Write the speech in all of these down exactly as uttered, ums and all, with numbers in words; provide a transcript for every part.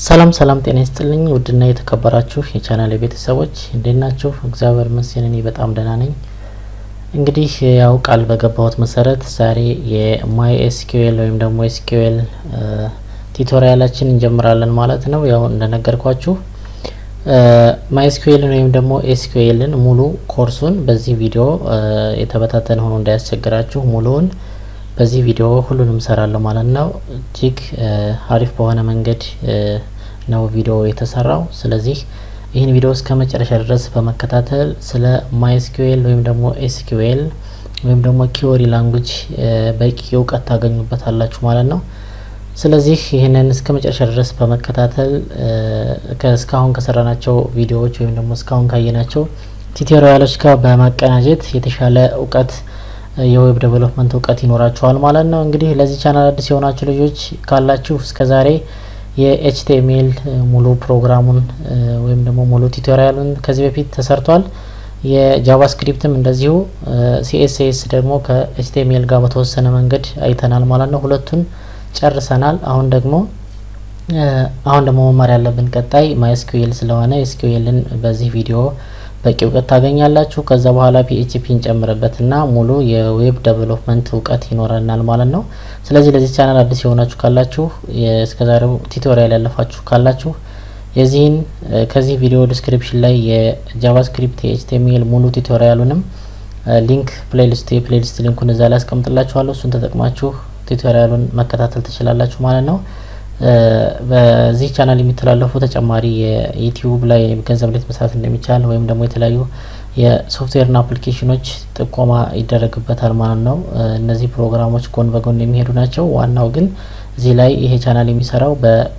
ሰላም ሰላም ጤና ይስጥልኝ ውድና የተከበራችሁ የቻናሌ ቤተሰቦች እንዴት ናችሁ? እግዚአብሔር ይመስገን እኔ በጣም ደህና ነኝ። እንግዲህ ያው ቃል በገባሁት መሰረት ዛሬ የማይ ኤስኪዩኤል ወይም ደግሞ ኤስኪዩኤል ቲዩቶሪያላችን እንጀምራለን ማለት ነው። ያው እንደነገርኳችሁ ማይ ኤስኪዩኤልን ወይም ደግሞ ኤስኪዩኤልን ሙሉ ኮርሱን በዚህ ቪዲዮ የተበታተነ ሆኖ እንዳያስቸግራችሁ ሙሉውን በዚህ ቪዲዮ ሁሉንም ሰራለሁ ማለት ነው። እጅግ አሪፍ በሆነ መንገድ ነው ቪዲዮ የተሰራው። ስለዚህ ይህን ቪዲዮ እስከ መጨረሻ ድረስ በመከታተል ስለ ማይ ኤስኪዩኤል ወይም ደግሞ ኤስኪዩኤል ወይም ደግሞ ኪዩሪ ላንጉዌጅ በቂ እውቀት ታገኙበታላችሁ ማለት ነው። ስለዚህ ይሄንን እስከ መጨረሻ ድረስ በመከታተል ከስካሁን ከሰራናቸው ቪዲዮዎች ወይም ደግሞ እስካሁን ካየናቸው ቲዩቶሪያሎች ጋር በማቀናጀት የተሻለ እውቀት የዌብ ዴቨሎፕመንት እውቀት ይኖራችኋል ማለት ነው። እንግዲህ ለዚህ ቻናል አዲስ የሆናችሁ ልጆች ካላችሁ እስከዛሬ የኤችቲኤምኤል ሙሉ ፕሮግራሙን ወይም ደግሞ ሙሉ ቲዩቶሪያሉን ከዚህ በፊት ተሰርቷል። የጃቫስክሪፕትም እንደዚሁ ሲኤስኤስ ደግሞ ከኤችቲኤምኤል ጋር በተወሰነ መንገድ አይተናል ማለት ነው። ሁለቱን ጨርሰናል። አሁን ደግሞ አሁን ደግሞ መማር ያለብን ቀጣይ ማይ ኤስኪዩኤል ስለሆነ ኤስኪዩኤልን በዚህ ቪዲዮ በቂ እውቀት ታገኛላችሁ። ከዛ በኋላ ፒኤችፒን ጨምረበትና ሙሉ የዌብ ዴቨሎፕመንት እውቀት ይኖረናል ማለት ነው። ስለዚህ ለዚህ ቻናል አዲስ የሆናችሁ ካላችሁ እስከዛሬው ቲዩቶሪያል ያለፋችሁ ካላችሁ የዚህን ከዚህ ቪዲዮ ዲስክሪፕሽን ላይ የጃቫስክሪፕት ኤችቲኤምኤል ሙሉ ቲዩቶሪያሉንም ሊንክ ፕሌሊስት የፕሌሊስት ሊንኩን እዛ ላይ አስቀምጥላችኋለሁ። እሱን ተጠቅማችሁ ቲዩቶሪያሉን መከታተል ትችላላችሁ ማለት ነው። በዚህ ቻናል የሚተላለፉ ተጨማሪ የዩቲዩብ ላይ ገንዘብ እንዴት መስራት እንደሚቻል ወይም ደግሞ የተለያዩ የሶፍትዌርና አፕሊኬሽኖች ጥቆማ ይደረግበታል ማለት ነው። እነዚህ ፕሮግራሞች ጎን በጎን የሚሄዱ ናቸው። ዋናው ግን እዚህ ላይ ይሄ ቻናል የሚሰራው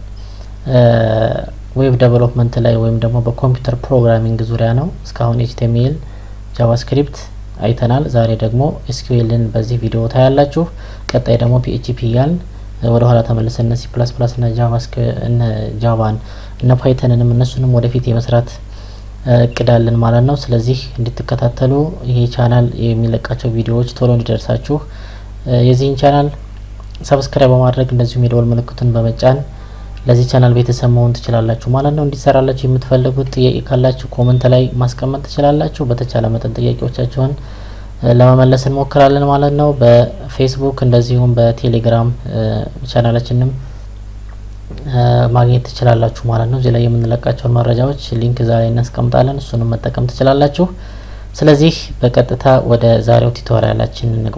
በዌብ ዴቨሎፕመንት ላይ ወይም ደግሞ በኮምፒውተር ፕሮግራሚንግ ዙሪያ ነው። እስካሁን ኤችቲኤምኤል ጃቫስክሪፕት አይተናል። ዛሬ ደግሞ ኤስኪዩኤልን በዚህ ቪዲዮ ታያላችሁ። ቀጣይ ደግሞ ፒኤችፒ ያልን ወደ ኋላ ተመልሰን ሲ ፕላስ ፕላስ እና ጃቫስክ እና ጃቫን እና ፓይተንንም እነሱንም ወደፊት የመስራት እቅዳለን ማለት ነው። ስለዚህ እንድትከታተሉ ይሄ ቻናል የሚለቃቸው ቪዲዮዎች ቶሎ እንዲደርሳችሁ የዚህን ቻናል ሰብስክራይብ በማድረግ እንደዚሁም የደወል ምልክቱን በመጫን ለዚህ ቻናል ቤተሰብ መሆን ትችላላችሁ ማለት ነው። እንዲሰራላችሁ የምትፈልጉት ጥያቄ ካላችሁ ኮሜንት ላይ ማስቀመጥ ትችላላችሁ። በተቻለ መጠን ጥያቄዎቻችሁን ለማመለስ እንሞክራለን ማለት ነው። በፌስቡክ እንደዚሁም በቴሌግራም ቻናላችንም ማግኘት ትችላላችሁ ማለት ነው። እዚህ ላይ የምንለቃቸው መረጃዎች ሊንክ እዛ ላይ እናስቀምጣለን። እሱንም መጠቀም ትችላላችሁ። ስለዚህ በቀጥታ ወደ ዛሬው ቲዩቶሪያላችን እንግባ።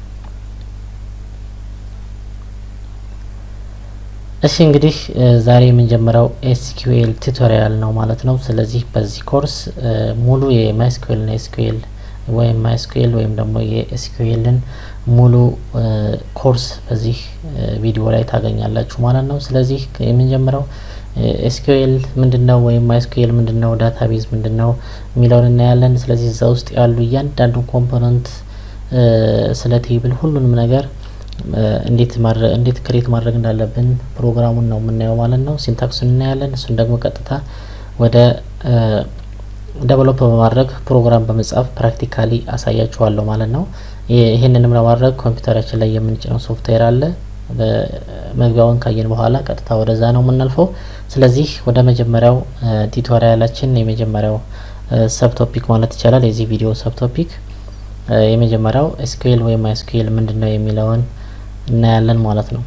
እሺ እንግዲህ ዛሬ የምንጀምረው ኤስኪዩኤል ቲዩቶሪያል ነው ማለት ነው። ስለዚህ በዚህ ኮርስ ሙሉ የማይ ኤስኪዩኤል እና ኤስኪዩኤል ወይም ማይ ኤስኪዩኤል ወይም ደግሞ የኤስኪዩኤልን ሙሉ ኮርስ በዚህ ቪዲዮ ላይ ታገኛላችሁ ማለት ነው። ስለዚህ የምንጀምረው ኤስኪዩኤል ምንድነው ወይም ማይ ኤስኪዩኤል ምንድነው ዳታቤዝ ምንድነው የሚለውን እናያለን። ስለዚህ እዛ ውስጥ ያሉ እያንዳንዱ ኮምፖነንት ስለ ቴብል ሁሉንም ነገር እንዴት ማድረግ እንዴት ክሬት ማድረግ እንዳለብን ፕሮግራሙን ነው የምናየው ማለት ነው። ሲንታክሱን እናያለን። እሱን ደግሞ ቀጥታ ወደ ዴቨሎፕ በማድረግ ፕሮግራም በመጻፍ ፕራክቲካሊ አሳያችኋለሁ ማለት ነው። ይሄንንም ለማድረግ ኮምፒውተራችን ላይ የምንጭነው ሶፍትዌር አለ። በመግቢያውን ካየን በኋላ ቀጥታ ወደዛ ነው የምናልፈው። ስለዚህ ወደ መጀመሪያው ቲዩቶሪያላችን የመጀመሪያው ሰብ ቶፒክ ማለት ይቻላል የዚህ ቪዲዮ ሰብ ቶፒክ የመጀመሪያው ኤስኪዩኤል ወይም ማይ ኤስኪዩኤል ምንድነው የሚለውን እናያለን ማለት ነው።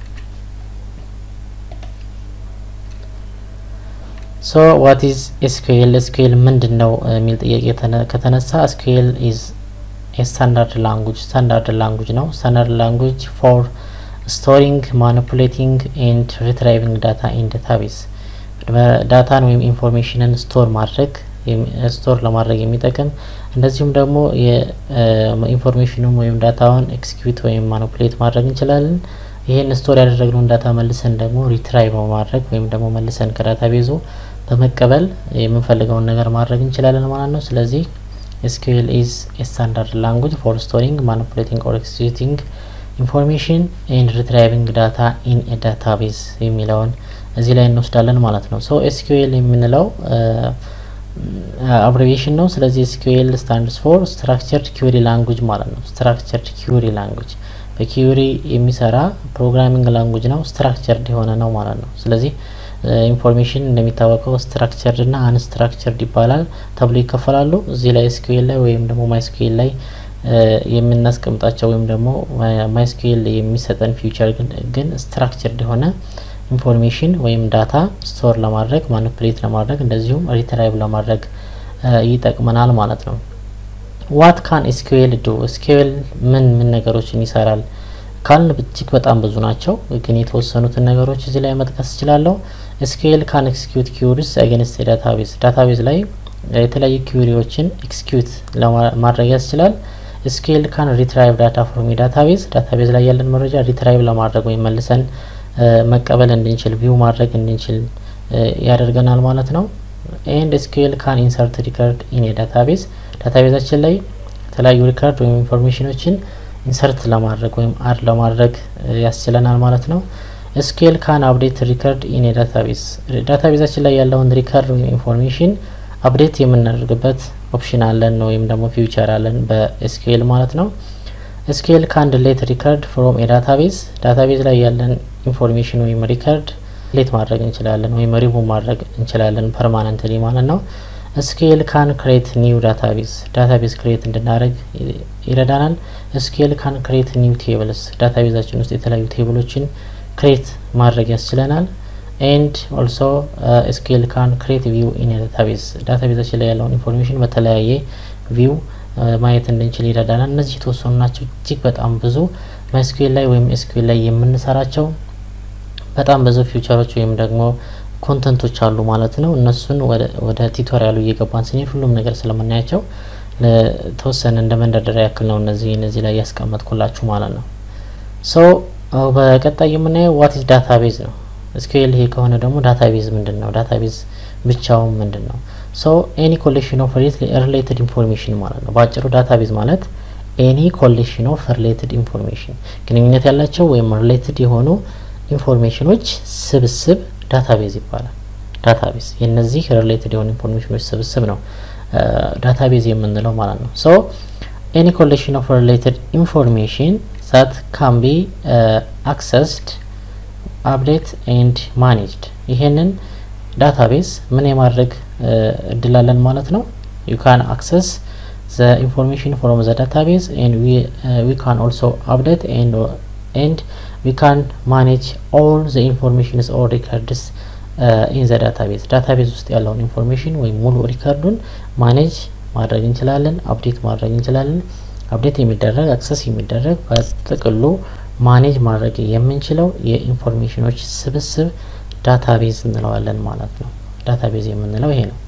So what is ኤስ ኪው ኤል? ኤስ ኪው ኤል ምንድነው የሚል ጥያቄ ከተነሳ ኤስ ኪው ኤል is a standard language standard language ነው። standard language for storing, manipulating and retrieving data in database ዳታን ወይም ኢንፎርሜሽንን ስቶር ማድረግ ስቶር ለማድረግ የሚጠቅም እንደዚሁም ደግሞ የኢንፎርሜሽኑን ወይም ዳታውን ኤክስኪዩት ወይም ማኒፑሌት ማድረግ እንችላለን። ይሄን ስቶር ያደረግነውን ዳታ መልሰን ደግሞ ሪትራይቭ ማድረግ ወይም ደግሞ መልሰን ከዳታቤዙ በመቀበል የምንፈልገውን ነገር ማድረግ እንችላለን ማለት ነው። ስለዚህ ኤስ ኪው ኤል is a standard language for storing, manipulating or executing information and retrieving data in a database የሚለውን እዚህ ላይ እንወስዳለን ማለት ነው። ሶ ኤስ ኪው ኤል የምንለው አብሪቪዬሽን ነው። ስለዚህ ኤስ ኪው ኤል stands for structured query language ማለት ነው። structured query language በኪዩሪ የሚሰራ ፕሮግራሚንግ ላንጉዌጅ ነው። ስትራክቸርድ የሆነ ነው ማለት ነው። ስለዚህ ኢንፎርሜሽን እንደሚታወቀው ስትራክቸርድ እና አንስትራክቸርድ ይባላል ተብሎ ይከፈላሉ። እዚህ ላይ ኤስኪዩኤል ላይ ወይም ደግሞ ማይስኪዩኤል ላይ የምናስቀምጣቸው ወይም ደግሞ ማይስኪዩኤል የሚሰጠን ፊውቸር ግን ግን ስትራክቸርድ የሆነ ኢንፎርሜሽን ወይም ዳታ ስቶር ለማድረግ ማኒፑሌት ለማድረግ እንደዚሁም ሪትራይቭ ለማድረግ ይጠቅመናል ማለት ነው። what can S Q L do? S Q L ምን ምን ነገሮችን ይሰራል ካልን እጅግ በጣም ብዙ ናቸው፣ ግን የተወሰኑትን ነገሮች እዚህ ላይ መጥቀስ እችላለሁ። S Q L can execute queries against a database database ላይ የተለያዩ queryዎችን execute ለማድረግ ያስችላል። S Q L can retrieve data from a database database ላይ ያለን መረጃ retrieve ለማድረግ ወይም መልሰን መቀበል እንድንችል ቪው ማድረግ እንድንችል ያደርገናል ማለት ነው። and S Q L can insert record in a database ዳታቤዛችን ላይ የተለያዩ ሪከርድ ወይም ኢንፎርሜሽኖችን ኢንሰርት ለማድረግ ወይም አድ ለማድረግ ያስችለናል ማለት ነው። S Q L can update record in a database ዳታቤዛችን ላይ ያለውን ሪከርድ ወይም ኢንፎርሜሽን አፕዴት የምናደርግበት ኦፕሽን አለን ወይም ደግሞ ፊውቸር አለን በኤስ ኪው ኤል ማለት ነው። S Q L can delete record from a database ዳታቤዝ ላይ ያለን ኢንፎርሜሽን ወይም ሪከርድ ዲሊት ማድረግ እንችላለን ወይም ሪሙቭ ማድረግ እንችላለን ፐርማነንትሊ ማለት ነው። S Q L can create new database database create እንድናደርግ ይረዳናል። S Q L can create new tables ዳታቤዛችን ውስጥ የተለያዩ ቴብሎችን ክሬት ማድረግ ያስችለናል። and also uh, S Q L can create view in a database ዳታቤዛችን ላይ ያለውን ኢንፎርሜሽን በተለያየ ቪው ማየት እንድንችል ይረዳናል። እነዚህ የተወሰኑ ናቸው። እጅግ በጣም ብዙ MySQL ላይ ወይም S Q L ላይ የምንሰራቸው በጣም ብዙ ፊውቸሮች ወይም ደግሞ ኮንተንቶች አሉ ማለት ነው። እነሱን ወደ ወደ ቲዩቶሪያሉ እየገባን ስንሄድ ሁሉም ነገር ስለምናያቸው ለተወሰነ እንደ መንደርደሪያ ያክል ነው እነዚህ እነዚህ ላይ ያስቀመጥኩላችሁ ማለት ነው። ሶ በቀጣይ የምናየው what is database ነው። S Q L ይሄ ከሆነ ደግሞ database ምንድነው? database ብቻው ምንድነው? so any collection of related information ማለት ነው። ባጭሩ database ማለት any collection of related information ግንኙነት ያላቸው ወይም related የሆኑ ኢንፎርሜሽኖች ስብስብ ዳታቤዝ ይባላል። ዳታቤዝ የነዚህ ሪሌትድ የሆኑ ኢንፎርሜሽኖች ስብስብ ነው ዳታቤዝ የምንለው ማለት ነው። so any collection of related information that can be uh, accessed update and managed ይሄንን ዳታቤዝ ምን የማድረግ እድል አለን ማለት ነው። you can access the information from the database and we uh, we can also update and and we can manage all the informations or records uh, in the database database ውስጥ ያለውን ኢንፎርሜሽን ወይ ሙሉ ሪከርዱን ማኔጅ ማድረግ እንችላለን፣ አፕዴት ማድረግ እንችላለን። አፕዴት የሚደረግ አክሰስ የሚደረግ በጥቅሉ ማኔጅ ማድረግ የምንችለው የኢንፎርሜሽኖች ስብስብ ዳታቤዝ እንለዋለን ማለት ነው። ዳታቤዝ የምንለው ይሄ ነው።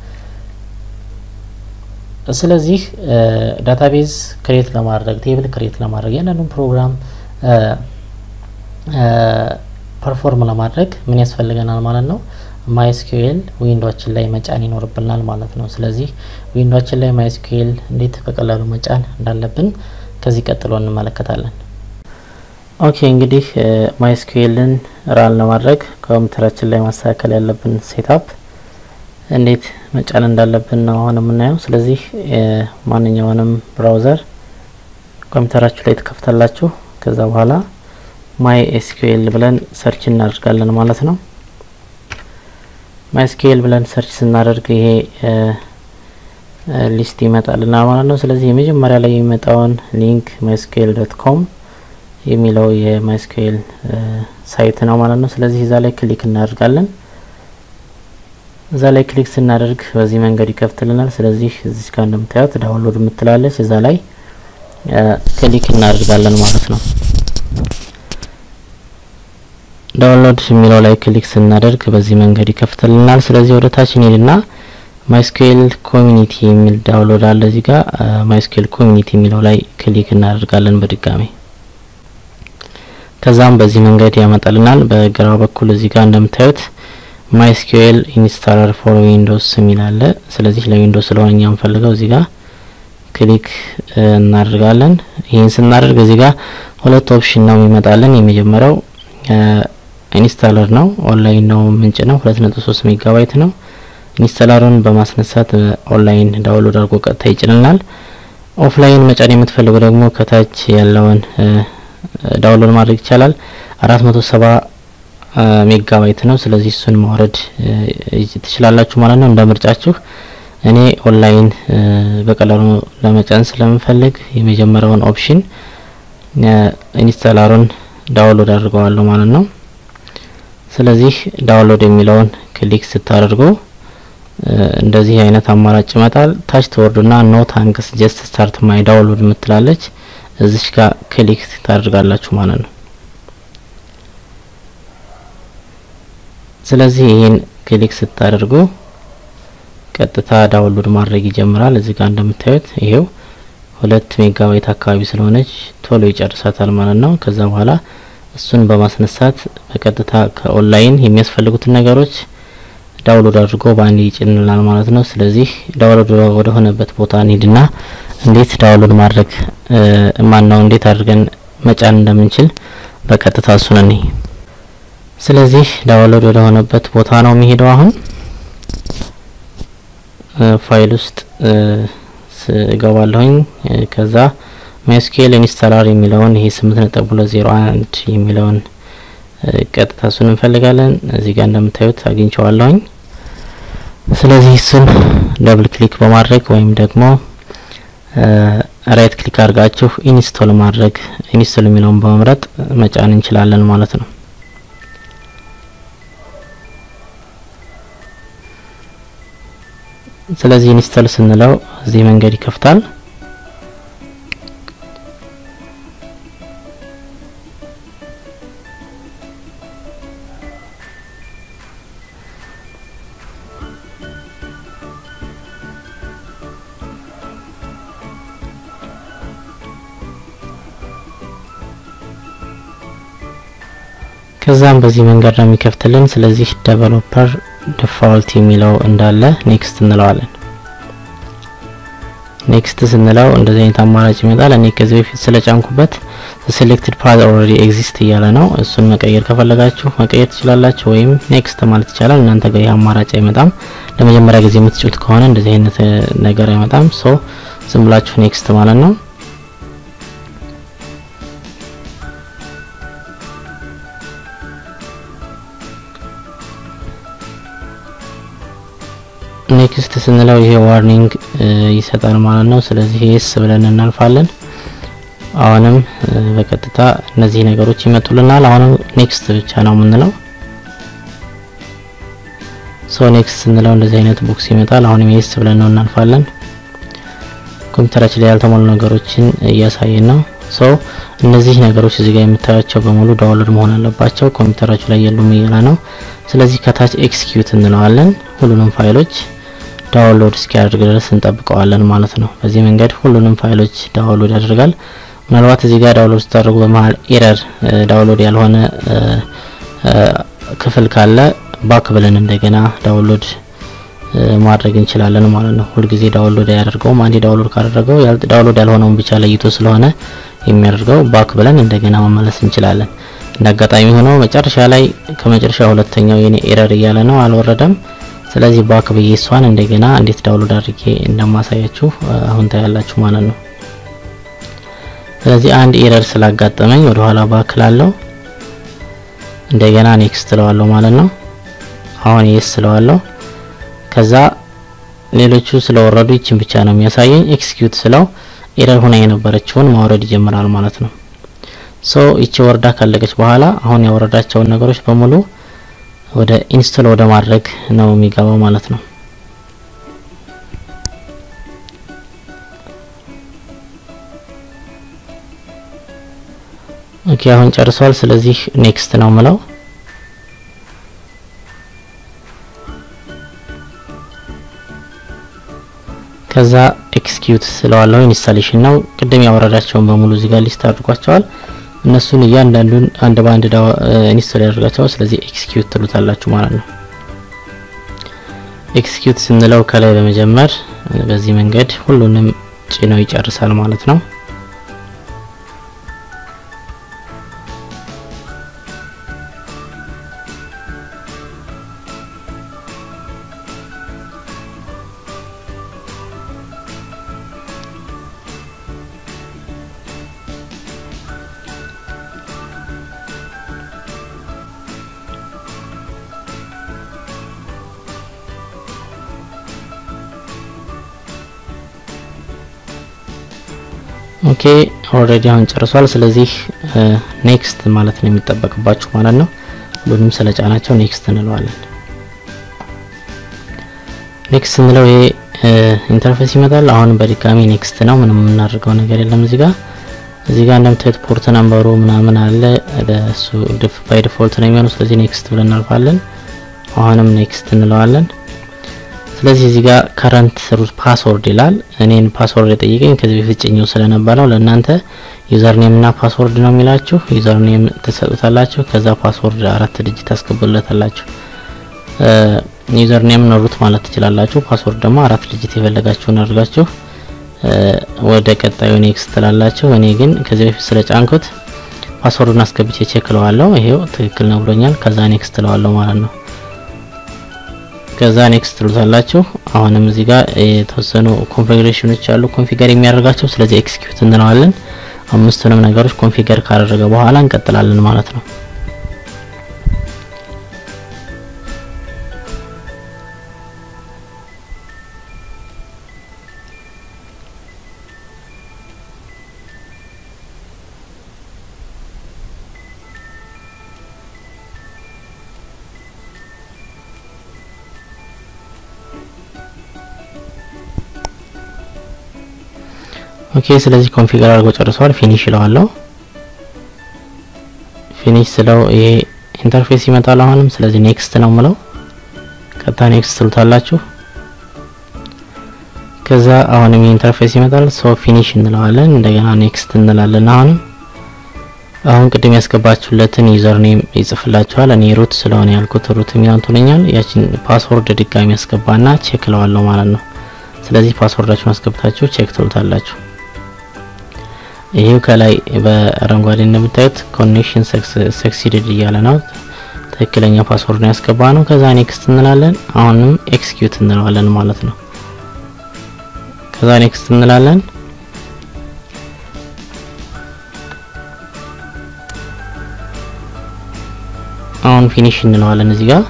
ስለዚህ ዳታቤዝ ክሬት ለማድረግ ቴብል ክሬት ለማድረግ ያንንም ፕሮግራም ፐርፎርም ለማድረግ ምን ያስፈልገናል ማለት ነው? MySQL ዊንዶውችን ላይ መጫን ይኖርብናል ማለት ነው። ስለዚህ ዊንዶውችን ላይ MySQL እንዴት በቀላሉ መጫን እንዳለብን ከዚህ ቀጥሎ እንመለከታለን። ኦኬ እንግዲህ MySQLን ራን ለማድረግ ኮምፒውተራችን ላይ ማስተካከል ያለብን ሴትአፕ እንዴት መጫን እንዳለብን ነው አሁን የምናየው። ስለዚህ ማንኛውንም ብራውዘር ኮምፒውተራችሁ ላይ ተከፍታላችሁ። ከዛ በኋላ MySQL ብለን ሰርች እናደርጋለን ማለት ነው። MySQL ብለን ሰርች ስናደርግ ይሄ ሊስት ይመጣልና ማለት ነው። ስለዚህ የመጀመሪያ ላይ የሚመጣውን ሊንክ mysql ዶት ኮም የሚለው የMySQL ሳይት ነው ማለት ነው። ስለዚህ እዛ ላይ ክሊክ እናደርጋለን። እዛ ላይ ክሊክ ስናደርግ በዚህ መንገድ ይከፍትልናል። ስለዚህ እዚህ ጋር እንደምታዩት ዳውንሎድ የምትላለች እዛ ላይ ክሊክ እናደርጋለን ማለት ነው። ዳውንሎድ የሚለው ላይ ክሊክ ስናደርግ በዚህ መንገድ ይከፍትልናል። ስለዚህ ወደ ታች እንሄድና MySQL ኮሚኒቲ የሚል ዳውንሎድ አለ እዚህ ጋር MySQL ኮሚኒቲ የሚለው ላይ ክሊክ እናደርጋለን በድጋሚ። ከዛም በዚህ መንገድ ያመጣልናል። በግራው በኩል እዚህ ጋር እንደምታዩት MySQL ኢንስታለር ፎር ዊንዶውስ የሚል አለ። ስለዚህ ለዊንዶውስ ስለሆነ እኛ እንፈልገው እዚህ ጋር ክሊክ እናደርጋለን። ይሄን ስናደርግ እዚህ ጋር ሁለት ኦፕሽን ነው የሚመጣልን። የመጀመሪያው ኢንስታለር ነው፣ ኦንላይን ነው፣ ምንጭ ነው፣ ሁለት ነጥብ ሶስት ሜጋባይት ነው። ኢንስታለሩን በማስነሳት ኦንላይን ዳውንሎድ አድርጎ ቀጥታ ይጭንልናል። ኦፍላይን መጫን የምትፈልጉ ደግሞ ከታች ያለውን ዳውንሎድ ማድረግ ይቻላል። አራት መቶ ሰባ ሜጋባይት ነው ስለዚህ እሱን ማውረድ ትችላላችሁ ማለት ነው እንደምርጫችሁ እኔ ኦንላይን በቀላሉ ለመጫን ስለምፈልግ የመጀመሪያውን ኦፕሽን ኢንስታለሩን ዳውንሎድ አድርገዋለሁ ማለት ነው ስለዚህ ዳውንሎድ የሚለውን ክሊክ ስታደርጉ እንደዚህ አይነት አማራጭ ይመጣል ታች ተወርዱና ኖ ታንክስ ጀስት ስታርት ማይ ዳውንሎድ ምትላለች እዚሽ ጋር ክሊክ ታደርጋላችሁ ማለት ነው ስለዚህ ይሄን ክሊክ ስታደርጉ ቀጥታ ዳውንሎድ ማድረግ ይጀምራል እዚህ ጋር እንደምታዩት ይሄው ሁለት ሜጋባይት አካባቢ ስለሆነች ቶሎ ይጨርሳታል ማለት ነው ከዛ በኋላ እሱን በማስነሳት በቀጥታ ከኦንላይን የሚያስፈልጉትን ነገሮች ዳውንሎድ አድርጎ ባንዲ ይጭንልናል ማለት ነው ስለዚህ ዳውንሎድ ወደ ሆነበት ቦታ እንሂድና እንዴት ዳውንሎድ ማድረግ ማን ነው እንዴት አድርገን መጫን እንደምንችል በቀጥታ እሱን እንይ ስለዚህ ዳውንሎድ ወደ ሆነበት ቦታ ነው የሚሄደው አሁን ፋይል ውስጥ ስገባለሁኝ ከዛ ማይስኩኤል ኢንስታለር የሚለውን ይሄ ስምንት ነጥብ ሁለት ዜሮ አንድ የሚለውን ቀጥታ እሱን እንፈልጋለን እዚህ ጋር እንደምታዩት አግኝቼዋለሁኝ ስለዚህ እሱን ደብል ክሊክ በማድረግ ወይም ደግሞ ራይት ክሊክ አድርጋችሁ ኢንስቶል ማድረግ ኢንስቶል የሚለውን በመምረጥ መጫን እንችላለን ማለት ነው ስለዚህ ኢንስቶል ስንለው እዚህ መንገድ ይከፍታል ከዛም በዚህ መንገድ ነው የሚከፍትልን ስለዚህ ዴቨሎፐር ዲፎልት የሚለው እንዳለ ኔክስት እንለዋለን ኔክስት ስንለው እንደዚህ አይነት አማራጭ ይመጣል እኔ ከዚህ በፊት ስለጫንኩበት selected path already exist እያለ ነው እሱን መቀየር ከፈለጋችሁ መቀየር ትችላላችሁ ወይም ኔክስት ማለት ይቻላል እናንተ ጋር ያማራጭ አይመጣም ለመጀመሪያ ጊዜ የምትጫወት ከሆነ እንደዚህ አይነት ነገር አይመጣም ሶ ዝም ብላችሁ ኔክስት ማለት ነው ኔክስት ስንለው ይሄ ዋርኒንግ ይሰጣል ማለት ነው ስለዚህ yes ብለን እናልፋለን አሁንም በቀጥታ እነዚህ ነገሮች ይመጡልናል አሁንም ኔክስት ብቻ ነው የምንለው ሶ ኔክስት ስንለው እንደዚህ አይነት ቦክስ ይመጣል አሁንም yes ብለን ነው እናልፋለን ኮምፒውተራችን ላይ ያልተሞሉ ነገሮችን እያሳየን ነው ሶ እነዚህ ነገሮች እዚህ ጋር የምታያቸው በሙሉ ዳውንሎድ መሆን አለባቸው ኮምፒውተራችሁ ላይ የሉም ይላል ነው ስለዚህ ከታች ኤክስኪዩት እንለዋለን ሁሉንም ፋይሎች ዳውንሎድ እስኪያደርግ ድረስ እንጠብቀዋለን ማለት ነው በዚህ መንገድ ሁሉንም ፋይሎች ዳውንሎድ ያደርጋል ምናልባት እዚህ ጋር ዳውንሎድ ስታደርጉ በመሃል ኤረር ዳውንሎድ ያልሆነ ክፍል ካለ ባክ ብለን እንደገና ዳውንሎድ ማድረግ እንችላለን ማለት ነው ሁሉ ጊዜ ዳውንሎድ ያደርገው አንዴ ዳውንሎድ ካደረገው ዳውንሎድ ያልሆነውን ብቻ ለይቶ ስለሆነ የሚያደርገው ባክ ብለን እንደገና መመለስ እንችላለን እንደአጋጣሚ ሆኖ መጨረሻ ላይ ከመጨረሻ ሁለተኛው የኔ ኤረር እያለ ነው አልወረደም ስለዚህ ባክ በየሷን እንደገና እንዴት ዳውንሎድ አድርጌ እንደማሳያችሁ አሁን ታያላችሁ ማለት ነው ስለዚህ አንድ ኤረር ስላጋጠመኝ ወደ ኋላ ባክ ላለው እንደገና ኔክስት ለዋለው ማለት ነው አሁን yes ለዋለው ከዛ ሌሎቹ ስለወረዱ ይችን ብቻ ነው የሚያሳየኝ ኤክስኪዩት ስለው ኤረር ሆነ የነበረችውን ማውረድ ይጀምራል ማለት ነው ሶ እቺ ወርዳ ካለቀች በኋላ አሁን ያወረዳቸው ነገሮች በሙሉ ወደ ኢንስቶል ወደ ማድረግ ነው የሚገባው ማለት ነው ኦኬ አሁን ጨርሷል ስለዚህ ኔክስት ነው ማለት ከዛ ኤክስኪዩት ስለዋለው ኢንስታሌሽን ነው ቅድም ያወረዳቸውን በሙሉ እዚህ ጋር ሊስት አድርጓቸዋል እነሱን እያንዳንዱን አንድ ባንድ ኢንስቶል ያደርጋቸው ስለዚህ ኤክስኪዩት ትሉታላችሁ ማለት ነው ኤክስኪዩት ስንለው ከላይ በመጀመር በዚህ መንገድ ሁሉንም ጭነው ይጨርሳል ማለት ነው ኦኬ ኦሬዲ አሁን ጨርሷል። ስለዚህ ኔክስት ማለት ነው የሚጠበቅባችሁ ማለት ነው። ሁሉንም ስለጫናቸው ኔክስት እንለዋለን። ኔክስት እንለው ይሄ ኢንተርፌስ ይመጣል። አሁን በድጋሚ ኔክስት ነው። ምንም እናደርገው ነገር የለም። እዚህ ጋር እዚህ ጋር እንደምታዩት ፖርት ነምበሩ ምናምን አለ። ለሱ ዲፍ ባይ ዲፎልት ነው የሚሆነው። ስለዚህ ኔክስት ብለን እናልፋለን። አሁንም ኔክስት እንለዋለን። ስለዚህ እዚህ ጋር ከረንት ሩት ፓስወርድ ይላል። እኔን ፓስወርድ የጠየቀኝ ከዚህ በፊት ጭኝው ስለነበረው ለእናንተ ዩዘር ኔም እና ፓስወርድ ነው የሚላችሁ። ዩዘር ኔም ተሰጡታላችሁ። ከዛ ፓስወርድ አራት ዲጂት አስገቡለታላችሁ። ዩዘር ኔም ነው ሩት ማለት ትችላላችሁ። ፓስወርድ ደግሞ አራት ዲጂት የፈለጋችሁን አድርጋችሁ ወደ ቀጣዩ ኔክስት ትላላችሁ። እኔ ግን ከዚህ በፊት ስለጫንኩት ፓስወርዱን አስገብቼ ቼክ ለዋለሁ። ይሄው ትክክል ነው ብሎኛል። ከዛ ኔክስት ለዋለሁ ማለት ነው። ከዛ ኔክስት ትሉታላችሁ። አሁንም እዚህ ጋር የተወሰኑ ኮንፊግሬሽኖች አሉ ኮንፊገር የሚያደርጋቸው። ስለዚህ ኤክስኪዩት እንለዋለን። አምስቱንም ነገሮች ኮንፊገር ካደረገ በኋላ እንቀጥላለን ማለት ነው። ኦኬ ስለዚህ ኮንፊገር አድርጎ ጨርሷል። ፊኒሽ ይለዋለሁ። ፊኒሽ ስለው ይሄ ኢንተርፌስ ይመጣል አሁንም። ስለዚህ ኔክስት ነው ምለው። ቀጣ ኔክስት ትሉታላችሁ። ከዛ አሁንም ኢንተርፌስ ይመጣል። ሶ ፊኒሽ እንለዋለን። እንደገና ኔክስት እንላለን። አሁንም አሁን ቅድም ያስገባችሁለትን ዩዘር ኔም ይጽፍላችኋል። እኔ ሩት ስለሆነ ያልኩት ሩት የሚያንቱልኛል። ያቺን ፓስወርድ ድጋሚ ያስገባና ቼክ ለዋለሁ ማለት ነው። ስለዚህ ፓስወርዳችሁን አስገብታችሁ ቼክ ትሉታላችሁ። ይሄው ከላይ በአረንጓዴ እንደምታዩት ኮኔክሽን ሰክሲድድ እያለ ነው። ትክክለኛ ፓስወርድ ነው ያስገባነው። ከዛ ኔክስት እንላለን። አሁንም ኤክስኪዩት እንለዋለን ማለት ነው። ከዛ ኔክስት እንላለን። አሁን ፊኒሽ እንለዋለን። እዚህ ጋር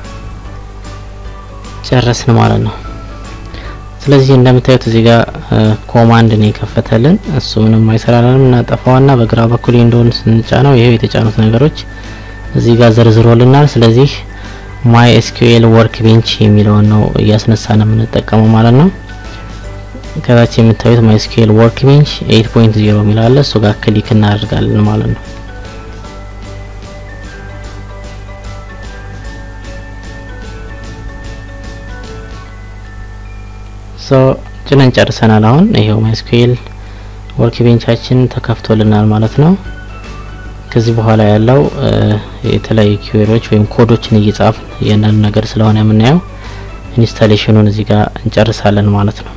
ጨረስን ማለት ነው። ስለዚህ እንደምታዩት እዚህ ጋር ኮማንድ ነው የከፈተልን። እሱ ምንም አይሰራልንም። እናጠፋውና በግራ በኩል እንደሆነ ስንጫነው ይሄው የተጫኑት ነገሮች እዚህ ጋር ዘርዝሮልናል። ስለዚህ ማይ ኤስኪዩኤል ወርክ ቤንች የሚለውን ነው እያስነሳን የምንጠቀመው ማለት ነው። ከታች የምታዩት ማይ ኤስኪዩኤል ወርክ ቤንች ኤይት ፖይንት ዜሮ የሚላል እሱ ጋር ክሊክ እናደርጋለን ማለት ነው። ሶ ጭነን ጨርሰናል። አሁን ይሄው ማይስኩኤል ወርክ ቤንቻችን ተከፍቶልናል ማለት ነው። ከዚህ በኋላ ያለው የተለያዩ ኪዌሪዎች ወይም ኮዶችን እየጻፍን የነን ነገር ስለሆነ የምናየው ኢንስታሌሽኑን እዚህ ጋር እንጨርሳለን ማለት ነው።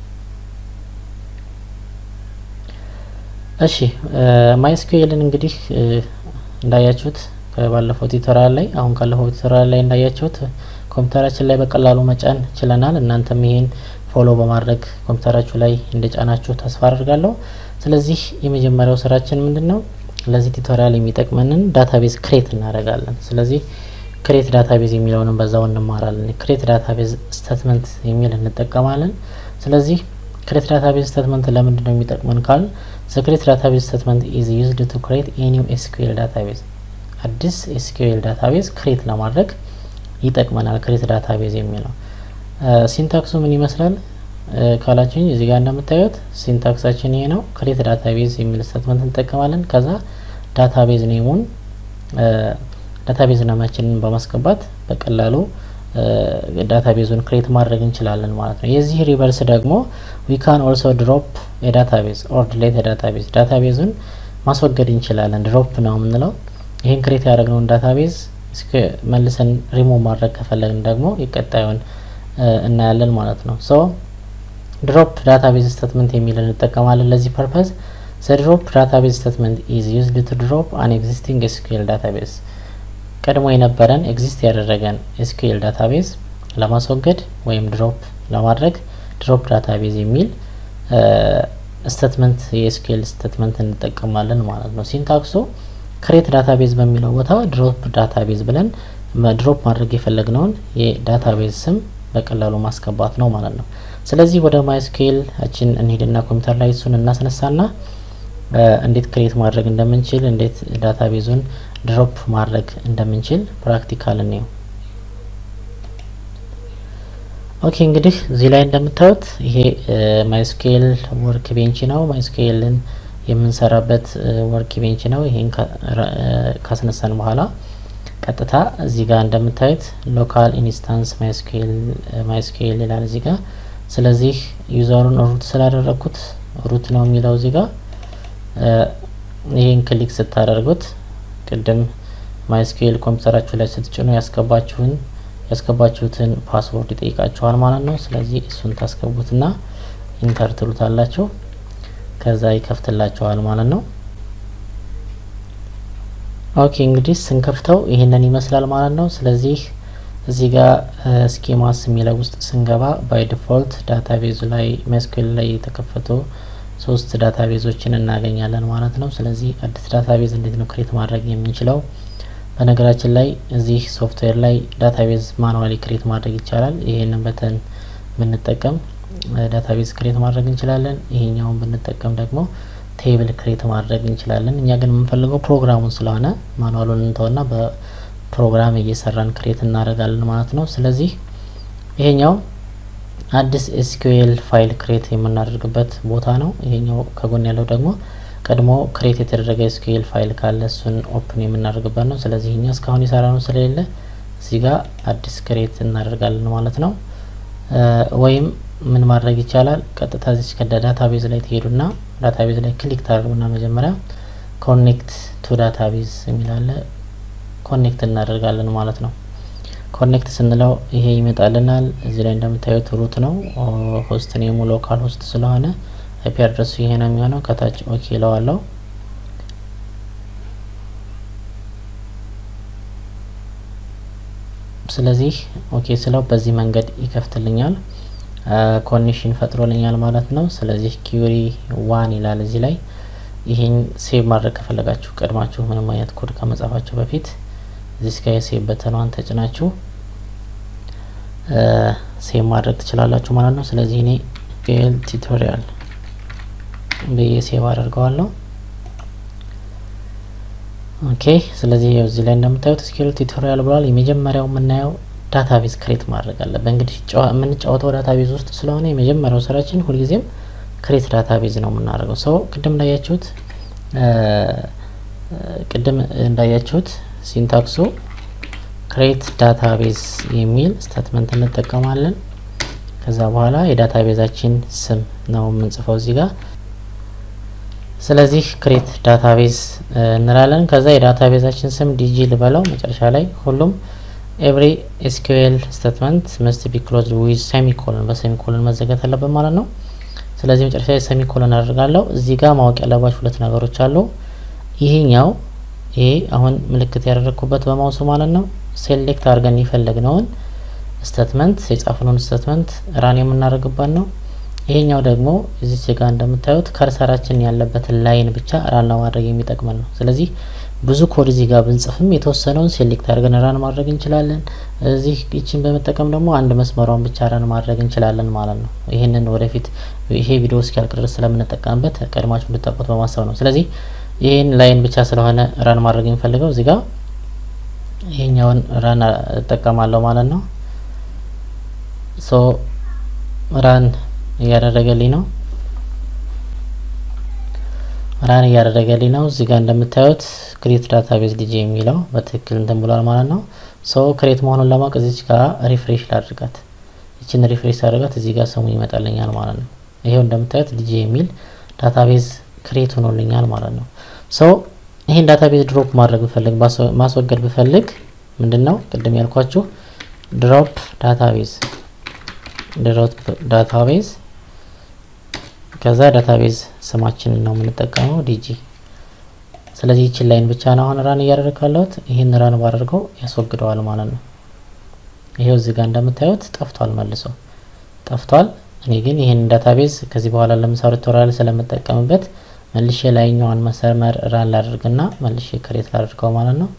እሺ ማይስኩኤልን እንግዲህ እንዳያችሁት ከባለፈው ቱቶሪያል ላይ አሁን ካለፈው ቱቶሪያል ላይ እንዳያችሁት ኮምፒውተራችን ላይ በቀላሉ መጫን ችለናል። እናንተም ይሄን ፎሎ በማድረግ ኮምፒውተራችሁ ላይ እንደጫናችሁ ተስፋ አድርጋለሁ። ስለዚህ የመጀመሪያው ስራችን ምንድነው? ለዚህ ቱቶሪያል የሚጠቅመንን ዳታቤዝ ክሬት እናደርጋለን። ስለዚህ ክሬት ዳታቤዝ የሚለውን በዛው እንማራለን። ክሬት ዳታቤዝ ስቴትመንት የሚል እንጠቀማለን። ስለዚህ ክሬት ዳታቤዝ ስቴትመንት ለምንድን ነው የሚጠቅመን ካል the create database statement is used to create a new ኤስ ኪው ኤል database አዲስ ኤስ ኪው ኤል database ክሬት ለማድረግ ይጠቅመናል። ክሬት ዳታቤዝ የሚለው ሲንታክሱ ምን ይመስላል ካላችሁኝ እዚህ ጋር እንደምታዩት ሲንታክሳችን ይሄ ነው። ክሬት ዳታቤዝ የሚል ስቴትመንት እንጠቀማለን። ከዛ ዳታቤዝ ኔሙን ዳታቤዝ ናማችንን በማስገባት በቀላሉ ዳታቤዙን ክሬት ማድረግ እንችላለን ማለት ነው። የዚህ ሪቨርስ ደግሞ we can also drop a database or delete a database ዳታቤዙን ማስወገድ እንችላለን። ድሮፕ ነው የምንለው። ይሄን ክሬት ያደረግነውን ዳታቤዝ እስከ መልሰን ሪሙቭ ማድረግ ከፈለግን ደግሞ ይቀጣዩን እናያለን ማለት ነው። ሶ ድሮፕ ዳታቤዝ ስቴትመንት የሚልን እንጠቀማለን ለዚህ ፐርፐዝ። the drop database statement is used to drop an existing ኤስ ኪው ኤል database ቀድሞ የነበረን ኤግዚስት ያደረገን ኤስ ኪው ኤል ዳታቤዝ ለማስወገድ ወይም ድሮፕ ለማድረግ ድሮፕ ዳታቤዝ የሚል ስቴትመንት የኤስ ኪው ኤል ስቴትመንት እንጠቀማለን ማለት ነው። ሲንታክሱ ክሬት ዳታቤዝ በሚለው ቦታ ድሮፕ ዳታቤዝ ብለን ድሮፕ ማድረግ የፈለግነውን የዳታቤዝ ስም በቀላሉ ማስገባት ነው ማለት ነው። ስለዚህ ወደ ማይስኩኤል አችን እንሂድና ኮምፒውተር ላይ እሱን እናስነሳና እንዴት ክሬት ማድረግ እንደምንችል እንዴት ዳታቤዙን ድሮፕ ማድረግ እንደምንችል ፕራክቲካል ነው። ኦኬ እንግዲህ እዚህ ላይ እንደምታዩት ይሄ ማይስኩኤል ወርክ ቤንች ነው። ማይስኩኤልን የምንሰራበት ወርክ ቤንች ነው። ይሄን ካስነሳን በኋላ ቀጥታ እዚህ ጋር እንደምታዩት ሎካል ኢንስታንስ ማይስኩኤል ማይስኩኤል ይላል እዚህ ጋር። ስለዚህ ዩዘሩን ሩት ስላደረኩት ሩት ነው የሚለው እዚህ ጋር። ይሄን ክሊክ ስታደርጉት ቅድም ማይስኩኤል ኮምፒውተራችሁ ላይ ስትጭኑ ያስገባችሁን ያስገባችሁትን ፓስወርድ ይጠይቃችኋል ማለት ነው። ስለዚህ እሱን ታስገቡትና ኢንተር ትሉታላችሁ። ከዛ ይከፍትላችኋል ማለት ነው። ኦኬ እንግዲህ ስንከፍተው ይሄንን ይመስላል ማለት ነው። ስለዚህ እዚህ ጋር ስኪማስ የሚለው ውስጥ ስንገባ ባይ ዲፎልት ዳታቤዙ ላይ ማይስኩኤል ላይ የተከፈቱ ሶስት ዳታቤዞችን እናገኛለን ማለት ነው። ስለዚህ አዲስ ዳታቤዝ እንዴት ነው ክሬት ማድረግ የምንችለው? በነገራችን ላይ እዚህ ሶፍትዌር ላይ ዳታቤዝ ማኑዋሊ ክሬት ማድረግ ይቻላል። ይሄንን በተን ብንጠቀም ዳታቤዝ ክሬት ማድረግ እንችላለን። ይሄኛውን ብንጠቀም ደግሞ ቴብል ክሬት ማድረግ እንችላለን። እኛ ግን የምንፈልገው ፕሮግራሙን ስለሆነ ማኑዋሉን እንተውና በፕሮግራም እየሰራን ክሬት እናደርጋለን ማለት ነው። ስለዚህ ይሄኛው አዲስ ኤስኪዩኤል ፋይል ክሬት የምናደርግበት ቦታ ነው። ይሄኛው ከጎን ያለው ደግሞ ቀድሞ ክሬት የተደረገ ኤስኪዩኤል ፋይል ካለ እሱን ኦፕን የምናደርግበት ነው። ስለዚህ እኛ እስካሁን የሰራነው ስለሌለ እዚህ ጋር አዲስ ክሬት እናደርጋለን ማለት ነው። ወይም ምን ማድረግ ይቻላል? ቀጥታ እዚህ ከዳ ዳታቤዝ ላይ ትሄዱና ዳታቤዝ ላይ ክሊክ ታደርጉና መጀመሪያ ኮኔክት ቱ ዳታቤዝ የሚላለ ኮኔክት እናደርጋለን ማለት ነው። ኮኔክት ስንለው ይሄ ይመጣልናል። እዚህ ላይ እንደምታዩት ሩት ነው። ሆስት ኔሙ ሎካል ሆስት ስለሆነ አይፒ አድሬሱ ይሄ ነው የሚሆነው። ከታች ኦኬ ለዋለው ስለዚህ ኦኬ ስለው በዚህ መንገድ ይከፍትልኛል። ኮኔክሽን ፈጥሮልኛል ማለት ነው። ስለዚህ ኪዩሪ ዋን ይላል እዚህ ላይ። ይሄን ሴቭ ማድረግ ከፈለጋችሁ ቀድማችሁ ምንም አይነት ኮድ ከመጻፋችሁ በፊት እዚህ ጋር የሴቭ በተኗን ተጭናችሁ ሴቭ ማድረግ ትችላላችሁ ማለት ነው። ስለዚህ እኔ ኤል ቱቶሪያል በየሴቭ አደርገዋለሁ። ኦኬ ስለዚህ እዚህ ላይ እንደምታዩት ስኪል ቱቶሪያል ብሏል። የመጀመሪያው የምናየው ዳታቤዝ ክሬት ማድረግ አለበት። እንግዲህ የምንጫወተው ዳታቤዝ ውስጥ ስለሆነ የመጀመሪያው ስራችን ሁልጊዜም ክሬት ዳታቤዝ ነው የምናደርገው። ሰው ቅድም እንዳያችሁት ቅድም እንዳያችሁት ሲንታክሱ ክሬት ዳታቤዝ የሚል ስቴትመንት እንጠቀማለን። ከዛ በኋላ የዳታቤዛችን ስም ነው የምንጽፈው እዚህ ጋር። ስለዚህ ክሬት ዳታቤዝ እንላለን። ከዛ የዳታቤዛችን ስም ዲጂ ልበለው። መጨረሻ ላይ ሁሉም ኤቭሪ ኤስኪዩኤል ስቴትመንት መስት ቢ ክሎዝድ ዊዝ ሴሚኮሎን በሴሚኮሎን መዘጋት አለበት ማለት ነው። ስለዚህ መጨረሻ ላይ ሴሚኮሎን አደርጋለሁ። እዚህ ጋር ማወቅ ያለባችሁ ሁለት ነገሮች አሉ። ይሄኛው ይሄ አሁን ምልክት ያደረኩበት በማውሱ ማለት ነው ሴሌክት አድርገን የፈለግነውን ስቴትመንት የጻፍነውን ስቴትመንት ራን የምናደርግበት ነው። ይሄኛው ደግሞ እዚህ ጋር እንደምታዩት ከርሰራችን ያለበት ላይን ብቻ ራን ለማድረግ የሚጠቅመን ነው። ስለዚህ ብዙ ኮድ እዚህ ጋር ብንጽፍም የተወሰነውን ሴሌክት አድርገን ራን ማድረግ እንችላለን። እዚህ እቺን በመጠቀም ደግሞ አንድ መስመሯን ብቻ ራን ማድረግ እንችላለን ማለት ነው። ይሄንን ወደፊት ይሄ ቪዲዮ እስኪያልቅ ድረስ ስለምንጠቀምበት ቀድማችሁ እንድታውቁት በማሰብ ነው። ስለዚህ ይሄን ላይን ብቻ ስለሆነ ራን ማድረግ የሚፈልገው እዚህ ጋር ይሄኛውን ራን እጠቀማለሁ ማለት ነው። ሶ ራን እያደረገልኝ ነው ራን እያደረገልኝ ነው። እዚህ ጋር እንደምታዩት ክሬት ዳታቤዝ ዲጂ የሚለው በትክክል እንትን ብሏል ማለት ነው። ሶ ክሬት መሆኑን ለማወቅ እዚህ ጋር ሪፍሬሽ ላድርጋት። እቺን ሪፍሬሽ አድርጋት እዚህ ጋር ስሙ ይመጣልኛል ማለት ነው። ይሄው እንደምታዩት ዲጂ የሚል ዳታቤዝ ክሬት ሆኖልኛል ማለት ነው። ሶ ይሄን ዳታቤዝ ድሮፕ ማድረግ ብፈልግ ማስወገድ ብፈልግ ምንድነው ቅድም ያልኳችሁ ድሮፕ ዳታቤዝ ድሮፕ ዳታቤዝ ከዛ ዳታቤዝ ስማችን ነው የምንጠቀመው ዲጂ። ስለዚህ እቺ ላይን ብቻ ነው አሁን ራን እያደረግካለሁት። ይሄን ራን ባደርገው ያስወግደዋል ማለት ነው። ይሄው እዚህ ጋር እንደምታዩት ጠፍቷል፣ መልሶ ጠፍቷል። እኔ ግን ይሄን ዳታቤዝ ከዚህ በኋላ ለምሳሌ ቱቶሪያል ስለምጠቀምበት መልሼ ላይኛውን መስመር ራን ላድርግና መልሼ ክሬት ላድርገው ማለት ነው።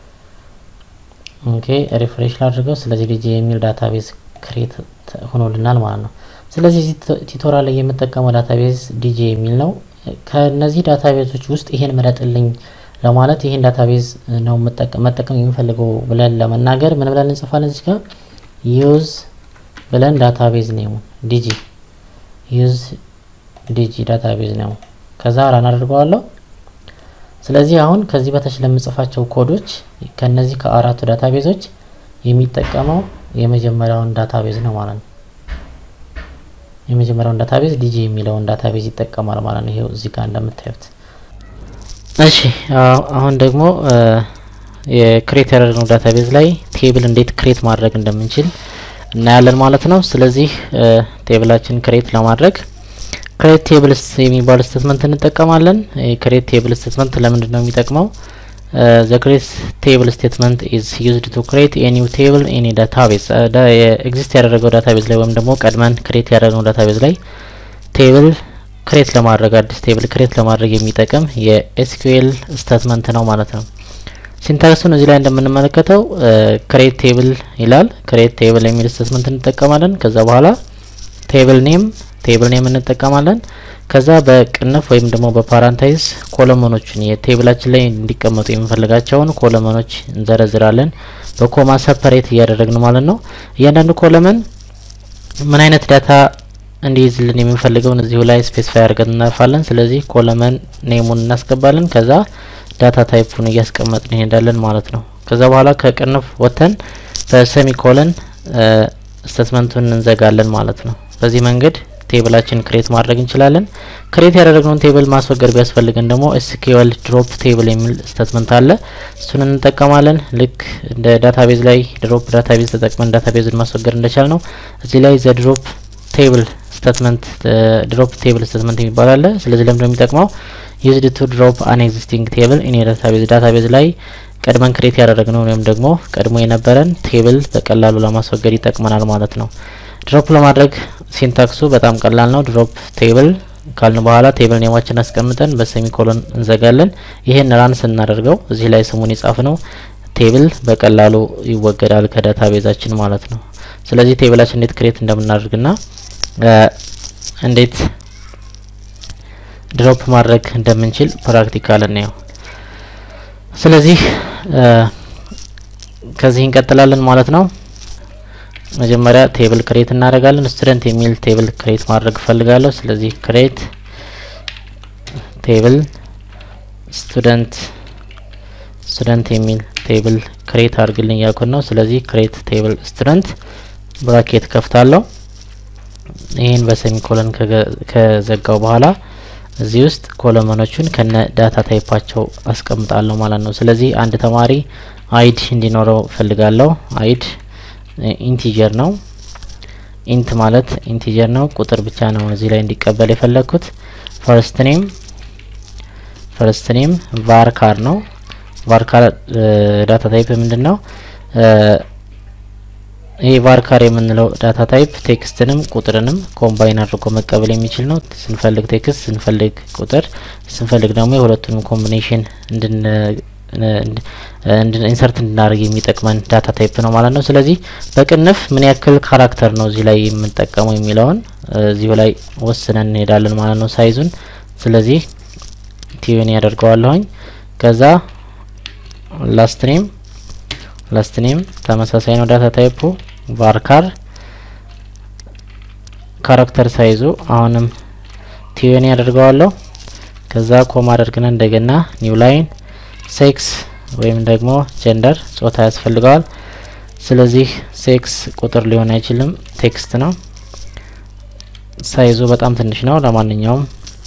ኦኬ ሪፍሬሽ ላድርገው። ስለዚህ ዲጂ የሚል ዳታቤዝ ክሬት ሆኖልናል ማለት ነው። ስለዚህ ቱቶሪያል ላይ የምጠቀመው ዳታቤዝ ዲጂ የሚል ነው። ከነዚህ ዳታቤዞች ውስጥ ይሄን ምረጥልኝ ለማለት ይሄን ዳታቤዝ ነው መጠቀም የሚፈልገው ብለን ለመናገር ምን ብለን እንጽፋለን? እዚህ ጋር ዩዝ ብለን ዳታቤዝ ኔም ዲጂ ዩዝ ዲጂ ዳታቤዝ ነው ከዛ ራን አድርገዋለሁ። ስለዚህ አሁን ከዚህ በታች ለምጽፋቸው ኮዶች ከነዚህ ከአራቱ ዳታቤዞች የሚጠቀመው የመጀመሪያውን ዳታቤዝ ነው ማለት ነው። የመጀመሪያውን ዳታቤዝ ዲጂ የሚለውን ዳታቤዝ ይጠቀማል ማለት ነው። ይሄው እዚህ ጋር እንደምታዩት። እሺ አሁን ደግሞ የክሬት ያደረግነው ዳታቤዝ ላይ ቴብል እንዴት ክሬት ማድረግ እንደምንችል እናያለን ማለት ነው። ስለዚህ ቴብላችን ክሬት ለማድረግ create table የሚባል ስቴትመንት እንጠቀማለን። create table ስቴትመንት ለምንድን ነው የሚጠቅመው? the create table statement is used to create a new table in a database exist ያደረገው ዳታቤዝ ላይ ወይም ደግሞ ቀድመን create ያደረገው ዳታቤዝ ላይ ቴብል ክሬት ለማድረግ አዲስ ቴብል ክሬት ለማድረግ የሚጠቅም የኤስኪዩኤል ስቴትመንት ነው ማለት ነው። ሲንታክሱን እዚህ ላይ እንደምንመለከተው create table ይላል። create table የሚል ስቴትመንት እንጠቀማለን። ከዛ በኋላ table name table name እንጠቀማለን። ከዛ በቅንፍ ወይም ደግሞ በፓራንታይዝ ኮለመኖችን የቴብላችን ላይ እንዲቀመጡ የምንፈልጋቸውን ኮለመኖች እንዘረዝራለን በኮማ ሰፐሬት እያደረግን ማለት ነው። እያንዳንዱ ኮለመን ምን አይነት ዳታ እንዲይዝልን የምንፈልገውን እዚሁ ላይ ስፔሲፋይ አድርገን እናልፋለን። ስለዚህ ኮለመን ኔሙን እናስገባለን። ከዛ ዳታ ታይፑን እያስቀመጥን እንሄዳለን ማለት ነው። ከዛ በኋላ ከቅንፍ ወተን በሴሚኮለን ስቴትመንቱን እንዘጋለን ማለት ነው። በዚህ መንገድ ቴብላችን ክሬት ማድረግ እንችላለን። ክሬት ያደረግነውን ቴብል ማስወገድ ቢያስፈልገን ደግሞ ኤስኪዩኤል ድሮፕ ቴብል የሚል ስቴትመንት አለ። እሱን እንጠቀማለን። ልክ እንደ ዳታቤዝ ላይ ድሮፕ ዳታቤዝ ተጠቅመን ዳታቤዝን ማስወገድ እንደቻል ነው እዚህ ላይ ዘ ድሮፕ ቴብል ስቴትመንት ድሮፕ ቴብል ስቴትመንት የሚባል አለ። ስለዚህ ለምን እንደሚጠቅመው used to drop an existing table in a database ዳታቤዝ ላይ ቀድመን ክሬት ያደረግነው ወይም ደግሞ ቀድሞ የነበረን ቴብል በቀላሉ ለማስወገድ ይጠቅመናል ማለት ነው። ድሮፕ ለማድረግ ሲንታክሱ በጣም ቀላል ነው። ድሮፕ ቴብል ካልን በኋላ ቴብል ኔማችን አስቀምጠን በሴሚኮሎን እንዘጋለን። ይሄን ራን ስናደርገው እዚህ ላይ ስሙን ይጻፍነው ቴብል በቀላሉ ይወገዳል ከዳታቤዛችን ማለት ነው። ስለዚህ ቴብላችን እንዴት ክሬት እንደምናደርግና እንዴት ድሮፕ ማድረግ እንደምንችል ፕራክቲካል ነው። ስለዚህ ከዚህ እንቀጥላለን ማለት ነው። መጀመሪያ ቴብል ክሬት እናደርጋለን። ስቱደንት የሚል ቴብል ክሬት ማድረግ ፈልጋለሁ። ስለዚህ ክሬት ቴብል ስቱደንት ስቱደንት የሚል ቴብል ክሬት አድርግልኝ ያልኩት ነው። ስለዚህ ክሬት ቴብል ስቱደንት ብራኬት ከፍታለሁ። ይሄን በሴሚኮሎን ከዘጋው በኋላ እዚህ ውስጥ ኮለመኖቹን ከነ ዳታ ታይፓቸው አስቀምጣለሁ ማለት ነው። ስለዚህ አንድ ተማሪ አይድ እንዲኖረው ፈልጋለሁ። አይድ ኢንቲጀር ነው። ኢንት ማለት ኢንቲጀር ነው፣ ቁጥር ብቻ ነው እዚህ ላይ እንዲቀበል የፈለኩት። ፈርስት ኔም ፈርስት ኔም varchar ነው። varchar ዳታ ታይፕ ምንድነው? ይሄ varchar የምንለው ዳታ ታይፕ ቴክስትንም ቁጥርንም ኮምባይን አድርጎ መቀበል የሚችል ነው። ስንፈልግ ቴክስት ስንፈልግ ቁጥር ስንፈልግ ደግሞ የሁለቱንም ኮምቢኔሽን እንድን እንድን ኢንሰርት እንድናደርግ የሚጠቅመን ዳታ ታይፕ ነው ማለት ነው። ስለዚህ በቅንፍ ምን ያክል ካራክተር ነው እዚህ ላይ የምንጠቀመው የሚለውን እዚሁ ላይ ወስነን እንሄዳለን ማለት ነው ሳይዙን። ስለዚህ ቲዩን ያደርገዋለሁኝ። ከዛ ላስት ኔም ላስት ኔም ተመሳሳይ ነው ዳታ ታይፑ varchar ካራክተር ሳይዙ አሁንም ቲዩን ያደርገዋለሁ። ከዛ ኮማ አድርገን እንደገና ኒው ላይን ሴክስ ወይም ደግሞ ጀንደር ጾታ ያስፈልጋል። ስለዚህ ሴክስ ቁጥር ሊሆን አይችልም ቴክስት ነው። ሳይዙ በጣም ትንሽ ነው። ለማንኛውም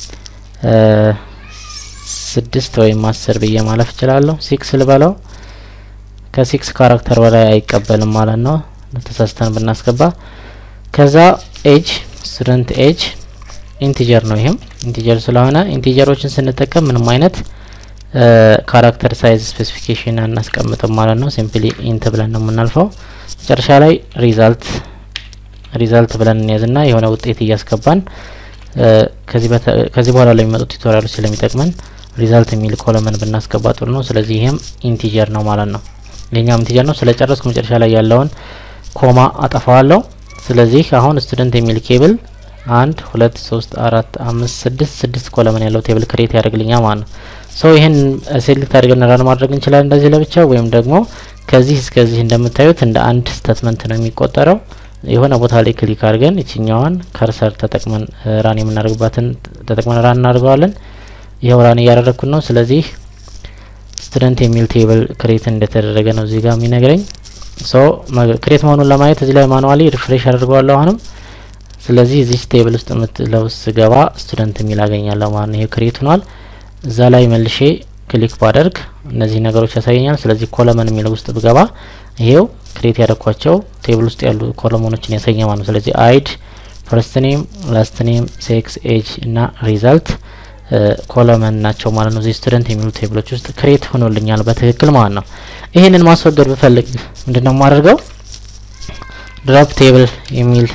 ስድስት ወይም አስር ብዬ ማለፍ እችላለሁ። ሲክስ ልበለው። ከሲክስ ካራክተር በላይ አይቀበልም ማለት ነው ተሳስተን ብናስገባ። ከዛ ኤጅ ስቱደንት ኤጅ ኢንቲጀር ነው። ይሄም ኢንቲጀር ስለሆነ ኢንቲጀሮችን ስንጠቀም ምንም አይነት ካራክተር ሳይዝ ስፔሲፊኬሽን እናስቀምጥም ማለት ነው። ሲምፕሊ ኢንት ብለን ነው የምናልፈው። መጨረሻ ላይ ሪዛልት ሪዛልት ብለን እንያዝና የሆነ ውጤት እያስገባን ከዚህ ከዚህ በኋላ ላይ የሚመጡ ቱቶሪያሎች ስለሚጠቅመን ሪዛልት የሚል ኮለመን ብናስገባ ጥሩ ነው። ስለዚህ ይሄም ኢንቲጀር ነው ማለት ነው። ለኛም ኢንቲጀር ነው። ስለጨረስኩ መጨረሻ ላይ ያለውን ኮማ አጠፋዋለሁ። ስለዚህ አሁን ስቱደንት የሚል ኬብል አንድ ሁለት ሶስት አራት አምስት ስድስት ስድስት ኮለመን ያለው ቴብል ክሬት ያደርግልኛል ማለት ነው። ሶ ይሄን ሴሌክት አድርገን ራን ማድረግ እንችላለን እንደዚህ ለብቻ ወይም ደግሞ ከዚህ እስከዚህ እንደምታዩት እንደ አንድ ስቴትመንት ነው የሚቆጠረው። የሆነ ቦታ ላይ ክሊክ አድርገን እቺኛዋን ከርሰር ተጠቅመን ራን የምናደርግባትን ተጠቅመን ራን እናደርገዋለን። ይሄው ራን እያደረኩ ነው። ስለዚህ ስቱደንት የሚል ቴብል ክሬት እንደተደረገ ነው እዚህ ጋር የሚነግረኝ። ሶ ክሬት መሆኑን ለማየት እዚህ ላይ ማኑዋሊ ሪፍሬሽ አድርገዋለሁ አሁንም። ስለዚህ እዚህ ቴብል ውስጥ ምትለውስ ገባ ስቱደንት የሚል አገኛለሁ ማለት ነው። ይሄ ክሬት ሆኗል። እዛ ላይ መልሼ ክሊክ ባደርግ እነዚህ ነገሮች ያሳየኛል። ስለዚህ ኮለመን የሚለው ውስጥ ብገባ ይሄው ክሬት ያደረኳቸው ቴብል ውስጥ ያሉ ኮለመኖችን ያሳየኛል ማለት ነው። ስለዚህ አይድ ፈርስት ኔም ላስት ኔም ሴክስ ኤጅ እና ሪዛልት ኮለመን ናቸው ማለት ነው። እዚህ ስቱደንት የሚሉ ቴብሎች ውስጥ ክሬት ሆኖልኛል በትክክል ማለት ነው። ይሄንን ማስወገድ ብፈልግ ምንድነው የማደርገው? ድሮፕ ቴብል የሚል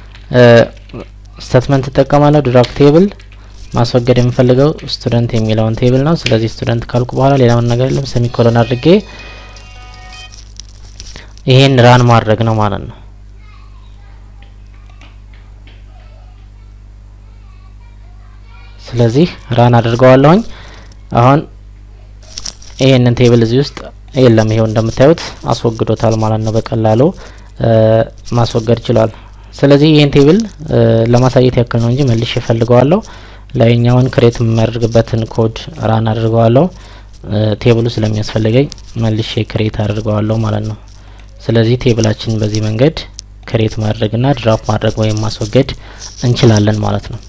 ስቴትመንት ተጠቀማለሁ። ድሮፕ ቴብል ማስወገድ የምፈልገው ስቱደንት የሚለውን ቴብል ነው። ስለዚህ ስቱደንት ካልኩ በኋላ ሌላውን ነገር የለም ሴሚኮሎን አድርጌ ይሄን ራን ማድረግ ነው ማለት ነው። ስለዚህ ራን አድርገዋለሁኝ። አሁን ይሄንን ቴብል እዚህ ውስጥ የለም ይሄው እንደምታዩት አስወግዶታል ማለት ነው። በቀላሉ ማስወገድ ይችላል። ስለዚህ ይሄን ቴብል ለማሳየት ያክል ነው እንጂ መልሼ ፈልገዋለሁ። ላይኛውን ክሬት የማደርግበትን ኮድ ራን አድርገዋለሁ። ቴብሉ ስለሚያስፈልገኝ መልሼ ክሬት አድርገዋለሁ ማለት ነው። ስለዚህ ቴብላችን በዚህ መንገድ ክሬት ማድረግና ድራፕ ማድረግ ወይም ማስወገድ እንችላለን ማለት ነው።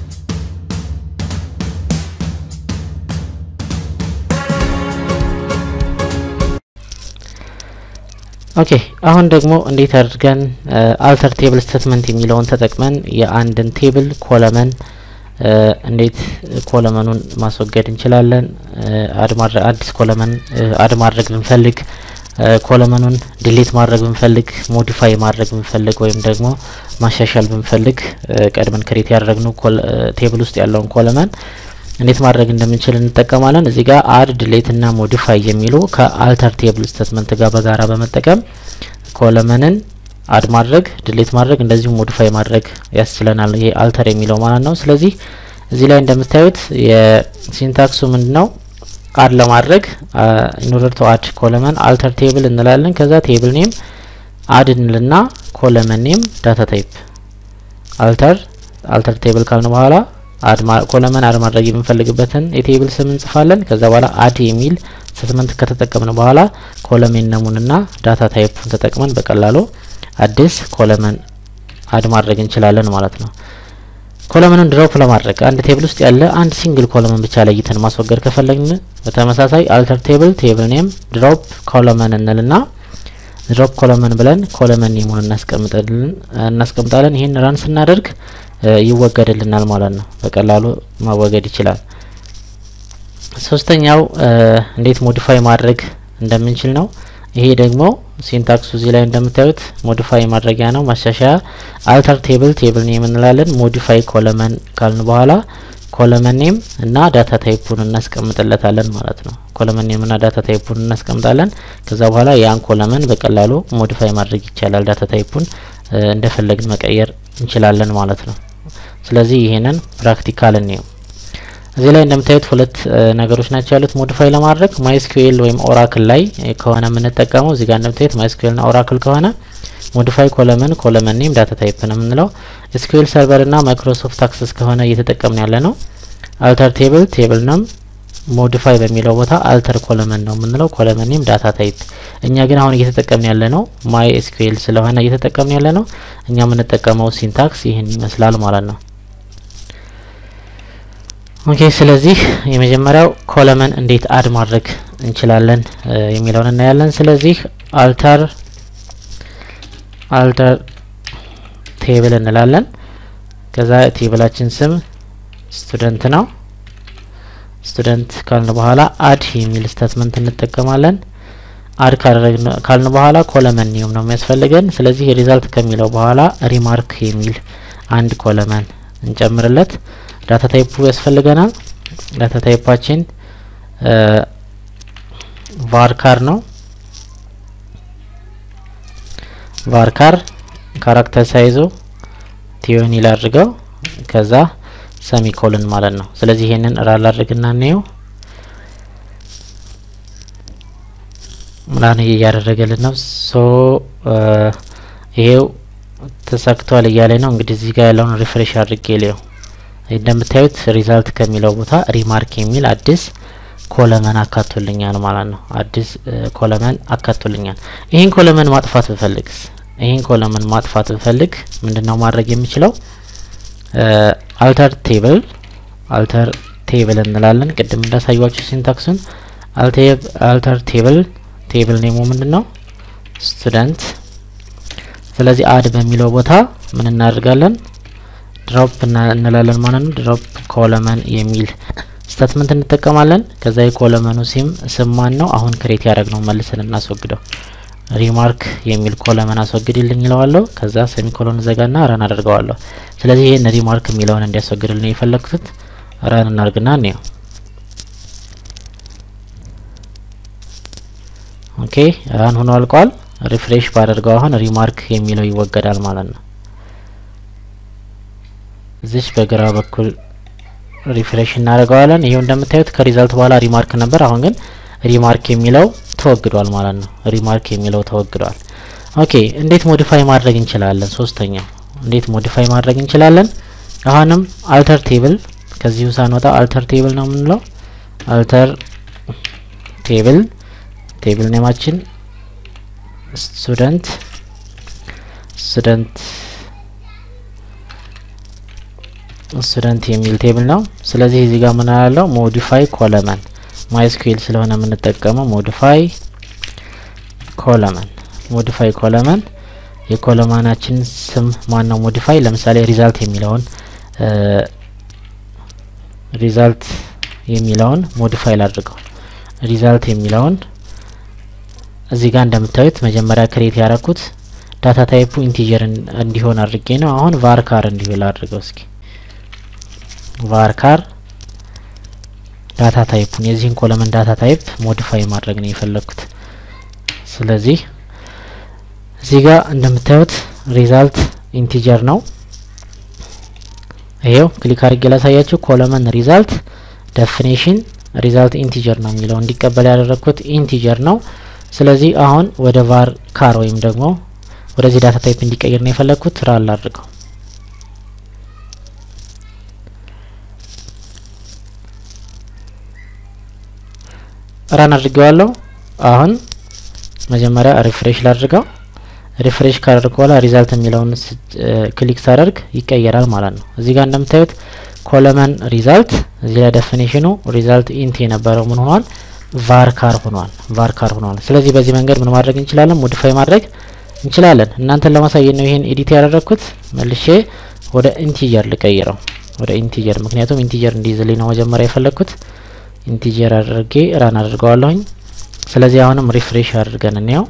ኦኬ አሁን ደግሞ እንዴት አድርገን አልተር ቴብል ስቴትመንት የሚለውን ተጠቅመን የአንድን ቴብል ኮለመን እንዴት ኮለመኑን ማስወገድ እንችላለን? አድ ማድረግ አዲስ ኮለመን አድ ማድረግ ብንፈልግ ኮለመኑን ዲሊት ማድረግ ብንፈልግ ሞዲፋይ ማድረግ ብንፈልግ ወይም ደግሞ ማሻሻል ብንፈልግ ቀድመን ክሬት ያደረግነው ቴብል ውስጥ ያለውን ኮለመን እንዴት ማድረግ እንደምንችል እንጠቀማለን። እዚህ ጋር አድ ዲሊት እና ሞዲፋይ የሚሉ ከአልተር ቴብል ስቴትመንት ጋር በጋራ በመጠቀም ኮለመንን አድ ማድረግ ዲሊት ማድረግ እንደዚሁ ሞዲፋይ ማድረግ ያስችለናል። ይሄ አልተር የሚለው ማለት ነው። ስለዚህ እዚህ ላይ እንደምታዩት የሲንታክሱ ምንድነው? አድ ለማድረግ in order to add ኮለመን አልተር ቴብል እንላለን። ከዛ ቴብል ኔም አድ እንልና ኮለመን ኔም ዳታ ታይፕ አልተር አልተር ቴብል ካልን በኋላ አድ ኮለመን አድ ማድረግ የምንፈልግበትን የቴብል ስም እንጽፋለን። ከዛ በኋላ አድ የሚል ስቴትመንት ከተጠቀምን በኋላ ኮለመን ነሙንና ዳታ ታይፑን ተጠቅመን በቀላሉ አዲስ ኮለመን አድ ማድረግ እንችላለን ማለት ነው። ኮለመንን ድሮፕ ለማድረግ አንድ ቴብል ውስጥ ያለ አንድ ሲንግል ኮለመን ብቻ ለይተን ማስወገድ ከፈለግን በተመሳሳይ አልተር ቴብል ቴብል ኔም ድሮፕ ኮለመን እንልና ድሮፕ ኮለመን ብለን ኮለመን ኔሙን እናስቀምጣለን እናስቀምጣለን። ይሄን ራን ስናደርግ ይወገድልናል ማለት ነው። በቀላሉ ማወገድ ይችላል። ሶስተኛው እንዴት ሞዲፋይ ማድረግ እንደምንችል ነው። ይሄ ደግሞ ሲንታክሱ እዚህ ላይ እንደምታዩት ሞዲፋይ ማድረጊያ ነው፣ ማሻሻያ አልተር ቴብል ቴብል ኔም እንላለን። ሞዲፋይ ኮለመን ካልን በኋላ ኮለመን ኔም እና ዳታ ታይፑን እናስቀምጥለታለን ማለት ነው። ኮለመን ኔም እና ዳታ ታይፑን እናስቀምጣለን። ከዛ በኋላ ያን ኮለመን በቀላሉ ሞዲፋይ ማድረግ ይቻላል። ዳታ ታይፑን እንደፈለግን መቀየር እንችላለን ማለት ነው። ስለዚህ ይሄንን ፕራክቲካል ነው። እዚህ ላይ እንደምታዩት ሁለት ነገሮች ናቸው ያሉት ሞዲፋይ ለማድረግ ማይስኩኤል ወይም ኦራክል ላይ ከሆነ የምንጠቀመው እዚህ ጋር እንደምታዩት ማይስኩኤል እና ኦራክል ከሆነ ሞዲፋይ ኮለመን ኮለመን ኔም ዳታ ታይፕ ነው የምንለው። ኤስኩኤል ሰርቨር እና ማይክሮሶፍት አክሰስ ከሆነ እየተጠቀምን ያለ ነው አልተር ቴብል ቴብል ኔም ሞዲፋይ በሚለው ቦታ አልተር ኮለመን ነው የምንለው ኮለመን ኔም ዳታ ታይፕ። እኛ ግን አሁን እየተጠቀምን ያለ ነው ማይ ኤስኩኤል ስለሆነ እየተጠቀምን ያለ ነው። እኛ የምንጠቀመው ሲንታክስ ይሄን ይመስላል ማለት ነው። ኦኬ ስለዚህ የመጀመሪያው ኮለመን እንዴት አድ ማድረግ እንችላለን የሚለውን እናያለን። ስለዚህ አልተር አልተር ቴብል እንላለን። ከዛ ቴብላችን ስም ስቱደንት ነው። ስቱደንት ካልን በኋላ አድ የሚል ስቴትመንት እንጠቀማለን። አድ ካልን በኋላ ኮለመን ኔም ነው የሚያስፈልገን። ስለዚህ ሪዛልት ከሚለው በኋላ ሪማርክ የሚል አንድ ኮለመን እንጨምርለት። ዳታ ታይፑ ያስፈልገናል። ዳታ ታይፓችን varchar ነው። varchar ካራክተር ሳይዙ ቲዮኒ ላድርገው ከዛ ሰሚኮሎን ማለት ነው። ስለዚህ ይሄንን ራል አድርግና ነው ምናን እያደረገልን ነው። ሶ ይሄው ተሳክቷል እያለ ነው። እንግዲህ እዚህ ጋር ያለውን ሪፍሬሽ አድርጌ ሊው እንደምታዩት ሪዛልት ከሚለው ቦታ ሪማርክ የሚል አዲስ ኮለመን አካቶልኛል ማለት ነው። አዲስ ኮለመን አካቶልኛል። ይሄን ኮለመን ማጥፋት ብፈልግስ ይሄን ኮለመን ማጥፋት ብፈልግ ምንድነው ማድረግ የሚችለው? አልተር ቴብል አልተር ቴብል እንላለን። ቅድም እንዳሳያችሁ ሲንታክሱን አልተር ቴብል ቴብል ኔሙ ምንድነው? ስቱደንት። ስለዚህ አድ በሚለው ቦታ ምን እናደርጋለን? ድሮፕ እንላለን ማለት ነው። ድሮፕ ኮለመን የሚል ስቴትመንት እንጠቀማለን። ከዛ የኮለመኑ ሲም ስም ማን ነው? አሁን ክሬት ያደረግነው መልሰን እናስወግደው። ሪማርክ የሚል ኮለመን አስወግድልኝ ይለዋለሁ። ከዛ ሴሚኮሎን ዘጋና ራን አደርገዋለሁ። ስለዚህ ይሄን ሪማርክ የሚለውን እንዲያስወግድልኝ የፈለኩት ራን እናርግና ነው። ኦኬ ራን ሆኖ አልቋል። ሪፍሬሽ ባደርገው አሁን ሪማርክ የሚለው ይወገዳል ማለት ነው። እዚህ በግራ በኩል ሪፍሬሽ እናደርገዋለን። ይሄው እንደምታዩት ከሪዛልት በኋላ ሪማርክ ነበር። አሁን ግን ሪማርክ የሚለው ተወግዷል ማለት ነው። ሪማርክ የሚለው ተወግዷል። ኦኬ እንዴት ሞዲፋይ ማድረግ እንችላለን? ሶስተኛው እንዴት ሞዲፋይ ማድረግ እንችላለን? አሁንም አልተር ቴብል ከዚሁ ሳንወጣ አልተር ቴብል ነው የምንለው። አልተር ቴብል ቴብል ኔማችን ስቱደንት ስቱደንት ስቱደንት የሚል ቴብል ነው። ስለዚህ እዚህ ጋር ምን አለው? ሞዲፋይ ኮለመን ማይስኩዌል ስለሆነ የምንጠቀመው ሞዲፋይ ኮለመን ሞዲፋይ ኮለመን የኮለማናችን ስም ማን ነው? ሞዲፋይ ለምሳሌ ሪዛልት የሚለውን ሪዛልት የሚለውን ሞዲፋይ ላድርገው። ሪዛልት የሚለውን እዚህ ጋር እንደምታዩት መጀመሪያ ክሬት ያደረኩት ዳታ ታይፑ ኢንቲጀር እንዲሆን አድርጌ ነው። አሁን varchar እንዲሆን አድርገው እስኪ varchar ዳታ ታይፑን የዚህን ኮለመን ዳታ ታይፕ ሞዲፋይ ማድረግ ነው የፈለኩት። ስለዚህ እዚህ ጋር እንደምታዩት ሪዛልት ኢንቲጀር ነው። ይሄው ክሊክ አድርጌ ላሳያችሁ። ኮለመን ሪዛልት ዴፊኒሽን ሪዛልት ኢንቲጀር ነው የሚለው እንዲቀበል ያደረኩት ኢንቲጀር ነው። ስለዚህ አሁን ወደ varchar ወይም ደግሞ ወደዚህ ዳታ ታይፕ እንዲቀየር ነው የፈለኩት። ራል አድርገው ራን አድርገዋለሁ። አሁን መጀመሪያ ሪፍሬሽ ላድርገው። ሪፍሬሽ ካደረኩ በኋላ ሪዛልት የሚለውን ክሊክ ሳደርግ ይቀየራል ማለት ነው። እዚህ ጋር እንደምታዩት ኮለመን ሪዛልት እዚህ ላይ ዴፊኒሽኑ ሪዛልት ኢንት የነበረው ምን ሆኗል? varchar ሆኗል። varchar ሆኗል። ስለዚህ በዚህ መንገድ ምን ማድረግ እንችላለን? ሞዲፋይ ማድረግ እንችላለን። እናንተን ለማሳየት ነው ይሄን ኤዲት ያደረኩት። መልሼ ወደ ኢንቲጀር ልቀይረው። ወደ ኢንቲጀር ምክንያቱም ኢንቲጀር እንዲይዝልኝ ነው መጀመሪያ የፈለኩት። ኢንቲጀር አድርጌ ራን አድርገዋለሁኝ። ስለዚህ አሁንም ሪፍሬሽ አድርገን እንየው።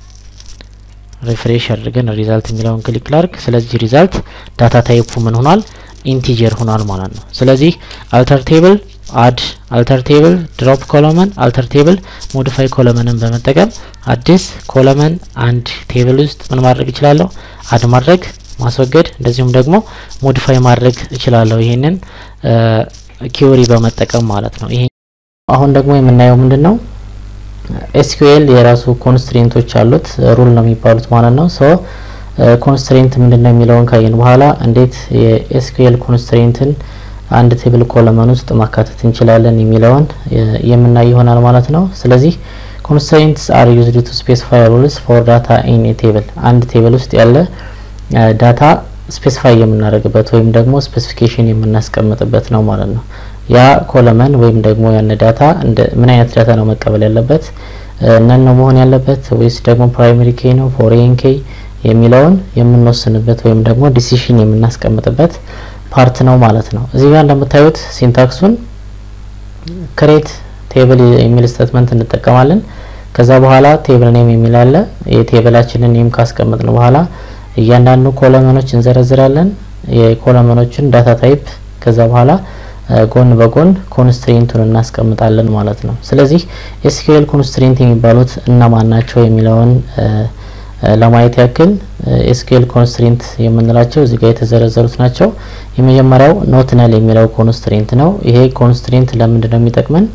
ሪፍሬሽ አድርገን ሪዛልት የሚለውን ክሊክ ላድርግ። ስለዚህ ሪዛልት ዳታ ታይፑ ምን ሆኗል? ኢንቲጀር ሆኗል ማለት ነው። ስለዚህ አልተር ቴብል አድ አልተር ቴብል ድሮፕ ኮለመን አልተር ቴብል ሞዲፋይ ኮለመንን በመጠቀም አዲስ ኮለመን አንድ ቴብል ውስጥ ምን ማድረግ እችላለሁ? አድ ማድረግ ማስወገድ እንደዚሁም ደግሞ ሞዲፋይ ማድረግ እችላለሁ። ይሄንን ኪውሪ በመጠቀም ማለት ነው። ይሄ አሁን ደግሞ የምናየው ምንድነው? ኤስኪዩኤል የራሱ ኮንስትሬንቶች አሉት ሩል ነው የሚባሉት ማለት ነው። ሶ ኮንስትሬንት ምንድነው የሚለውን ካየን በኋላ እንዴት የኤስኪዩኤል ኮንስትሬንትን አንድ ቴብል ኮለመን ውስጥ ማካተት እንችላለን የሚለውን የምናይ ይሆናል ማለት ነው። ስለዚህ constraints are used to specify rules for data in a table አንድ ቴብል ውስጥ ያለ ዳታ ስፔሲፋይ የምናደርግበት ወይም ደግሞ ስፔሲፊኬሽን የምናስቀምጥበት ነው ማለት ነው። ያ ኮለመን ወይም ደግሞ ያን ዳታ እንደ ምን አይነት ዳታ ነው መቀበል ያለበት? ነን ነው መሆን ያለበት ወይስ ደግሞ ፕራይመሪ ኬ ነው ፎሬን ኬ የሚለውን የምንወስንበት ወይም ደግሞ ዲሲሽን የምናስቀምጥበት ፓርት ነው ማለት ነው። እዚህ ጋር እንደምታዩት ሲንታክሱን create ቴብል የሚል ስቴትመንት እንጠቀማለን። ከዛ በኋላ ቴብል ኔም የሚል አለ። የቴብላችንን ኔም ካስቀመጥን በኋላ እያንዳንዱ ኮለመኖች እንዘረዝራለን የኮለመኖችን ዳታ ታይፕ። ከዛ በኋላ ጎን በጎን ኮንስትሬንቱን እናስቀምጣለን ማለት ነው። ስለዚህ ኤስኪዩኤል ኮንስትሬንት የሚባሉት እነማን ናቸው የሚለውን ለማየት ያክል ኤስኪዩኤል ኮንስትሬንት የምንላቸው እዚህ ጋር የተዘረዘሩት ናቸው። የመጀመሪያው ኖት ነል የሚለው ኮንስትሬንት ነው። ይሄ ኮንስትሬንት ለምንድነው የሚጠቅመን?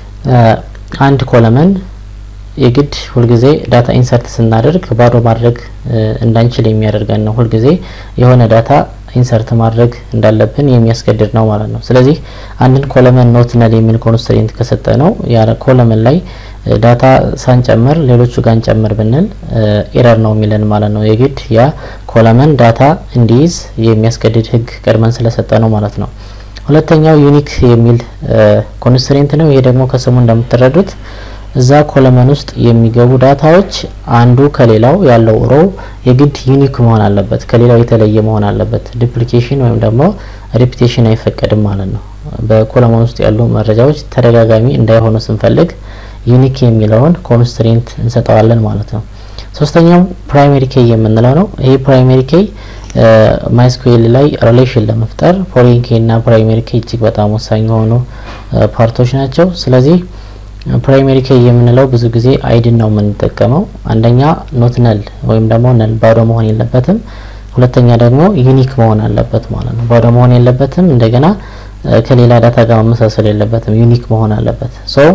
አንድ ኮለመን የግድ ሁሉ ጊዜ ዳታ ኢንሰርት ስናደርግ ባዶ ማድረግ እንዳንችል የሚያደርገን ነው። ሁሉ ጊዜ የሆነ ዳታ ኢንሰርት ማድረግ እንዳለብን የሚያስገድድ ነው ማለት ነው። ስለዚህ አንድን ኮለመን ኖት ነል የሚል ኮንስትሬንት ከሰጠ ነው ያ ኮለመን ላይ ዳታ ሳንጨምር ሌሎቹ ጋር እንጨምር ብንል ኤረር ነው የሚለን ማለት ነው። የግድ ያ ኮለመን ዳታ እንዲይዝ የሚያስገድድ ህግ ቀድመን ስለሰጠ ነው ማለት ነው። ሁለተኛው ዩኒክ የሚል ኮንስትሬንት ነው። ይሄ ደግሞ ከስሙ እንደምትረዱት እዛ ኮለመን ውስጥ የሚገቡ ዳታዎች አንዱ ከሌላው ያለው ሮ የግድ ዩኒክ መሆን አለበት፣ ከሌላው የተለየ መሆን አለበት። ዱፕሊኬሽን ወይም ደግሞ ሪፒቴሽን አይፈቀድም ማለት ነው። በኮለመን ውስጥ ያሉ መረጃዎች ተደጋጋሚ እንዳይሆኑ ስንፈልግ ዩኒክ የሚለውን ኮንስትሬንት እንሰጣለን ማለት ነው። ሶስተኛው ፕራይመሪ ኬይ የምንለው ነው። ይሄ ፕራይመሪ ኬይ ማይስኩኤል ላይ ሪሌሽን ለመፍጠር ፎሬን ኬይ እና ፕራይመሪ ኬይ እጅግ በጣም ወሳኝ የሆኑ ፓርቶች ናቸው። ስለዚህ ፕራይመሪ ኬይ የምንለው ብዙ ጊዜ አይድን ነው የምንጠቀመው። አንደኛ ኖት ነል ወይም ደግሞ ነል ባዶ መሆን የለበትም። ሁለተኛ ደግሞ ዩኒክ መሆን አለበት ማለት ነው። ባዶ መሆን የለበትም፣ እንደገና ከሌላ ዳታ ጋር መመሳሰል የለበትም፣ ዩኒክ መሆን አለበት። ሶ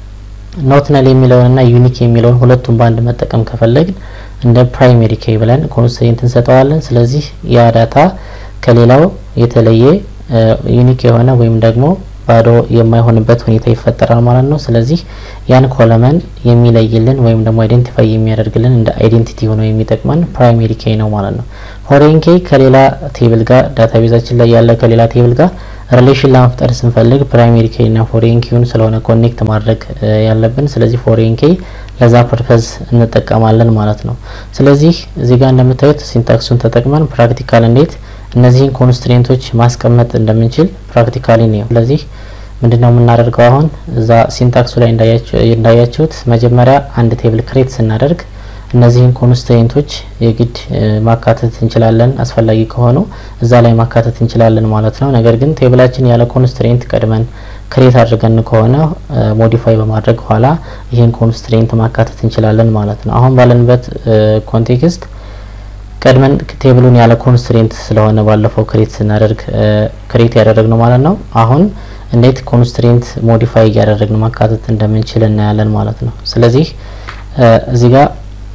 ኖት ነል የሚለውንና ዩኒክ የሚለውን ሁለቱን ባንድ መጠቀም ከፈለግን እንደ ፕራይመሪ ኬይ ብለን ኮንስትሬንት እንሰጠዋለን። ስለዚህ ያ ዳታ ከሌላው የተለየ ዩኒክ የሆነ ወይም ደግሞ ባዶ የማይሆንበት ሁኔታ ይፈጠራል ማለት ነው። ስለዚህ ያን ኮለመን የሚለይልን ወይም ደግሞ አይዴንቲፋይ የሚያደርግልን እንደ አይዴንቲቲ ሆኖ የሚጠቅመን ፕራይመሪ ኬይ ነው ማለት ነው። ፎሬን ኬይ ከሌላ ቴብል ጋር ዳታቤዛችን ላይ ያለ ከሌላ ቴብል ጋር ሪሌሽን ለመፍጠር ስንፈልግ ፕራይመሪ ኬይ እና ፎሬን ኬይን ስለሆነ ኮኔክት ማድረግ ያለብን፣ ስለዚህ ፎሬን ኬይ ለዛ ፐርፐዝ እንጠቀማለን ማለት ነው። ስለዚህ እዚህ ጋር እንደምታዩት ሲንታክሱን ተጠቅመን ፕራክቲካል እንዴት እነዚህን ኮንስትሬንቶች ማስቀመጥ እንደምንችል ፕራክቲካሊ ነው። ስለዚህ ምንድነው የምናደርገው? አሁን እዛ ሲንታክሱ ላይ እንዳያችሁት መጀመሪያ አንድ ቴብል ክሬት ስናደርግ እነዚህን ኮንስትሬንቶች የግድ ማካተት እንችላለን፣ አስፈላጊ ከሆኑ እዛ ላይ ማካተት እንችላለን ማለት ነው። ነገር ግን ቴብላችን ያለ ኮንስትሬንት ቀድመን ክሬት አድርገን ከሆነ ሞዲፋይ በማድረግ ኋላ ይሄን ኮንስትሬንት ማካተት እንችላለን ማለት ነው። አሁን ባለንበት ኮንቴክስት ቀድመን ቴብሉን ያለ ኮንስትሬንት ስለሆነ ባለፈው ክሬት ስናደርግ ክሬት ያደረግነው ማለት ነው። አሁን እንዴት ኮንስትሬንት ሞዲፋይ ያደረግን ማካተት እንደምንችል እናያለን ማለት ነው። ስለዚህ እዚህ ጋር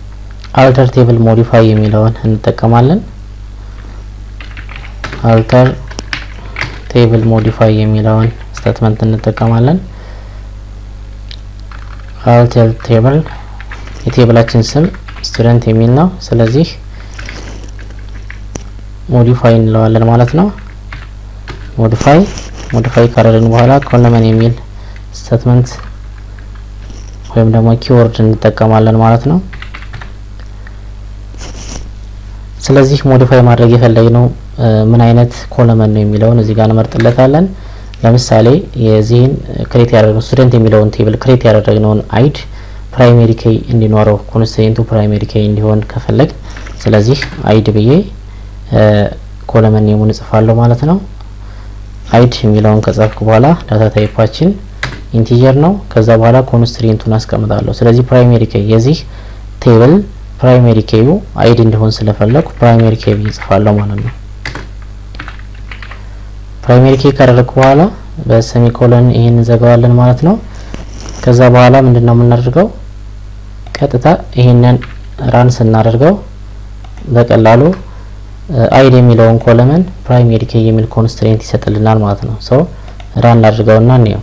አልተር ቴብል ሞዲፋይ የሚለውን እንጠቀማለን። አልተር ቴብል ሞዲፋይ የሚለውን ስቴትመንት እንጠቀማለን። አልተር ቴብል የቴብላችን ስም ስቱደንት የሚል ነው። ስለዚህ ሞዲፋይ እንለዋለን ማለት ነው። ሞዲፋይ ሞዲፋይ ካደረግን በኋላ ኮለመን የሚል ስቴትመንት ወይም ደግሞ ኪወርድ እንጠቀማለን ማለት ነው። ስለዚህ ሞዲፋይ ማድረግ የፈለግነው ምን አይነት ኮለመን ነው የሚለውን እዚህ ጋር እንመርጥለታለን። ለምሳሌ የዚህን ክሬት ያደረግነው ስቱደንት የሚለውን ቴብል ክሬት ያደረግነውን አይድ ፕራይመሪ ኬይ እንዲኖረው ኮንስትሬንቱ ፕራይመሪ ኬይ እንዲሆን ከፈለግ ስለዚህ አይድ ብዬ ኮለመን ኔሙን ጽፋለሁ ማለት ነው። አይድ የሚለውን ከጻፍኩ በኋላ ዳታ ታይፓችን ኢንቲጀር ነው። ከዛ በኋላ ኮንስትሬንቱን አስቀምጣለሁ። ስለዚህ ፕራይመሪ ኬይ የዚህ ቴብል ፕራይመሪ ኬዩ አይድ እንዲሆን ስለፈለኩ ፕራይመሪ ኬይ ብዬ ጽፋለሁ ማለት ነው። ፕራይመሪ ኬይ ካደረኩ በኋላ በሴሚኮሎን ይሄን እንዘጋዋለን ማለት ነው። ከዛ በኋላ ምንድነው የምናደርገው? ቀጥታ ይሄንን ራን ስናደርገው በቀላሉ አይድ የሚለውን ኮለመን ፕራይመሪ ኬይ የሚል ኮንስትሬንት ይሰጥልናል ማለት ነው። ሶ ራን አድርገውና ነው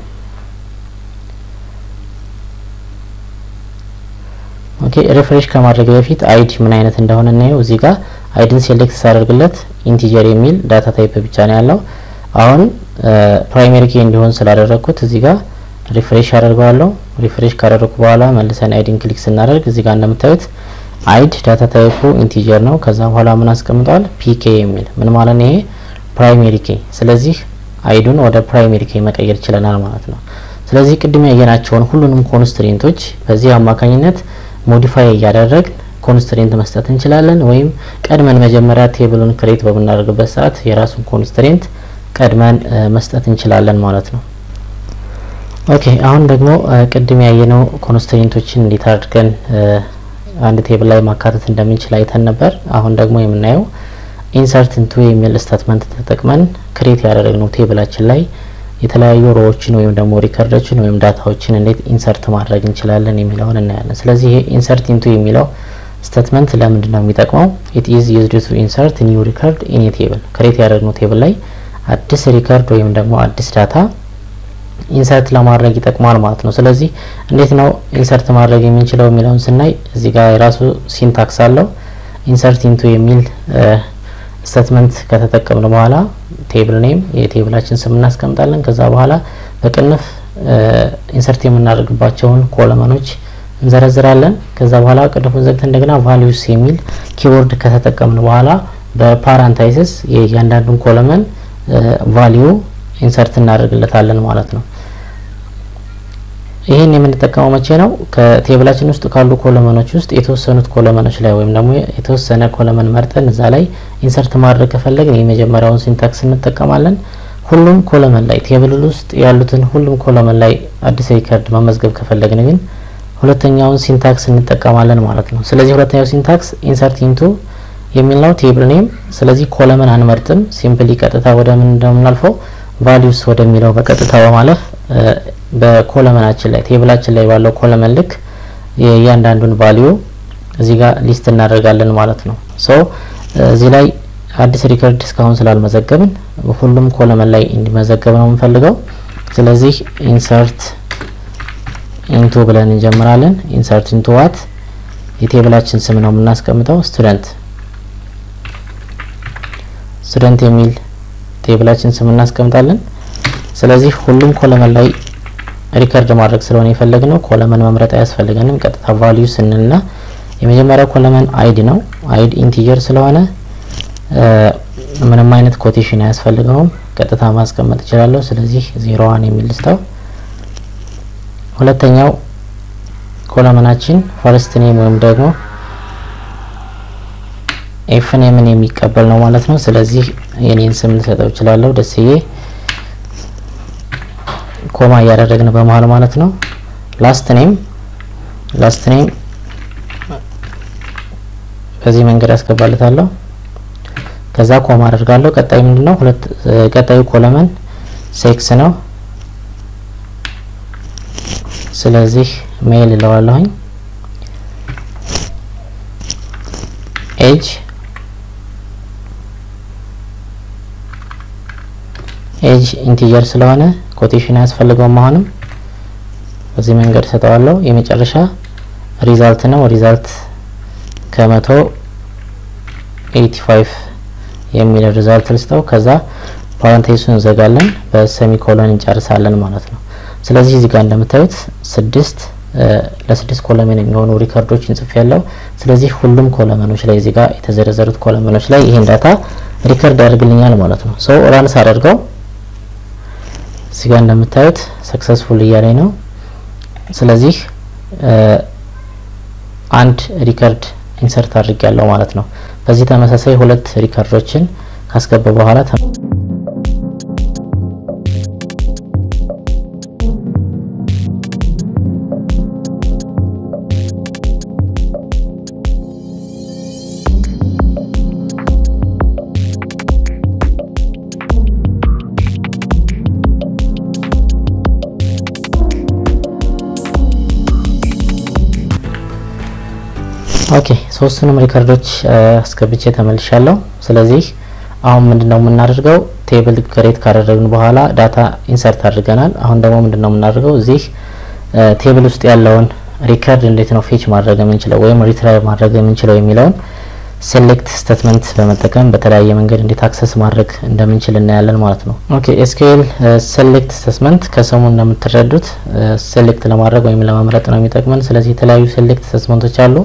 ኦኬ። ሪፍሬሽ ከማድረግ በፊት አይድ ምን አይነት እንደሆነ ነው እዚህ ጋር አይድን ሴሌክት ሳደርግለት ኢንቲጀር የሚል ዳታ ታይፕ ብቻ ነው ያለው። አሁን ፕራይመሪ ኬይ እንዲሆን ስላደረኩት እዚህ ጋር ሪፍሬሽ አደርጋለሁ። ሪፍሬሽ ካደረኩ በኋላ መልሰን አይድን ክሊክ ስናደርግ እዚህ ጋር እንደምታዩት አይድ ዳታ ታይፑ ኢንቲጀር ነው። ከዛ በኋላ ምን አስቀምጧል? ፒኬ የሚል ምን ማለት ነው? ይሄ ፕራይመሪ ኬይ። ስለዚህ አይዱን ወደ ፕራይመሪ ኬይ መቀየር ይችላል ማለት ነው። ስለዚህ ቅድም ያየናቸውን ሁሉንም ኮንስትሬንቶች በዚህ አማካኝነት ሞዲፋይ ያደረግን ኮንስትሬንት መስጠት እንችላለን፣ ወይም ቀድመን መጀመሪያ ቴብሉን ክሬት በመናደርግበት ሰዓት የራሱን ኮንስትሬንት ቀድመን መስጠት እንችላለን ማለት ነው። ኦኬ አሁን ደግሞ ቅድም ያየነው ኮንስትሬንቶችን እንዴት አድርገን አንድ ቴብል ላይ ማካተት እንደምንችል አይተን ነበር። አሁን ደግሞ የምናየው ኢንሰርት ኢንቱ የሚል ስቴትመንት ተጠቅመን ክሬት ያደረግነው ቴብላችን ላይ የተለያዩ ሮዎችን ወይም ደግሞ ሪከርዶችን ወይም ዳታዎችን እንዴት ኢንሰርት ማድረግ እንችላለን የሚለውን እናያለን። ስለዚህ ይሄ ኢንሰርት ኢንቱ የሚለው ስቴትመንት ለምንድነው የሚጠቅመው? it is used to insert new record in a table ክሬት ያደረግነው ቴብል ላይ አዲስ ሪከርድ ወይም ደግሞ አዲስ ዳታ ኢንሰርት ለማድረግ ይጠቅማል ማለት ነው። ስለዚህ እንዴት ነው ኢንሰርት ማድረግ የምንችለው የሚለውን ስናይ እዚህ ጋር የራሱ ሲንታክስ አለው። ኢንሰርት ኢንቱ የሚል ስቴትመንት ከተጠቀምን በኋላ ቴብል ኔም የቴብላችን ስም እናስቀምጣለን። ከዛ በኋላ በቅንፍ ኢንሰርት የምናደርግባቸውን ኮለመኖች እንዘረዝራለን። ከዛ በኋላ ቅንፉን ዘግተን እንደገና ቫልዩስ የሚል ኪወርድ ከተጠቀምን በኋላ በፓራንታይሲስ የእያንዳንዱን ኮለመን ቫልዩ ኢንሰርት እናደርግለታለን ማለት ነው። ይሄን የምንጠቀመው መቼ ነው? ከቴብላችን ውስጥ ካሉ ኮለመኖች ውስጥ የተወሰኑት ኮለመኖች ላይ ወይም ደግሞ የተወሰነ ኮለመን መርጠን እዛ ላይ ኢንሰርት ማድረግ ከፈለግን የመጀመሪያውን ሲንታክስ እንጠቀማለን። ሁሉም ኮለመን ላይ ቴብል ውስጥ ያሉትን ሁሉም ኮለመን ላይ አዲስ ሪከርድ መመዝገብ ከፈለግን ግን ሁለተኛውን ሲንታክስ እንጠቀማለን ማለት ነው። ስለዚህ ሁለተኛው ሲንታክስ ኢንሰርት ኢንቱ የሚል ነው ቴብል ኔም። ስለዚህ ኮለመን አንመርጥም፣ ሲምፕሊ ቀጥታ ወደ ምን እንደምናልፈው ቫልዩስ ወደሚለው በቀጥታ በማለፍ በኮለመናችን ላይ ቴብላችን ላይ ባለው ኮለመን ልክ የእያንዳንዱን ቫልዩ እዚህ ጋር ሊስት እናደርጋለን ማለት ነው። ሶ እዚህ ላይ አዲስ ሪከርድ እስካሁን ስላልመዘገብን ሁሉም ኮለመን ላይ እንዲመዘገብ ነው የምንፈልገው። ስለዚህ ኢንሰርት ኢንቱ ብለን እንጀምራለን። ኢንሰርት ኢንቱ ዋት የቴብላችን ስም ነው የምናስቀምጠው ስቱደንት ስቱደንት የሚል ቴብላችን ስም እናስቀምጣለን። ስለዚህ ሁሉም ኮለመን ላይ ሪከርድ ማድረግ ስለሆነ የፈለግነው ኮለመን መምረጥ አያስፈልገንም። ቀጥታ ቫልዩ ስንልና የመጀመሪያው ኮለመን አይዲ ነው። አይዲ ኢንቲጀር ስለሆነ ምንም አይነት ኮቴሽን አያስፈልገውም፣ ቀጥታ ማስቀመጥ ይችላል። ስለዚህ ዜሮ ዋን የሚል ልስታው። ሁለተኛው ኮለመናችን ፈርስት ኔም ወይም ደግሞ ኤፍ ኔምን የሚቀበል ነው ማለት ነው። ስለዚህ የኔን ስም ልሰጠው ይችላል ደስዬ ኮማ ያደረግን በመሃል ማለት ነው። ላስት ኔም ላስት ኔም በዚህ መንገድ አስገባለታለሁ። ከዛ ኮማ አደርጋለሁ። ቀጣይ ምንድነው? ሁለት ቀጣዩ ኮለመን ሴክስ ነው። ስለዚህ ሜል ለዋለሁኝ። ኤጅ ኤጅ ኢንቲጀር ስለሆነ ኮቴሽን ያስፈልገውም አሁንም በዚህ መንገድ ሰጣዋለሁ። የመጨረሻ ሪዛልት ነው። ሪዛልት ከመቶ ኤይቲ ፋይቭ የሚል ሪዛልት ልስጠው። ከዛ ፓራንቴሲሱን ዘጋለን፣ በሴሚኮሎን እንጨርሳለን ማለት ነው። ስለዚህ እዚህ ጋር እንደምታዩት ስድስት ለስድስት ኮለመን የሚሆኑ ሪከርዶችን ጽፌያለሁ። ስለዚህ ሁሉም ኮለመኖች ላይ እዚህ ጋር የተዘረዘሩት ኮለመኖች ላይ ይሄን ዳታ ሪከርድ ያደርግልኛል ማለት ነው። ሶ ራንስ አደርገው እዚህ ጋር እንደምታዩት ሰክሰስፉል እያለኝ ነው። ስለዚህ አንድ ሪከርድ ኢንሰርት አድርጌያለሁ ማለት ነው። በዚህ ተመሳሳይ ሁለት ሪከርዶችን ካስገባ በኋላ ኦኬ ሶስቱንም ሪከርዶች አስገብቼ ተመልሻለሁ። ስለዚህ አሁን ምንድነው የምናደርገው? ቴብል ክሬት ካደረግን በኋላ ዳታ ኢንሰርት አድርገናል። አሁን ደግሞ ምንድነው የምናደርገው? እዚህ ቴብል ውስጥ ያለውን ሪከርድ እንዴት ነው ፌች ማድረግ የምንችለው ወይም ሪትራይቭ ማድረግ የምንችለው የሚለውን ሴሌክት ስቴትመንት በመጠቀም በተለያየ መንገድ እንዴት አክሰስ ማድረግ እንደምንችል እናያለን ማለት ነው። ኦኬ ኤስኪዩኤል ሴሌክት ስቴትመንት ከስሙ እንደምትረዱት ሴሌክት ለማድረግ ወይም ለመምረጥ ነው የሚጠቅመን። ስለዚህ የተለያዩ ሴሌክት ስቴትመንቶች አሉ።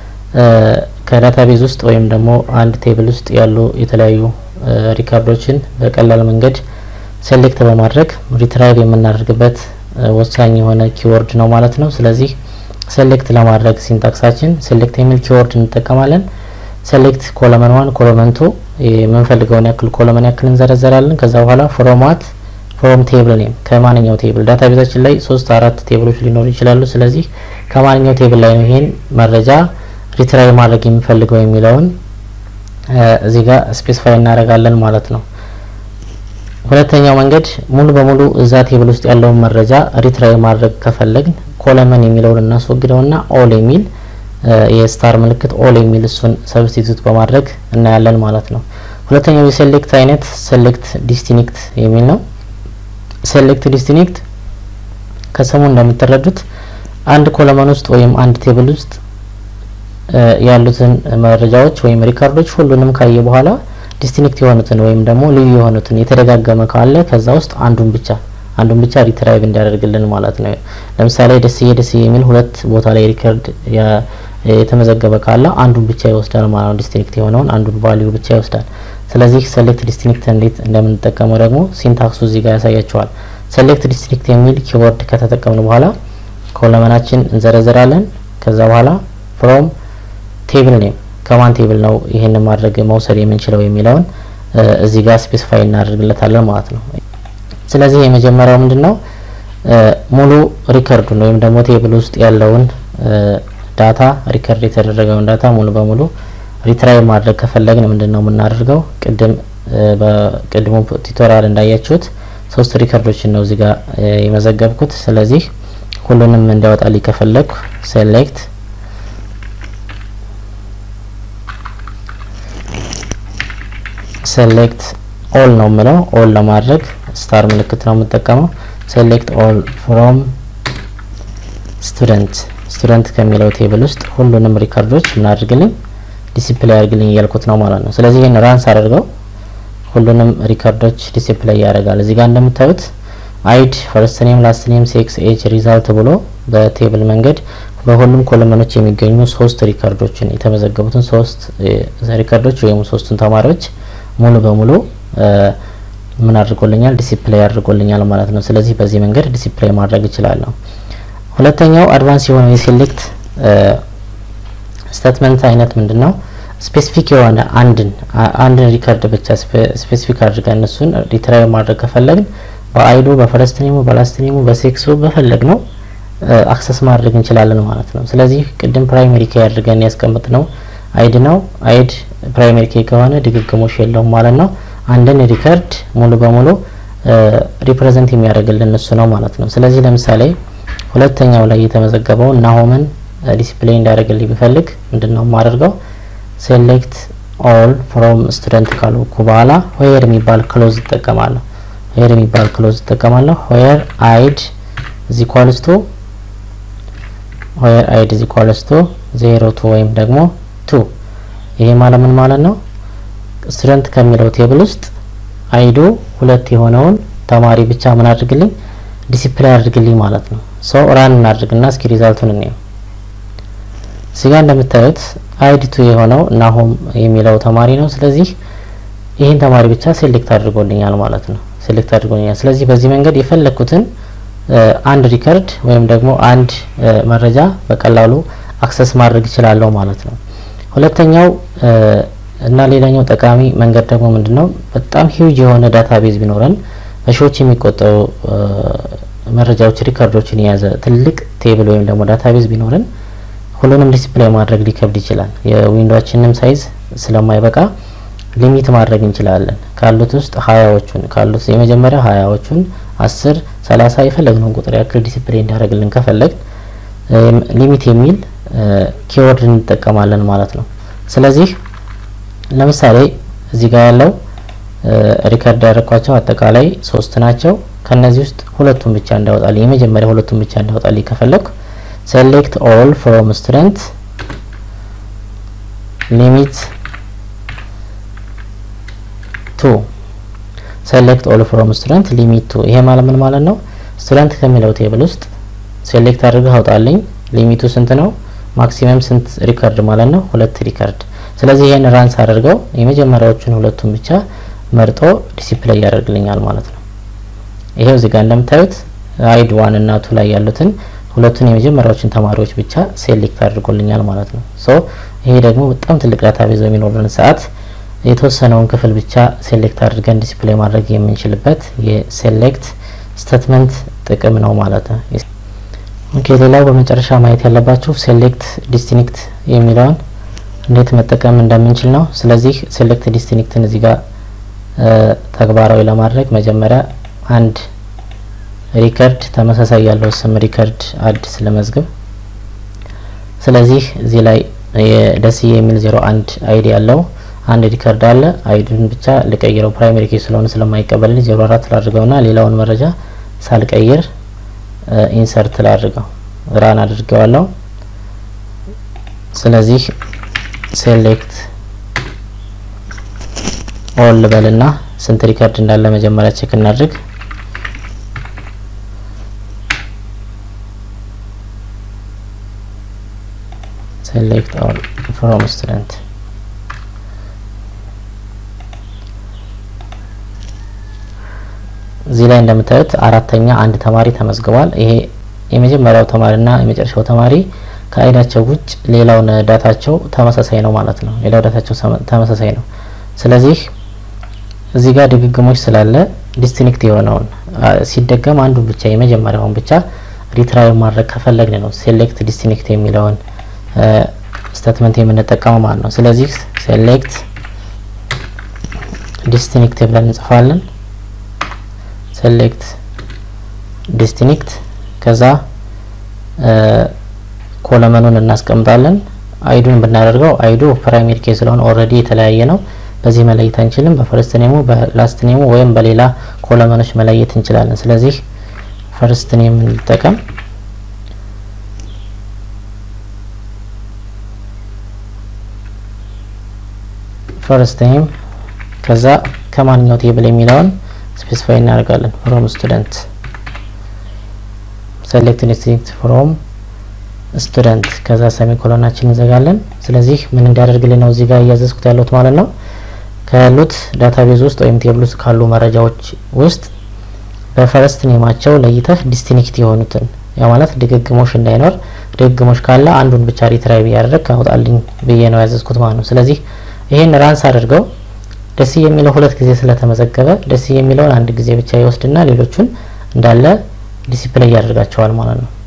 ከዳታቤዝ ውስጥ ወይም ደግሞ አንድ ቴብል ውስጥ ያሉ የተለያዩ ሪከርዶችን በቀላል መንገድ ሴሌክት በማድረግ ሪትራይቭ የምናደርግበት ወሳኝ የሆነ ኪወርድ ነው ማለት ነው። ስለዚህ ሴሌክት ለማድረግ ሲንታክሳችን ሴሌክት የሚል ኪወርድ እንጠቀማለን። ሴሌክት ኮለመን ዋን ኮለመን ቱ የምንፈልገውን ያክል ኮለመን ያክል እንዘረዘራለን። ከዛ በኋላ ፍሮም ዋት ፍሮም ቴብል ኔም ከማንኛው ቴብል ዳታቤዛችን ላይ ሶስት አራት ቴብሎች ሊኖሩ ይችላሉ። ስለዚህ ከማንኛው ቴብል ላይ ነው ይሄን መረጃ ሪትራይቭ ማድረግ የሚፈልገው የሚለውን እዚህ ጋር ስፔሲፋይ እናደርጋለን ማለት ነው። ሁለተኛው መንገድ ሙሉ በሙሉ እዛ ቴብል ውስጥ ያለውን መረጃ ሪትራይቭ ማድረግ ከፈለግን ኮለመን የሚለውን እናስወግደውና ኦል የሚል የስታር ምልክት ኦል የሚል እሱን ሰብስቲቱት በማድረግ እናያለን ማለት ነው። ሁለተኛው የሴሌክት አይነት ሴሌክት ዲስቲንክት የሚል ነው። ሴሌክት ዲስቲንክት ከስሙ እንደምትረዱት አንድ ኮለመን ውስጥ ወይም አንድ ቴብል ውስጥ ያሉትን መረጃዎች ወይም ሪካርዶች ሁሉንም ካየ በኋላ ዲስቲንክት የሆኑትን ወይም ደግሞ ልዩ የሆኑትን የተደጋገመ ካለ ከዛ ውስጥ አንዱን ብቻ አንዱን ብቻ ሪትራይቭ እንዲያደርግልን ማለት ነው። ለምሳሌ ደስዬ ደስዬ የሚል ሁለት ቦታ ላይ ሪከርድ የተመዘገበ ካለ አንዱን ብቻ ይወስዳል ማለት ነው። ዲስቲንክት የሆነውን አንዱን ቫልዩ ብቻ ይወስዳል። ስለዚህ ሴሌክት ዲስቲንክት እንዴት እንደምንጠቀመው ደግሞ ሲንታክሱ እዚህ ጋር ያሳያችኋል። ሴሌክት ዲስቲንክት የሚል ኪወርድ ከተጠቀምን በኋላ ኮለመናችን እንዘረዘራለን። ከዛ በኋላ ፍሮም ቴብል ኔም ከማን ቴብል ነው ይሄን ማድረግ መውሰድ የምንችለው የሚለውን እዚህ ጋር ስፔሲፋይ እናደርግለታለን ማለት ነው። ስለዚህ የመጀመሪያው ምንድነው ሙሉ ሪከርዱን ወይም ደግሞ ቴብል ውስጥ ያለውን ዳታ ሪከርድ የተደረገውን ዳታ ሙሉ በሙሉ ሪትራይቭ ማድረግ ከፈለግን ምንድነው የምናደርገው? ቅድም በቅድሙ ቱቶሪያል እንዳያችሁት ሶስት ሪከርዶችን ነው እዚህ ጋር የመዘገብኩት። ስለዚህ ሁሉንም እንዲያወጣልኝ ከፈለኩ ሴሌክት ሴሌክት ኦል ነው የምለው። ኦል ለማድረግ ስታር ምልክት ነው የምጠቀመው። ሴሌክት ኦል ፍሮም ስቱደንት ስቱደንት ከሚለው ቴብል ውስጥ ሁሉንም ሪከርዶች እናድርግልኝ ዲስፕሌይ አድርግልኝ እያልኩት ነው ማለት ነው። ስለዚህ ይሄን ራንስ አድርገው ሁሉንም ሪከርዶች ዲስፕሌይ ያደርጋል። እዚህ ጋር እንደምታዩት አይድ ፈርስት ኔም ላስት ኔም ሴክስ ኤጅ ሪዛልት ብሎ በቴብል መንገድ በሁሉም ኮለመኖች የሚገኙ ሶስት ሪከርዶችን የተመዘገቡትን ሶስት ሪከርዶች ወይም ሶስቱን ተማሪዎች ሙሉ በሙሉ ምን አድርጎልኛል? ዲስፕሌይ አድርጎልኛል ማለት ነው። ስለዚህ በዚህ መንገድ ዲስፕሌይ ማድረግ ይችላል ነው። ሁለተኛው አድቫንስ የሆነ የሴሌክት ስቴትመንት አይነት ምንድነው? ስፔሲፊክ የሆነ አንድን አንድን ሪከርድ ብቻ ስፔሲፊክ አድርገን እሱን ሪትራይቭ ማድረግ ከፈለግን በአይዱ በፈርስት ኔሙ በላስት ኔሙ በሴክሱ በፈለግነው አክሰስ ማድረግ እንችላለን ማለት ነው። ስለዚህ ቅድም ፕራይመሪ ኬ አድርገን ያስቀምጥነው አይድ ነው። አይድ ፕራይመሪ ኬ ከሆነ ድግግሞሽ የለውም ማለት ነው። አንድን ሪከርድ ሙሉ በሙሉ ሪፕሬዘንት የሚያደርግልን እሱ ነው ማለት ነው። ስለዚህ ለምሳሌ ሁለተኛው ላይ የተመዘገበው ናሆምን ዲስፕሌይ እንዲያደርግልኝ ቢፈልግ ምንድነው የማደርገው? ሴሌክት ኦል ፍሮም ስቱደንት ካልኩ በኋላ ዌር የሚባል ክሎዝ እጠቀማለሁ። ዌር የሚባል ክሎዝ እጠቀማለሁ። ዌር አይድ is equals to where id is equals to ዜሮ ቱ ወይም ደግሞ ቱ። ይሄ ማለት ምን ማለት ነው? ስቱደንት ከሚለው ቴብል ውስጥ አይዱ ሁለት የሆነውን ተማሪ ብቻ ምን አድርግልኝ? ዲስፕሌይ አድርግልኝ ማለት ነው። ሶ ራን እናድርግና እስኪ ሪዛልቱን እንየው። እዚህ ጋር እንደምታዩት አይዲ ቱ የሆነው ናሆም የሚለው ተማሪ ነው። ስለዚህ ይሄን ተማሪ ብቻ ሴሌክት አድርጎልኛል ማለት ነው። ሴሌክት አድርጎልኛል። ስለዚህ በዚህ መንገድ የፈለኩትን አንድ ሪከርድ ወይም ደግሞ አንድ መረጃ በቀላሉ አክሰስ ማድረግ ይችላልው ማለት ነው። ሁለተኛው እና ሌላኛው ጠቃሚ መንገድ ደግሞ ምንድነው? በጣም ሂውጅ የሆነ ዳታቤዝ ቢኖረን በሺዎች የሚቆጠሩ መረጃዎች ሪከርዶችን የያዘ ትልቅ ቴብል ወይም ደግሞ ዳታቤዝ ቢኖረን ሁሉንም ዲስፕሌይ ማድረግ ሊከብድ ይችላል። የዊንዶውችንም ሳይዝ ስለማይበቃ ሊሚት ማድረግ እንችላለን። ካሉት ውስጥ ሀያዎቹን ካሉት የመጀመሪያ ሀያዎቹን አስር ሰላሳ የፈለግነው ቁጥር ያክል ዲስፕሌይ እንዲያደርግልን ከፈለግ ሊሚት የሚል ኪወርድ እንጠቀማለን ማለት ነው። ስለዚህ ለምሳሌ እዚህ ጋር ያለው ሪከርድ ያደረኳቸው አጠቃላይ ሶስት ናቸው። ከነዚህ ውስጥ ሁለቱን ብቻ እንዳወጣልኝ የመጀመሪያ ሁለቱን ብቻ እንዳወጣልኝ ከፈለኩ ሴሌክት ኦል ፍሮም ስቱደንት ሊሚት ቱ ሴሌክት ኦል ፍሮም ስቱደንት ሊሚት ቱ። ይሄ ማለት ምን ማለት ነው? ስቱደንት ከሚለው ቴብል ውስጥ ሴሌክት አድርገህ አውጣልኝ ሊሚቱ ስንት ነው? ማክሲመም ስንት ሪከርድ ማለት ነው? ሁለት ሪከርድ። ስለዚህ ይሄን ራንስ አድርገው የመጀመሪያዎቹን ሁለቱን ብቻ መርጦ ዲስፕሌይ ያደርግልኛል ማለት ነው። ይሄው እዚህ ጋር እንደምታዩት አይድ ዋን እና ቱ ላይ ያሉትን ሁለቱን የመጀመሪያዎችን ተማሪዎች ብቻ ሴሌክት አድርጎልኛል ማለት ነው። ሶ ይሄ ደግሞ በጣም ትልቅ ዳታቤዝ በሚኖረን ሰዓት የተወሰነውን ክፍል ብቻ ሴሌክት አድርገን ዲስፕሌይ ማድረግ የምንችልበት የሴሌክት ስቴትመንት ጥቅም ነው ማለት ነው። ኦኬ ሌላው በመጨረሻ ማየት ያለባችሁ ሴሌክት ዲስቲንክት የሚለውን እንዴት መጠቀም እንደምንችል ነው። ስለዚህ ሴሌክት ዲስቲንክትን እዚህ ጋር ተግባራዊ ለማድረግ መጀመሪያ አንድ ሪከርድ ተመሳሳይ ያለው ስም ሪከርድ አዲስ ለመዝገብ። ስለዚህ እዚህ ላይ የደስዬ የሚል ዜሮ አንድ አይዲ ያለው አንድ ሪከርድ አለ። አይዲን ብቻ ልቀይረው ፕራይመሪ ኪ ስለሆነ ስለማይቀበልልኝ ዜሮ አራት ላድርገውና ሌላውን መረጃ ሳልቀይር ኢንሰርት ላድርገው ራን አድርገዋለሁ። ስለዚህ ሴሌክት ኦል በልና ስንት ሪከርድ እንዳለ መጀመሪያ ቼክ እናድርግ። ሴሌክት ኦል ፍሮም ስቱደንት እዚህ ላይ እንደምታዩት አራተኛ አንድ ተማሪ ተመዝግቧል። ይሄ የመጀመሪያው ተማሪና የመጨረሻው ተማሪ ከአይዳቸው ውጭ ሌላው ዳታቸው ተመሳሳይ ነው ማለት ነው። ሌላው ዳታቸው ተመሳሳይ ነው። ስለዚህ እዚህ ጋር ድግግሞች ስላለ ዲስቲንክት የሆነውን ሲደገም አንዱ ብቻ የመጀመሪያውን ብቻ ሪትራይቭ ማድረግ ከፈለግን ነው ሴሌክት ዲስቲንክት የሚለውን ስቴትመንት የምንጠቀመው ማለት ነው። ስለዚህ ሴሌክት ዲስቲንክት ብለን እንጽፋለን። ሴሌክት ዲስቲንክት ከዛ ኮለመኑን እናስቀምጣለን። አይዱን ብናደርገው አይዱ ፕራይመሪ ኬ ስለሆነ ኦሬዲ የተለያየ ነው። በዚህ መለየት አንችልም። በፈርስት ኔሙ በላስት ኔሙ ወይም በሌላ ኮለመኖች መለየት እንችላለን። ስለዚህ ፈርስት ኔም እንጠቀም። ፈርስት ኔም ከዛ ከማንኛው ቴብል የሚለውን ስፔሲፋይ እናደርጋለን። ፍሮም ስቱደንት ሴሌክት ዲስቲንክት ፍሮም ስቱደንት ከዛ ሰሚኮሎናችን እንዘጋለን። ስለዚህ ምን እንዲያደርግልን ነው እዚህ ጋር እያዘዝኩት ያለሁት ማለት ነው። ካሉት ዳታቤዝ ውስጥ ወይም ቴብል ውስጥ ካሉ መረጃዎች ውስጥ በፈርስት ኔማቸው ለይተህ ዲስቲንክት የሆኑትን ያ ማለት ድግግሞሽ እንዳይኖር ድግግሞሽ ካለ አንዱን ብቻ ሪትራይቭ ያደርግ አውጣልኝ ብዬ ነው ያዘዝኩት ማለት ነው። ስለዚህ ይሄን ራንስ አድርገው ደስዬ የሚለው ሁለት ጊዜ ስለተመዘገበ ደስዬ የሚለውን አንድ ጊዜ ብቻ ይወስድና ሌሎቹን እንዳለ ዲስፕሌይ ያደርጋቸዋል ማለት ነው።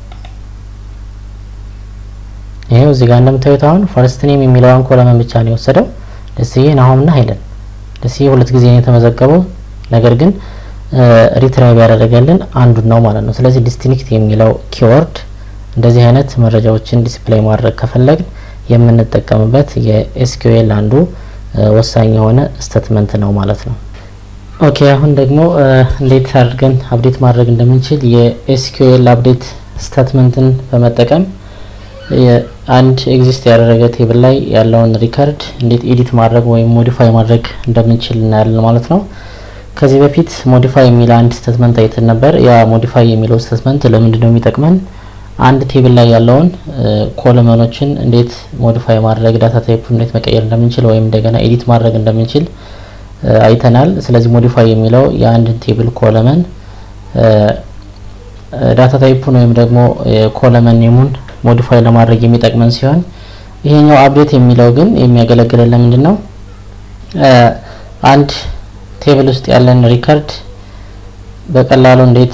ይሄው እዚህ ጋር እንደምታዩት አሁን ፈርስት ኔም የሚለውን ኮለመን ብቻ ነው የወሰደው። ደስዬ ናሆምና ሄለን ደስዬ ሁለት ጊዜ ነው የተመዘገበው፣ ነገር ግን ሪትራይቭ ያደረገልን አንዱን ነው ማለት ነው። ስለዚህ ዲስቲንክት የሚለው ኪወርድ እንደዚህ አይነት መረጃዎችን ዲስፕሌይ ማድረግ ከፈለግን የምንጠቀምበት የኤስኪዩኤል አንዱ ወሳኝ የሆነ ስቴትመንት ነው ማለት ነው። ኦኬ አሁን ደግሞ እንዴት አድርገን አፕዴት ማድረግ እንደምንችል የኤስኪዩኤል አፕዴት ስቴትመንትን በመጠቀም አንድ ኤግዚስት ያደረገ ቴብል ላይ ያለውን ሪከርድ እንዴት ኤዲት ማድረግ ወይም ሞዲፋይ ማድረግ እንደምንችል እናያለን ማለት ነው። ከዚህ በፊት ሞዲፋይ የሚል አንድ ስቴትመንት አይተን ነበር። ያ ሞዲፋይ የሚለው ስቴትመንት ለምንድን ነው የሚጠቅመን? አንድ ቴብል ላይ ያለውን ኮለመኖችን እንዴት ሞዲፋይ ማድረግ ዳታ ታይፑን እንዴት መቀየር እንደምንችል ወይም እንደገና ኤዲት ማድረግ እንደምንችል አይተናል። ስለዚህ ሞዲፋይ የሚለው የአንድ ቴብል ኮለመን ዳታ ታይፑን ወይም ደግሞ ኮለመን ኔሙን ሞዲፋይ ለማድረግ የሚጠቅመን ሲሆን ይሄኛው አፕዴት የሚለው ግን የሚያገለግለን ለምንድን ነው? አንድ ቴብል ውስጥ ያለን ሪከርድ በቀላሉ እንዴት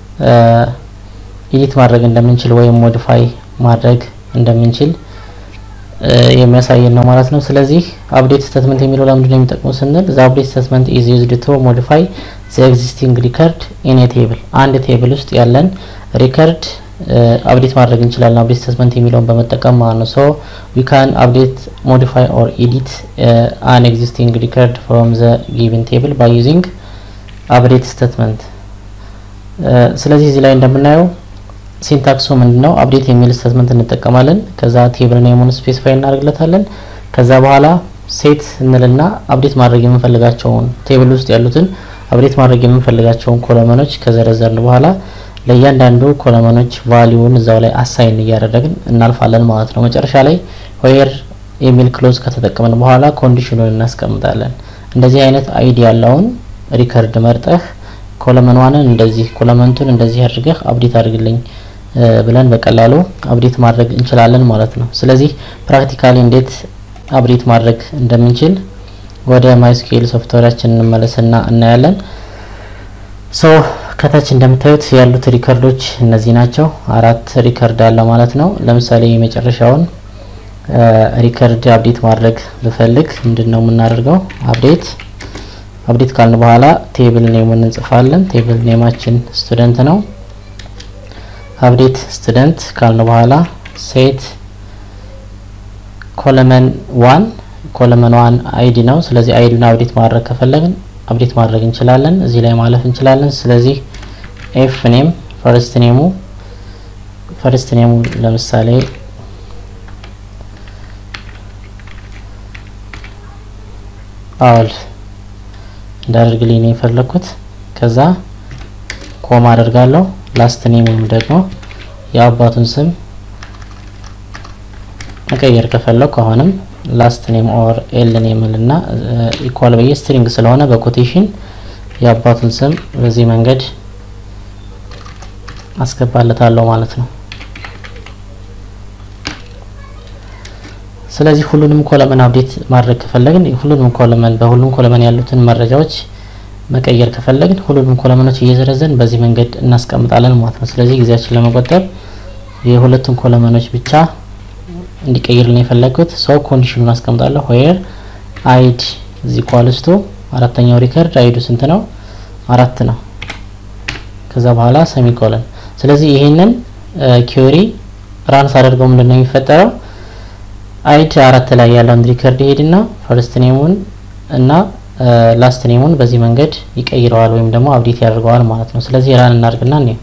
ኤዲት ማድረግ እንደምንችል ወይም ሞዲፋይ ማድረግ እንደምንችል የሚያሳየን ነው ማለት ነው። ስለዚህ አፕዴት ስቴትመንት የሚለው ለምንድን ነው የሚጠቅመው ስንል the update statement is used to modify the existing record in a table አንድ ቴብል ውስጥ ያለን ሪከርድ አፕዴት ማድረግ እንችላለን አፕዴት ስቴትመንት የሚለውን በመጠቀም ማለት ነው። so we can update modify or edit uh, an existing record from the given table by using update statement ስለዚህ እዚህ ላይ እንደምናየው ሲንታክሱ ምንድነው? አፕዴት የሚል ስቴትመንት እንጠቀማለን። ከዛ ቴብል ኔሙን ስፔሲፋይ እናደርግለታለን። ከዛ በኋላ ሴት እንልና አፕዴት ማድረግ የምንፈልጋቸውን ቴብል ውስጥ ያሉትን አፕዴት ማድረግ የምንፈልጋቸውን ኮለመኖች ከዘረዘርን በኋላ ለእያንዳንዱ ኮለመኖች ቫልዩውን እዛው ላይ አሳይን እያደረግን እናልፋለን ማለት ነው። መጨረሻ ላይ where የሚል ክሎዝ ከተጠቀምን በኋላ ኮንዲሽኑን እናስቀምጣለን። እንደዚህ አይነት አይዲ ያለውን ሪከርድ መርጠህ ኮለመኗንን እንደዚህ ኮለመንቱን እንደዚህ አድርገህ አፕዴት አድርግልኝ ብለን በቀላሉ አፕዴት ማድረግ እንችላለን ማለት ነው። ስለዚህ ፕራክቲካሊ እንዴት አፕዴት ማድረግ እንደምንችል ወደ ማይስኩኤል ሶፍትዌራችን እንመለስና እናያለን። ሶ ከታች እንደምታዩት ያሉት ሪከርዶች እነዚህ ናቸው። አራት ሪከርድ አለ ማለት ነው። ለምሳሌ የመጨረሻውን ሪከርድ አፕዴት ማድረግ ብፈልግ ምንድነው የምናደርገው? አፕዴት አፕዴት ካልን በኋላ ቴብል ኔሙን እንጽፋለን። ቴብል ኔማችን ስቱደንት ነው። አፕዴት ስቱደንት ካልን በኋላ ሴት ኮለመን ዋን ኮለመን ዋን አይዲ ነው። ስለዚህ አይዲውን አፕዴት ማድረግ ከፈለግን አፕዴት ማድረግ እንችላለን። እዚህ ላይ ማለፍ እንችላለን። ስለዚህ ኤፍ ኔም ፈርስት ኔሙ ፈርስት ኔሙ ለምሳሌ አል እንዳደርግልኝ ነው የፈለኩት። ከዛ ኮማ አደርጋለሁ። ላስት ኔሙም ደግሞ የአባቱን ስም መቀየር ከፈለኩ አሁንም ላስት ኔም ኦር ኤል ኔምልና ኢኳል በየ ስትሪንግ ስለሆነ በኮቴሽን የአባቱን ስም በዚህ መንገድ አስገባለታለሁ ማለት ነው። ስለዚህ ሁሉንም ኮለመን አፕዴት ማድረግ ከፈለግን ሁሉንም ኮለመን በሁሉም ኮለመን ያሉትን መረጃዎች መቀየር ከፈለግን ሁሉንም ኮለመኖች እየዘረዘን በዚህ መንገድ እናስቀምጣለን ማለት ነው። ስለዚህ ጊዜያችን ለመቆጠብ የሁለቱን ኮለመኖች ብቻ እንዲቀይርልን የፈለኩት ሶ ኮንዲሽኑን አስቀምጣለሁ። where id is equals to አራተኛው ሪከርድ አይዱ ስንት ነው? አራት ነው። ከዛ በኋላ ሴሚኮለን። ስለዚህ ይሄንን ኪዩሪ ራን ሳደርገው ምንድነው የሚፈጠረው? አይድ አራት ላይ ያለውን ሪከርድ ይሄድና ፈርስት ኔሙን እና ላስት ኔሙን በዚህ መንገድ ይቀይረዋል ወይም ደግሞ አፕዴት ያደርገዋል ማለት ነው። ስለዚህ ራን እናርግና ነው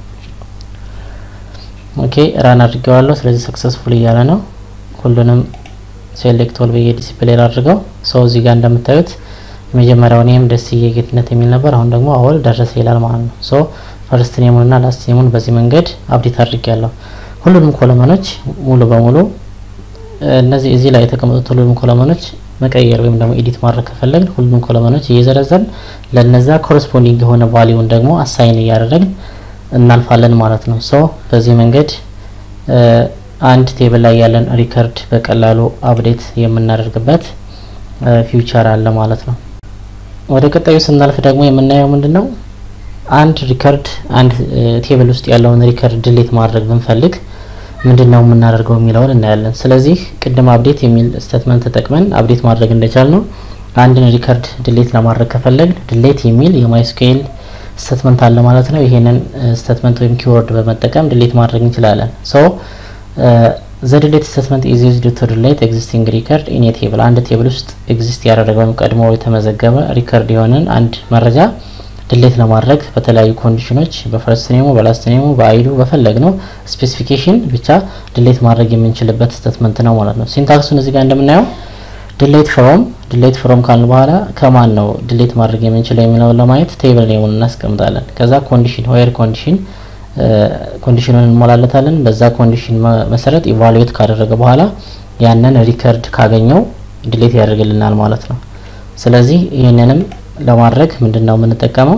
ኦኬ ራን አድርገዋለሁ። ስለዚህ ሰክሰስፉል እያለ ነው። ሁሉንም ሴሌክት ኦል በየ ዲስፕሌይ አድርገው ሶ እዚህ ጋር እንደምታዩት የመጀመሪያው ኔም ደስዬ ጌትነት የሚል ነበር። አሁን ደግሞ አወል ደረሰ ይላል ማለት ነው። ሶ ፈርስት ኔሙን እና ላስት ኔሙን በዚህ መንገድ አፕዴት አድርጌያለሁ። ሁሉንም ኮለመኖች ሙሉ በሙሉ እነዚህ እዚህ ላይ የተቀመጡት ሁሉንም ኮለመኖች መቀየር ወይም ደግሞ ኤዲት ማድረግ ከፈለግን ሁሉንም ኮለመኖች እየዘረዘን ለነዛ ኮረስፖንዲንግ የሆነ ቫልዩን ደግሞ አሳይን እያደረግን እናልፋለን ማለት ነው። ሶ በዚህ መንገድ አንድ ቴብል ላይ ያለን ሪከርድ በቀላሉ አፕዴት የምናደርግበት ፊውቸር አለ ማለት ነው። ወደ ቀጣዩ ስናልፍ ደግሞ የምናየው ምንድነው? አንድ ሪከርድ አንድ ቴብል ውስጥ ያለውን ሪከርድ ዲሊት ማድረግ ብንፈልግ ምንድነው የምናደርገው የሚለውን እናያለን። ስለዚህ ቅድም አፕዴት የሚል ስቴትመንት ተጠቅመን አፕዴት ማድረግ እንደቻልነው አንድን ሪከርድ ዲሊት ለማድረግ ከፈለግን ዲሊት የሚል የማይስኩኤል ስቴትመንት አለ ማለት ነው። ይሄንን ስቴትመንት ወይም ኪወርድ በመጠቀም ዲሊት ማድረግ እንችላለን። ሶ the delete statement is used to delete existing record in a table አንድ ቴብል ውስጥ ኤግዚስት ያደረገው ቀድሞ የተመዘገበ ሪከርድ የሆነን አንድ መረጃ ዲሊት ለማድረግ በተለያዩ ኮንዲሽኖች በፈርስት ኔሙ በላስት ኔሙ በአይዱ በፈለግነው ስፔሲፊኬሽን ብቻ ዲሊት ማድረግ የምንችልበት ስቴትመንት ነው ማለት ነው። ሲንታክሱን እዚህ ጋር እንደምናየው delete from delete from ካልን በኋላ ከማን ነው ዲሊት ማድረግ የምንችለው የሚለውን ለማየት ቴብል ኔሙን እናስቀምጣለን። ከዛ ኮንዲሽን where ኮንዲሽን ኮንዲሽኑን እንሞላለታለን። በዛ ኮንዲሽን መሰረት ኢቫሉዌት ካደረገ በኋላ ያንን ሪከርድ ካገኘው ዲሊት ያደርግልናል ማለት ነው። ስለዚህ ይሄንንም ለማድረግ ምንድነው የምንጠቀመው?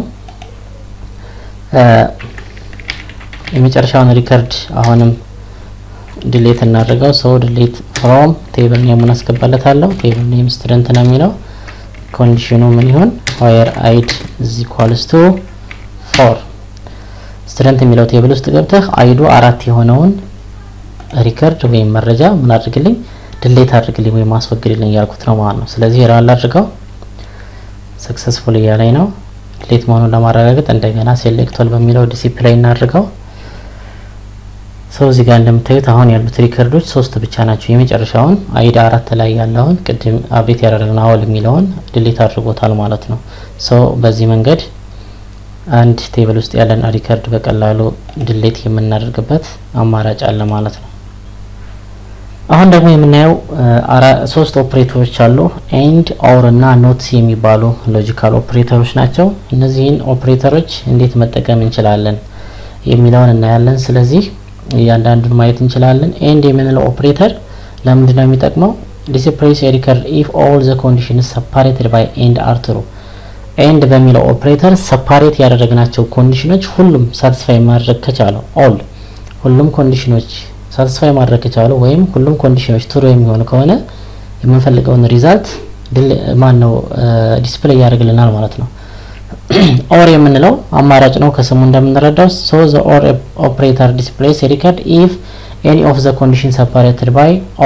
የመጨረሻውን ሪከርድ አሁንም ዲሊት እናደርገው። ሶ ዲሊት ፍሮም ቴብል ኔሙን አስገባለታለሁ። ቴብል ኔም ስቱደንት ነው የሚለው ኮንዲሽኑ ምን ይሆን? where id is equals to four ስቱደንት የሚለው ቴብል ውስጥ ገብተህ አይዱ አራት የሆነውን ሪከርድ ወይም መረጃ ምን አድርግልኝ? ዲሊት አድርግልኝ ወይም ማስወግድልኝ ያልኩት ነው ማለት ነው። ስለዚህ ራን አድርገው ሰክሰስፉል እያለኝ ነው። ዲሊት መሆኑን ለማረጋገጥ እንደገና ሴሌክት ኦል በሚለው ዲስፕሌይ እናድርገው። ሶ እዚህ ጋር እንደምታዩት አሁን ያሉት ሪከርዶች ሶስት ብቻ ናቸው። የመጨረሻውን አይዲ አራት ላይ ያለውን ቅድም አፕዴት ያደረግነው አወል የሚለውን ዲሊት አድርጎታል ማለት ነው። ሶ በዚህ መንገድ አንድ ቴብል ውስጥ ያለን ሪከርድ በቀላሉ ዲሊት የምናደርግበት አማራጭ አለ ማለት ነው። አሁን ደግሞ የምናየው ሶስት ኦፕሬተሮች አሉ። ኤንድ ኦር እና ኖት የሚባሉ ሎጂካል ኦፕሬተሮች ናቸው። እነዚህን ኦፕሬተሮች እንዴት መጠቀም እንችላለን የሚለውን እናያለን። ስለዚህ እያንዳንዱን ማየት እንችላለን። ኤንድ የምንለው ኦፕሬተር ለምንድን ነው የሚጠቅመው? displays a record if all the conditions separated by end are true ኤንድ በሚለው ኦፕሬተር ሰፓሬት ያደረግናቸው ኮንዲሽኖች ሁሉም ሳቲስፋይ ማድረግ ከቻለው ኦል ሁሉም ኮንዲሽኖች ሳቲስፋይ ማድረግ ከቻለው ወይም ሁሉም ኮንዲሽኖች ትሩ የሚሆኑ ከሆነ የምንፈልገውን ሪዛልት ማን ነው ዲስፕሌይ ያደርግልናል ማለት ነው። ኦር የምንለው አማራጭ ነው ከስሙ እንደምንረዳው። so the or operator displays a record if any of the conditions separated by or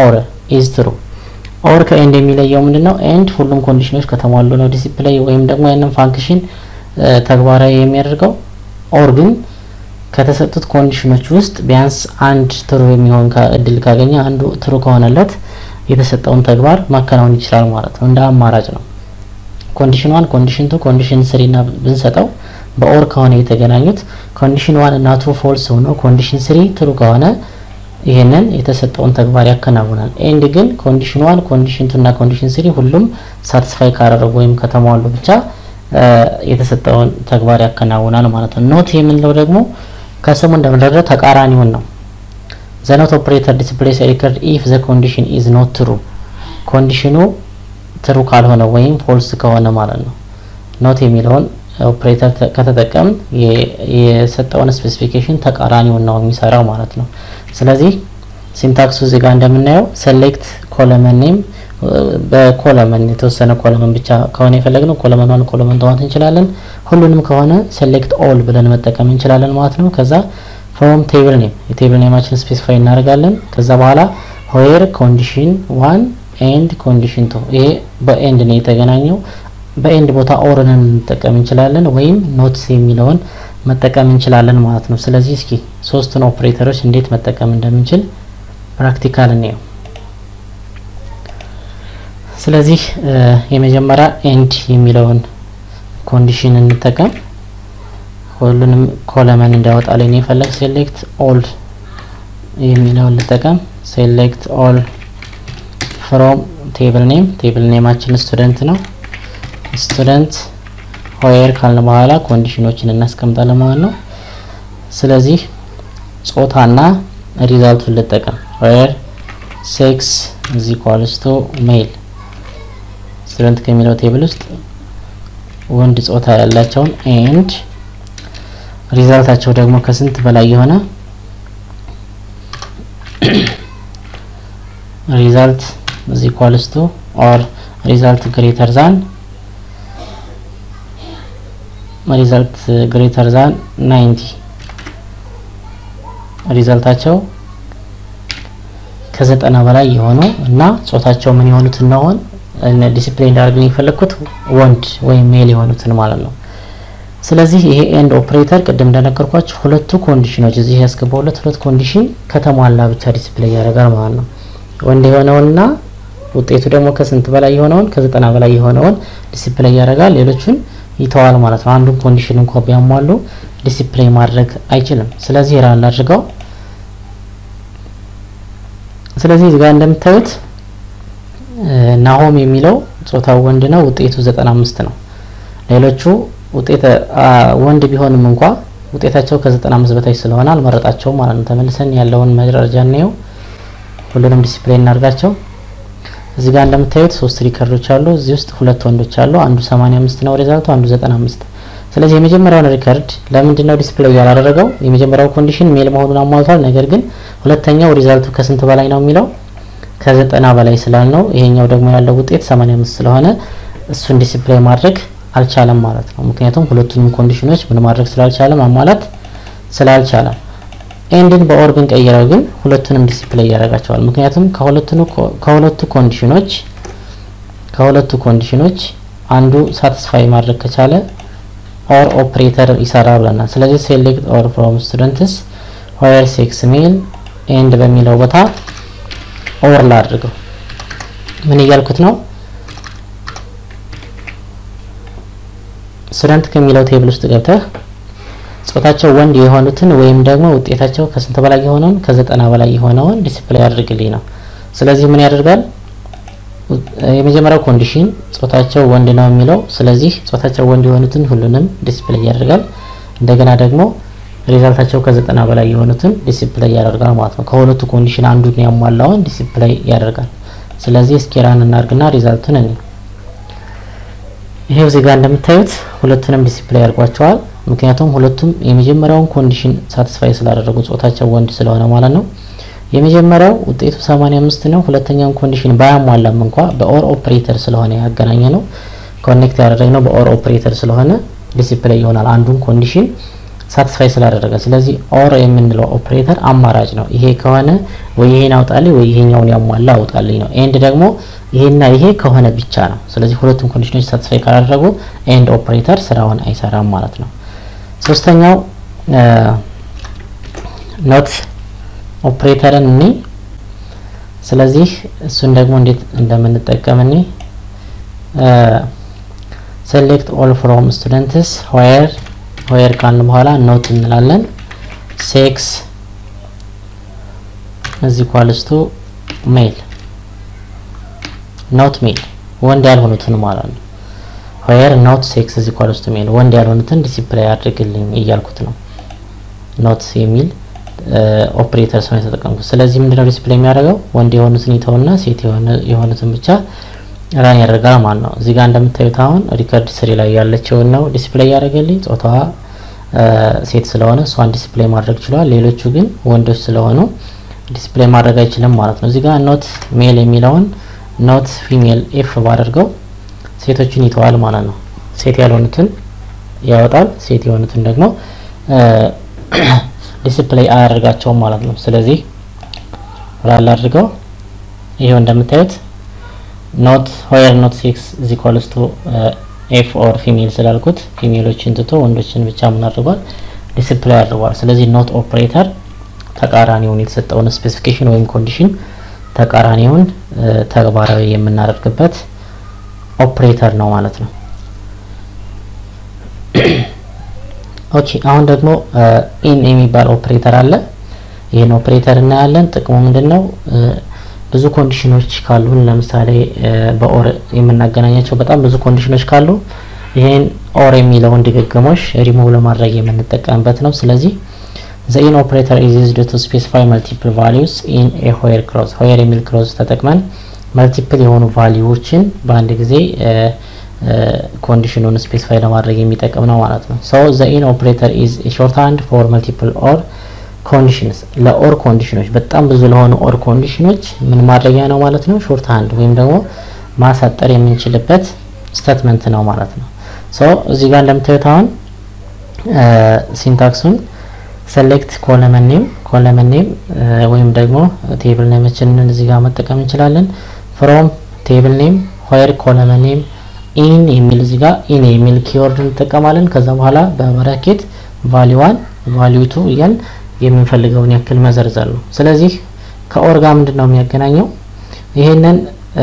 is true ኦር ከኤንድ የሚለየው ምንድነው ኤንድ ሁሉም ኮንዲሽኖች ከተሟሉ ነው ዲስፕሌይ ወይም ደግሞ ያንን ፋንክሽን ተግባራዊ የሚያደርገው ኦር ግን ከተሰጡት ኮንዲሽኖች ውስጥ ቢያንስ አንድ ትሩ የሚሆን እድል ካገኘ አንዱ ትሩ ከሆነለት የተሰጠውን ተግባር ማከናወን ይችላል ማለት ነው እንደ አማራጭ ነው ኮንዲሽን ዋን ኮንዲሽን ቱ ኮንዲሽን ስሪ እና ብንሰጠው በኦር ከሆነ የተገናኙት ኮንዲሽን ዋን እና ቱ ፎልስ ሆኖ ኮንዲሽን ስሪ ትሩ ከሆነ ይሄንን የተሰጠውን ተግባር ያከናውናል ኤንድ ግን ኮንዲሽን ዋን ኮንዲሽን ቱ እና ኮንዲሽን ስሪ ሁሉም ሳቲስፋይ ካደረጉ ወይም ከተሟሉ ብቻ የተሰጠውን ተግባር ያከናውናል ማለት ነው ኖት የምንለው ደግሞ ከስሙ እንደምንረዳው ተቃራኒውን ነው the not operator displays a record if the condition is not true ኮንዲሽኑ ትሩ ካልሆነ ወይም ፎልስ ከሆነ ማለት ነው ኖት የሚለውን ኦፕሬተር ከተጠቀም የሰጠውን ስፔሲፊኬሽን ተቃራኒውን ነው የሚሰራው ማለት ነው ስለዚህ ሲንታክሱ እዚህ ጋር እንደምናየው select column name በኮለመን የተወሰነ ኮለመን ብቻ ከሆነ የፈለግነው ኮለመን ዋን ኮለመን ቱ እንችላለን ሁሉንም ከሆነ select all ብለን መጠቀም እንችላለን ማለት ነው ከዛ from table name የቴብል ኔማችን ስፔሲፋይ እናደርጋለን ከዛ በኋላ where condition one and condition two ይሄ በኤንድ ነው የተገናኘው በኤንድ ቦታ ኦርን እንጠቀም እንችላለን ወይም ኖትስ የሚለውን መጠቀም እንችላለን ማለት ነው ስለዚህ እስኪ ሶስቱን ኦፕሬተሮች እንዴት መጠቀም እንደምንችል ፕራክቲካል ነው ስለዚህ የመጀመሪያ ኤንድ የሚለውን ኮንዲሽን እንጠቀም ሁሉንም ኮለመን እንዲያወጣልኝ ነው ፈለግ select all የሚለውን እንጠቀም select all from table name table nameአችን ስቱደንት ነው ስቱደንት where ካልን በኋላ ኮንዲሽኖችን እናስቀምጣለን ማለት ነው ስለዚህ ጾታና ሪዛልቱን ልጠቀም where sex is equals to male ስቱደንት ከሚለው ቴብል ውስጥ ወንድ ጾታ ያላቸውን and ሪዛልታቸው ደግሞ ከስንት በላይ የሆነ result is equals to or result greater than result greater than ninety ሪዛልታቸው ከዘጠና በላይ የሆኑ እና ጾታቸው ምን የሆኑት ነው እና ዲስፕሌይ እንዳርገኝ ፈለኩት ወንድ ወይ ሜል የሆኑትን ማለት ነው ስለዚህ ይሄ ኤንድ ኦፕሬተር ቀደም እንደነገርኳችሁ ሁለቱ ኮንዲሽኖች እዚህ ያስገባው ሁለት ሁለት ኮንዲሽን ከተሟላ ብቻ ዲስፕሌይ ያደርጋል ማለት ነው ወንድ የሆነውና ውጤቱ ደግሞ ከስንት በላይ የሆነውን ከዘጠና በላይ የሆነውን ዲስፕሌይ ያደርጋል ሌሎችን ይተዋል ማለት ነው አንዱን ኮንዲሽን እንኳን ቢያሟሉ ዲስፕሌይ ማድረግ አይችልም ስለዚህ ራን አድርገው ስለዚህ እዚህ ጋር እንደምታዩት ናሆም የሚለው ጾታው ወንድ ነው ውጤቱ ዘጠና አምስት ነው ሌሎቹ ውጤት ወንድ ቢሆንም እንኳን ውጤታቸው ከዘጠና አምስት በታች ስለሆነ አልመረጣቸው ማለት ነው ተመልሰን ያለውን መረጃ ነው ሁሉንም ዲስፕሌይ እናርጋቸው እዚህ ጋር እንደምታዩት ሶስት ሪከርዶች አሉ እዚህ ውስጥ ሁለት ወንዶች አሉ አንዱ ሰማንያ አምስት ነው ሪዛልቱ አንዱ ዘጠና አምስት ስለዚህ የመጀመሪያው ሪከርድ ለምንድን ነው ዲስፕሌይ ያላደረገው የመጀመሪያው ኮንዲሽን ሜል መሆኑን አሟልቷል ነገር ግን ሁለተኛው ሪዛልቱ ከስንት በላይ ነው የሚለው ከዘጠና በላይ ስላልነው ይሄኛው ደግሞ ያለው ውጤት ሰማንያ አምስት ስለሆነ እሱን ዲስፕሌይ ማድረግ አልቻለም ማለት ነው ምክንያቱም ሁለቱንም ኮንዲሽኖች ምን ማድረግ ስላልቻለ ማሟላት ስላልቻለ ኤንድን በኦር ብንቀይረው ግን ሁለቱንም ዲስፕሌይ ያደርጋቸዋል ምክንያቱም ከሁለቱ ከሁለቱ ኮንዲሽኖች ከሁለቱ ኮንዲሽኖች አንዱ ሳቲስፋይ ማድረግ ከቻለ ኦር ኦፕሬተር ይሰራልና ስለዚህ select or from students where sex male and በሚለው ቦታ ኦር ላድርገው ምን ይያልኩት ነው ስቱደንት ከሚለው ቴብል ውስጥ ገብተህ ጾታቸው ወንድ የሆኑትን ወይም ደግሞ ውጤታቸው ከስንት በላይ የሆነውን ከዘጠና በላይ የሆነውን ዲስፕሌይ አድርግልኝ ነው ስለዚህ ምን ያደርጋል የመጀመሪያው ኮንዲሽን ጾታቸው ወንድ ነው የሚለው ስለዚህ ጾታቸው ወንድ የሆኑትን ሁሉንም ዲስፕሌይ ያደርጋል እንደገና ደግሞ ሪዛልታቸው ከዘጠና በላይ የሆኑትን ዲስፕሌይ ያደርጋል ማለት ነው ከሁለቱ ኮንዲሽን አንዱን ያሟላውን ዲስፕሌይ ያደርጋል ስለዚህ ስኬራን እናርግና ሪዛልቱን እንይ ይሄው እዚህ ጋር እንደምታዩት ሁለቱንም ዲስፕሌይ ያርጓቸዋል ምክንያቱም ሁለቱም የመጀመሪያውን ኮንዲሽን ሳቲስፋይ ስላደረጉ ጾታቸው ወንድ ስለሆነ ማለት ነው የመጀመሪያው ውጤቱ ሰማንያ አምስት ነው ሁለተኛው ኮንዲሽን ባያሟላም እንኳን በኦር ኦፕሬተር ስለሆነ ያገናኘነው ኮኔክት ያደረግነው በኦር ኦፕሬተር ስለሆነ ዲስፕሌይ ይሆናል አንዱን ኮንዲሽን ሳቲስፋይ ስላደረገ ስለዚህ ኦር የምንለው ኦፕሬተር አማራጭ ነው። ይሄ ከሆነ ወይ ይሄን አውጣልኝ ወይ ይሄኛውን ያሟላ አውጣልኝ ነው። ኤንድ ደግሞ ይሄና ይሄ ከሆነ ብቻ ነው። ስለዚህ ሁለቱም ኮንዲሽኖች ሳቲስፋይ ካላደረጉ ኤንድ ኦፕሬተር ስራውን አይሰራም ማለት ነው። ሶስተኛው ኖት ኦፕሬተርን እኔ ስለዚህ እሱን ደግሞ እንዴት እንደምንጠቀም እኔ select all from students where where ካልን በኋላ ኖት እንላለን sex is equals to male not male ወንድ ያልሆኑትን ማለት ነው። where not sex is equals to male ወንድ ያልሆኑትን ዲስፕሌይ አድርግልኝ እያልኩት ነው። not የሚል ኦፕሬተር ሰው የተጠቀምኩት። ስለዚህ ምንድነው ዲስፕሌይ የሚያደርገው ወንድ የሆኑትን ይተውና ሴት የሆኑትን ብቻ ራን ያደርጋል ማለት ነው። እዚህ ጋር እንደምታዩት አሁን ሪከርድ ስሪ ላይ ያለችው ነው ዲስፕሌይ ያደርገልኝ ጾታዋ ሴት ስለሆነ እሷን ዲስፕሌይ ማድረግ ይችላል። ሌሎቹ ግን ወንዶች ስለሆኑ ዲስፕሌይ ማድረግ አይችልም ማለት ነው። እዚህ ጋር ኖት ሜል የሚለውን ኖት ፊሜል ኤፍ ባደርገው ሴቶችን ይተዋል ማለት ነው። ሴት ያልሆኑትን ያወጣል፣ ሴት የሆኑትን ደግሞ ዲስፕሌይ አያደርጋቸውም ማለት ነው። ስለዚህ ራል አድርገው ይሄው እንደምታዩት not where not sex is equals to uh, f or female ስላልኩት ፊሜሎችን ትቶ ወንዶችን ብቻ ምን አድርጓል ዲስፕሌይ አድርጓል። ስለዚህ not ኦፕሬተር ተቃራኒውን የተሰጠውን ስፔሲፊኬሽን ወይም ኮንዲሽን ተቃራኒውን ተግባራዊ የምናደርግበት ኦፕሬተር ነው ማለት ነው። ኦኬ አሁን ደግሞ in የሚባል ኦፕሬተር አለ። ይሄን ኦፕሬተር እናያለን። ጥቅሙ ምንድነው? ብዙ ኮንዲሽኖች ካሉ ለምሳሌ በኦር የምናገናኛቸው በጣም ብዙ ኮንዲሽኖች ካሉ ይሄን ኦር የሚለውን ድግግሞሽ ሪሙቭ ለማድረግ የምንጠቀምበት ነው። ስለዚህ the in operator is used to specify multiple values in a where clause where የሚል clause ተጠቅመን multiple የሆኑ ቫልዩዎችን በአንድ ጊዜ ኮንዲሽኑን ስፔሲፋይ ለማድረግ የሚጠቅም ነው ማለት ነው። so the in operator is a shorthand for multiple or conditions ለኦር ኮንዲሽኖች በጣም ብዙ ለሆኑ ኦር ኮንዲሽኖች ምን ማድረጊያ ነው ማለት ነው ሾርት ሃንድ ወይም ደግሞ ማሳጠር የምንችልበት ስቴትመንት ነው ማለት ነው። ሶ እዚህ ጋር እንደምታዩት አሁን ሲንታክሱን select column name column name ወይም ደግሞ ቴብል ኔሞችን እዚህ ጋር መጠቀም እንችላለን። from table name where column name in የሚል እዚህ ጋር in የሚል ኪወርድ እንጠቀማለን። ከዛ በኋላ በብራኬት value one value two እያልን የምንፈልገውን ያክል መዘርዘር ነው። ስለዚህ ከኦር ጋር ምንድነው የሚያገናኘው? ይሄንን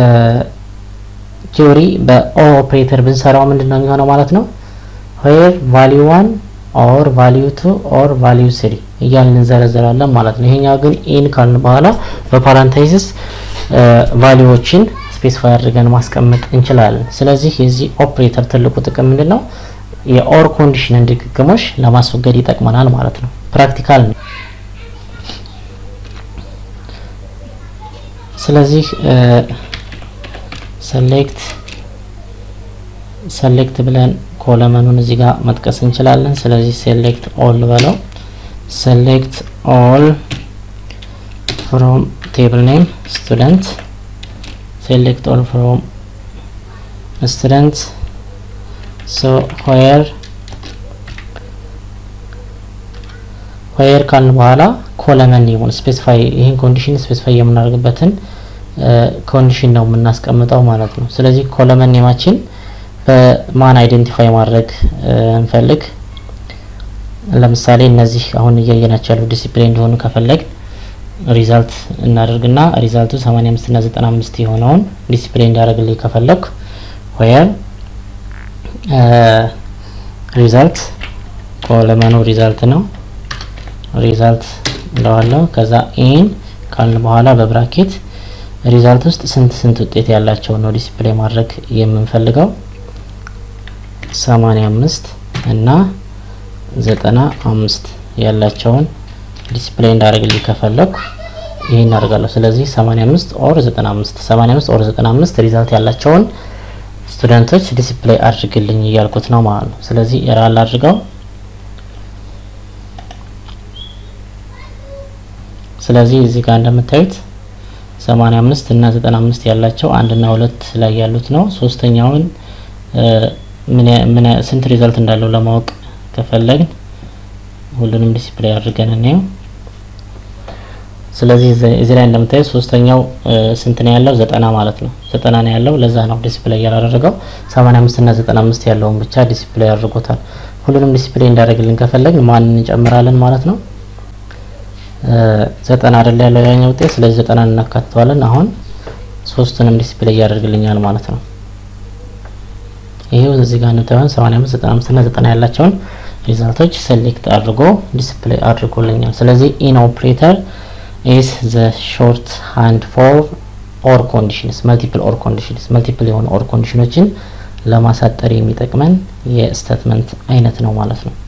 ቲዮሪ በኦ ኦፕሬተር ብንሰራው ምንድነው የሚሆነው ማለት ነው where value one or value two or value three እያልን እንዘረዝራለን ማለት ነው። ይሄኛው ግን in ካልን በኋላ በፓራንታይሲስ ቫልዩዎችን ስፔሲፋይ አድርገን ማስቀመጥ እንችላለን። ስለዚህ የዚህ ኦፕሬተር ትልቁ ጥቅም ምንድነው? የኦር ኮንዲሽን እንድግግሞሽ ለማስወገድ ይጠቅመናል ማለት ነው። ፕራክቲካል ነው። ስለዚህ select select ብለን ኮለመኑን እዚህ ጋር መጥቀስ እንችላለን። ስለዚህ select all በለው select all from table name student select all from student so where where ካልን በኋላ ኮለመን ይሁን ስፔሲፋይ ይሄን ኮንዲሽን ስፔሲፋይ የምናደርግበትን ኮንዲሽን ነው የምናስቀምጠው ማለት ነው። ስለዚህ ኮለመን ኔማችን በማን አይደንቲፋይ ማድረግ እንፈልግ ለምሳሌ እነዚህ አሁን እያየናቸው ያሉ ዲሲፕሊን እንደሆኑ ከፈለግ ሪዛልት እናደርግና ሪዛልቱ ሰማንያ አምስት እና ዘጠና አምስት የሆነውን ዲሲፕሊን እንዲያደርግልኝ ከፈለኩ where ሪዛልት ኮለመኑ ሪዛልት ነው ሪዛልት እንደዋለው ከዛ in ካልን በኋላ በብራኬት ሪዛልት ውስጥ ስንት ስንት ውጤት ያላቸው ነው ዲስፕሌይ ማድረግ የምንፈልገው ሰማንያ አምስት እና ዘጠና አምስት ያላቸውን ዲስፕሌይ እንዳደርግልኝ ከፈለኩ ይሄን እናደርጋለሁ። ስለዚህ ሰማንያ አምስት ኦር ዘጠና አምስት ሰማንያ አምስት ኦር ዘጠና አምስት ሪዛልት ያላቸውን ስቱደንቶች ዲስፕሌይ አድርግልኝ እያልኩት ነው ማለት ነው። ስለዚህ ራል አድርገው ስለዚህ እዚህ ጋር እንደምታዩት ሰማንያ አምስት እና ዘጠና አምስት ያላቸው አንድ እና ሁለት ላይ ያሉት ነው። ሶስተኛውን ምን ምን ስንት ሪዛልት እንዳለው ለማወቅ ከፈለግን ሁሉንም ዲስፕሌይ አድርገን ነው። ስለዚህ እዚህ ላይ እንደምታዩት ሶስተኛው ስንት ነው ያለው? ዘጠና ማለት ነው። ዘጠና ነው ያለው። ለዛ ነው ዲስፕሌይ ያላደረገው። ሰማንያ አምስት እና ዘጠና አምስት ያለውን ብቻ ዲስፕሌይ አድርጎታል። ሁሉንም ዲስፕሌይ እንዳደረግልን ከፈለግን ማን እንጨምራለን ማለት ነው? ዘጠና አይደል ያለው ያኛው ውጤት። ስለዚህ ዘጠና እናካትተዋለን። አሁን ሶስቱንም ዲስፕሌይ ያደርግልኛል ማለት ነው። ይሄው እዚህ ጋር ነው ታውን ሰማንያ አምስት ዘጠና አምስት እና ዘጠና ያላቸውን ሪዛልቶች ሴሌክት አድርጎ ዲስፕሌይ አድርጎልኛል። ስለዚህ ኢን ኦፕሬተር is the short hand for or conditions multiple or conditions multiple የሆኑ or conditionዎችን ለማሳጠር የሚጠቅመን የስቴትመንት አይነት ነው ማለት ነው።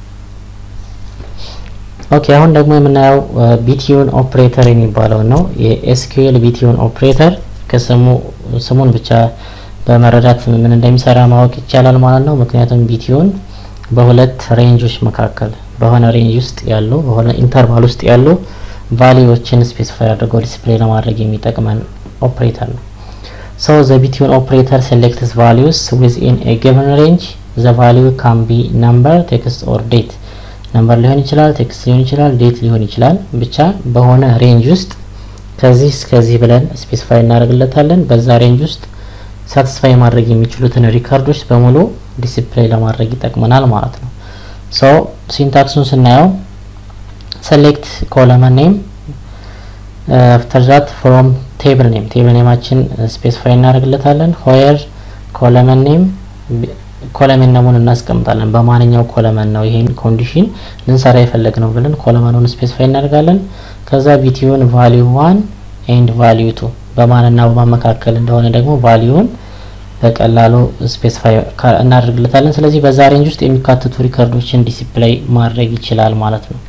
ኦኬ አሁን ደግሞ የምናየው ቢቲዩን ኦፕሬተር የሚባለው ነው። የኤስኪዩኤል ቢቲዩን ኦፕሬተር ከስሙ ስሙን ብቻ በመረዳት ምን እንደሚሰራ ማወቅ ይቻላል ማለት ነው። ምክንያቱም ቢቲዩን በሁለት ሬንጆች መካከል በሆነ ሬንጅ ውስጥ ያሉ በሆነ ኢንተርቫል ውስጥ ያሉ ቫልዩዎችን ስፔሲፋይ አድርጎ ዲስፕሌይ ለማድረግ የሚጠቅመን ኦፕሬተር ነው። so the btune operator selects values within a given range. the value can be number, text or date. number ሊሆን ይችላል፣ ቴክስት ሊሆን ይችላል፣ ዴት ሊሆን ይችላል። ብቻ በሆነ ሬንጅ ውስጥ ከዚህ እስከዚህ ብለን ስፔሲፋይ እናደርግለታለን። በዛ ሬንጅ ውስጥ ሳቲስፋይ ማድረግ የሚችሉትን ሪከርዶች በሙሉ ዲስፕሌይ ለማድረግ ይጠቅመናል ማለት ነው። so ሲንታክሱን ስናየው select column name uh, after that from table name table nameአችን ስፔሲፋይ እናደርግለታለን። where column name column name እናስቀምጣለን። በማንኛው column ነው ይሄን ኮንዲሽን ልንሰራ የፈለግነው ብለን column ስፔሲፋይ እናደርጋለን። ከዛ btune value one and value two በማንና በማን መካከል እንደሆነ ደግሞ ቫልዩን በቀላሉ ስፔሲፋይ እናደርግለታለን። ስለዚህ በዛ ሬንጅ ውስጥ የሚካተቱ ሪከርዶችን ዲስፕሌይ ማድረግ ይችላል ማለት ነው።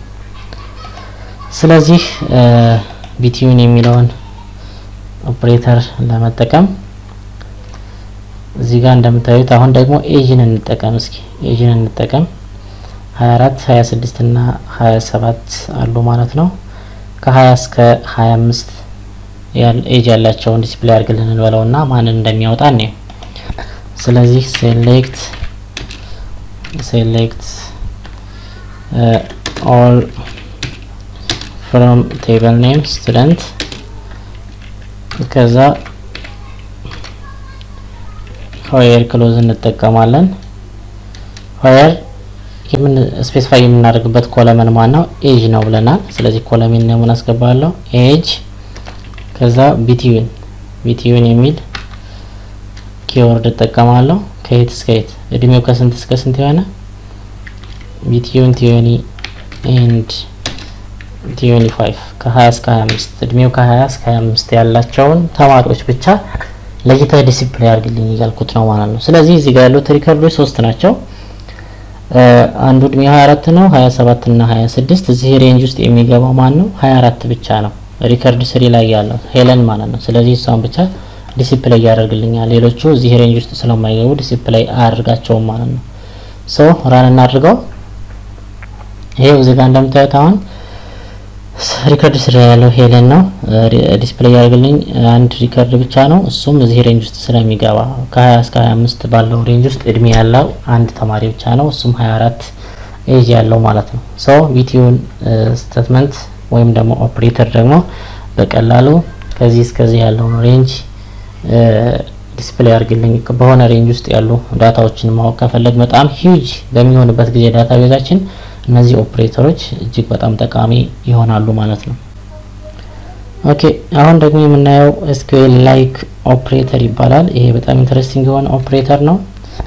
ስለዚህ ቢቲዩን የሚለውን ኦፕሬተር ለመጠቀም እዚህ ጋር እንደምታዩት አሁን ደግሞ ኤጅን እንጠቀም። እስኪ ኤጅን እንጠቀም ሀያ አራት ሀያ ስድስት እና ሀያ ሰባት አሉ ማለት ነው። ከ20 እስከ ሀያ አምስት ያለ ኤጅ ያላቸውን ዲስፕሌይ አድርግልን እንበለውና ማንን እንደሚያወጣ ነው። ስለዚህ ሴሌክት ሴሌክት all from table name student ከዛ where close እንጠቀማለን። where የምን ስፔሲፋይ የምናደርግበት ኮለመን ማን ነው? ኤጅ ነው ብለናል። ስለዚህ ኮለመን ነው እናስገባለሁ ኤጅ ከዛ ቢቲዩን ቢቲዩን የሚል ኪወርድ ተጠቀማለሁ። ከየት እስከ የት እድሜው ከስንት እስከ ስንት የሆነ ቢቲዩን twenty and twenty-five ከ20 እስከ ሀያ አምስት እድሜው ከ20 እስከ ሀያ አምስት ያላቸውን ተማሪዎች ብቻ ለይታ ዲስፕሌይ አድርግልኝ ይላልኩት ነው ማለት ነው። ስለዚህ እዚህ ጋር ያሉት ሪከርዶች ሶስት ናቸው። አንዱ እድሜ ሀያ አራት ነው፣ ሀያ ሰባት እና ሀያ ስድስት። እዚህ ሬንጅ ውስጥ የሚገባው ማን ነው? ሀያ አራት ብቻ ነው ሪከርድ ስሪ ላይ ያለው ሄለን ማለት ነው። ስለዚህ እሷን ብቻ ዲስፕሌይ ያደርግልኛል። ሌሎቹ እዚህ ሬንጅ ውስጥ ስለማይገቡ ዲስፕሌይ አያደርጋቸውም ማለት ነው። ሶ ራን እናድርገው። ይሄው እዚህ ጋር እንደምታዩት አሁን ሪከርድ ስሪ ያለው ሄለን ነው ዲስፕሌይ ያደርግልኝ አንድ ሪከርድ ብቻ ነው። እሱም እዚህ ሬንጅ ውስጥ ስለሚገባ ከ20 እስከ ሀያ አምስት ባለው ሬንጅ ውስጥ እድሜ ያለው አንድ ተማሪ ብቻ ነው። እሱም ሀያ አራት ኤጅ ያለው ማለት ነው። ሶ ቢቲዩን ስቴትመንት ወይም ደግሞ ኦፕሬተር ደግሞ በቀላሉ ከዚህ እስከዚህ ያለው ሬንጅ ዲስፕሌይ አድርግልኝ በሆነ ሬንጅ ውስጥ ያሉ ዳታዎችን ማወቅ ከፈለግ በጣም ሂውጅ በሚሆንበት ጊዜ ዳታቤዛችን እነዚህ ኦፕሬተሮች እጅግ በጣም ጠቃሚ ይሆናሉ ማለት ነው። ኦኬ አሁን ደግሞ የምናየው ኤስኪዩኤል ላይክ ኦፕሬተር ይባላል። ይሄ በጣም ኢንተረስቲንግ የሆነ ኦፕሬተር ነው።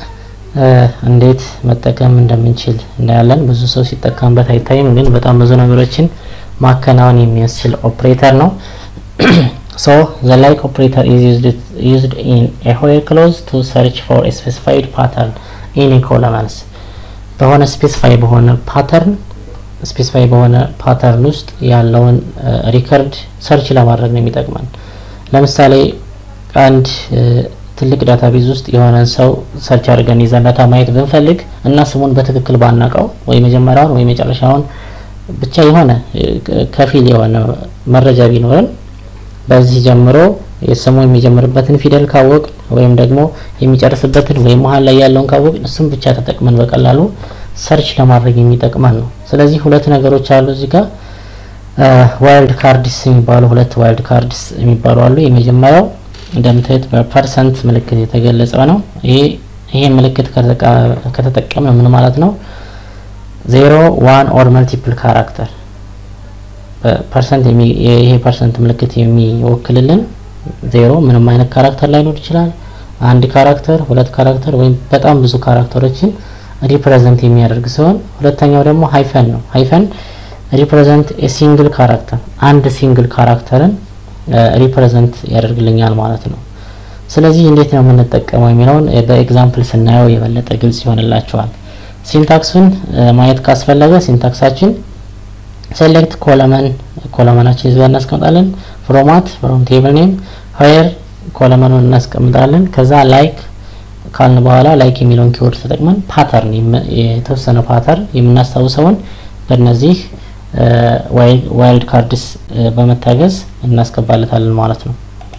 እንዴት መጠቀም እንደምንችል እናያለን። ብዙ ሰው ሲጠቀምበት አይታይም፣ ግን በጣም ብዙ ነገሮችን ማከናወን የሚያስችል ኦፕሬተር ነው። so the like operator is used used in a where clause to search for a specified pattern in a columns በሆነ ስፔሲፋይ በሆነ ፓተርን ስፔሲፋይ በሆነ ፓተርን ውስጥ ያለውን ሪከርድ ሰርች ለማድረግ ነው የሚጠቅመን። ለምሳሌ አንድ ትልቅ ዳታቤዝ ውስጥ የሆነ ሰው ሰርች አድርገን ይዘን ዳታ ማየት ብንፈልግ እና ስሙን በትክክል ባናቀው ወይ መጀመሪያውን ወይ መጨረሻውን ብቻ የሆነ ከፊል የሆነ መረጃ ቢኖርን በዚህ ጀምሮ የስሙ የሚጀምርበትን ፊደል ካወቅ ወይም ደግሞ የሚጨርስበትን ወይ መሃል ላይ ያለውን ካወቅ እሱን ብቻ ተጠቅመን በቀላሉ ሰርች ለማድረግ የሚጠቅመን ነው ስለዚህ ሁለት ነገሮች አሉ እዚህ ጋር ዋይልድ ካርድስ የሚባሉ ሁለት ዋይልድ ካርድስ የሚባሉ አሉ የመጀመሪያው እንደምታዩት በፐርሰንት ምልክት የተገለጸ ነው ይሄ ይሄ ምልክት ከተጠቀመ ምን ማለት ነው ዜሮ ዋን ኦር መልቲፕል ካራክተር ፐርሰንት ይሄ ፐርሰንት ምልክት የሚወክልልን ዜሮ ምንም አይነት ካራክተር ላይኖር ይችላል አንድ ካራክተር ሁለት ካራክተር ወይም በጣም ብዙ ካራክተሮችን ሪፕሬዘንት የሚያደርግ ሲሆን ሁለተኛው ደግሞ ሃይፈን ነው ሃይፈን ሪፕሬዘንት ኤ ሲንግል ካራክተር አንድ ሲንግል ካራክተርን ሪፕሬዘንት ያደርግልኛል ማለት ነው ስለዚህ እንዴት ነው የምንጠቀመው የሚለውን በኤግዛምፕል ስናየው የበለጠ ግልጽ ይሆንላችኋል ሲንታክሱን ማየት ካስፈለገ ሲንታክሳችን select column ኮለመናችን ይዘን እናስቀምጣለን ፍሮማት ፍሮም ቴብል ኔም where ኮለመኑን እናስቀምጣለን ከዛ ላይክ ካልን በኋላ ላይክ የሚለውን ኪወርድ ተጠቅመን ፓተርን የተወሰነ ፓተርን የምናስተውሰውን በእነዚህ ዋይልድ ካርድስ በመታገዝ እናስቀባለታለን ማለት ነው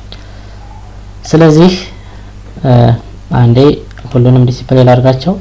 ስለዚህ አንዴ ሁሉንም ዲስፕሌይ ላድርጋቸው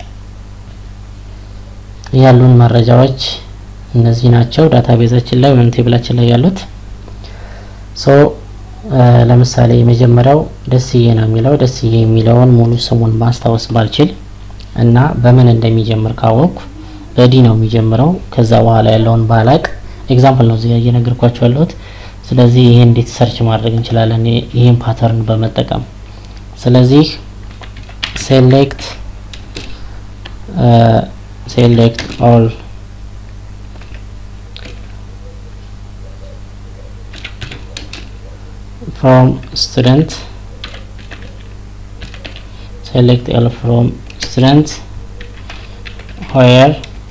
ያሉን መረጃዎች እነዚህ ናቸው ዳታቤዛችን ላይ ወይም ቴብላችን ላይ ያሉት ሶ ለምሳሌ የመጀመሪያው ደስዬ ነው የሚለው ደስዬ የሚለውን ሙሉ ስሙን ማስታወስ ባልችል እና በምን እንደሚጀምር ካወቅኩ በዲ ነው የሚጀምረው ከዛ በኋላ ያለውን ባላቅ ኤግዛምፕል ነው እዚህ እየነገርኳችሁ ያለሁት ስለዚህ ይሄን እንዴት ሰርች ማድረግ እንችላለን ይሄን ፓተርን በመጠቀም ስለዚህ select uh, select all from student select all from student where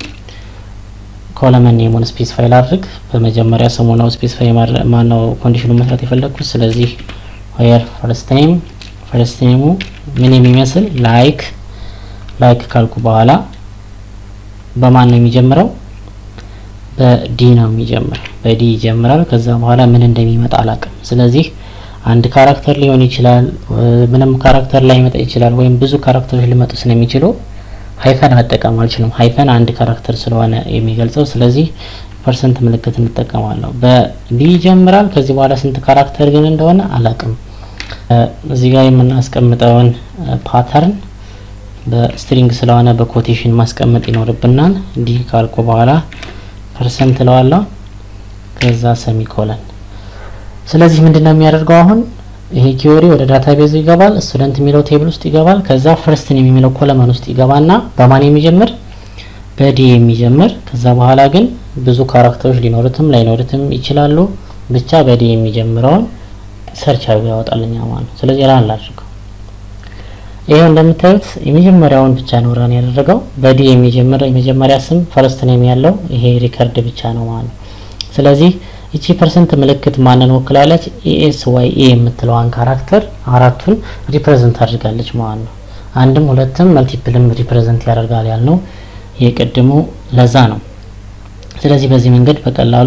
ኮለመን ኔሙን ስፔሲፋይ ላድርግ በመጀመሪያ ስሙን ነው ስፔሲፋይ ማነው ኮንዲሽኑን መስራት የፈለኩት ስለዚህ where first name first name ምን የሚመስል like like ካልኩ በኋላ በማን ነው የሚጀምረው በዲ ነው የሚጀምረው በዲ ይጀምራል ከዛ በኋላ ምን እንደሚመጣ አላቀም ስለዚህ አንድ ካራክተር ሊሆን ይችላል ምንም ካራክተር ላይ መጣ ይችላል ወይም ብዙ ካራክተሮች ሊመጡ ስለሚችሉ ሃይፈን መጠቀም አልችልም ሃይፈን አንድ ካራክተር ስለሆነ የሚገልጸው ስለዚህ ፐርሰንት ምልክት እንጠቀማለሁ በዲ ይጀምራል ከዚህ በኋላ ስንት ካራክተር ግን እንደሆነ አላቅም እዚህ ጋር የምናስቀምጠውን ፓተርን በስትሪንግ ስለሆነ በኮቴሽን ማስቀመጥ ይኖርብናል ዲ ካልኩ በኋላ ፐርሰንት ለዋለው ከዛ ሰሚኮለን ስለዚህ ምንድነው የሚያደርገው አሁን ይሄ ኪወሪ ወደ ዳታቤዙ ይገባል ስቱደንት የሚለው ቴብል ውስጥ ይገባል ከዛ ፈርስት ኔም የሚለው ኮለመን ውስጥ ይገባና በማን የሚጀምር በዲ የሚጀምር ከዛ በኋላ ግን ብዙ ካራክተሮች ሊኖሩትም ላይኖሩትም ይችላሉ ብቻ በዲ የሚጀምረውን ሰርች አድርጎ ያወጣልኛ ማለት ነው ስለዚህ ራን ላድርገው ይሄው እንደምታዩት የመጀመሪያውን ብቻ ነው ራን ያደረገው በዲ የሚጀምር የመጀመሪያ ስም ፈርስት ኔም ያለው ይሄ ሪከርድ ብቻ ነው ማለት ነው ስለዚህ እቺ ፐርሰንት ምልክት ማንን ወክላለች ኤስዋይ የምትለዋን ካራክተር አራቱን ሪፕሬዘንት አድርጋለች ማለት ነው አንድም ሁለትም መልቲፕልም ሪፕሬዘንት ያደርጋል ያልነው የቀድሞ ለዛ ነው ስለዚህ በዚህ መንገድ በቀላሉ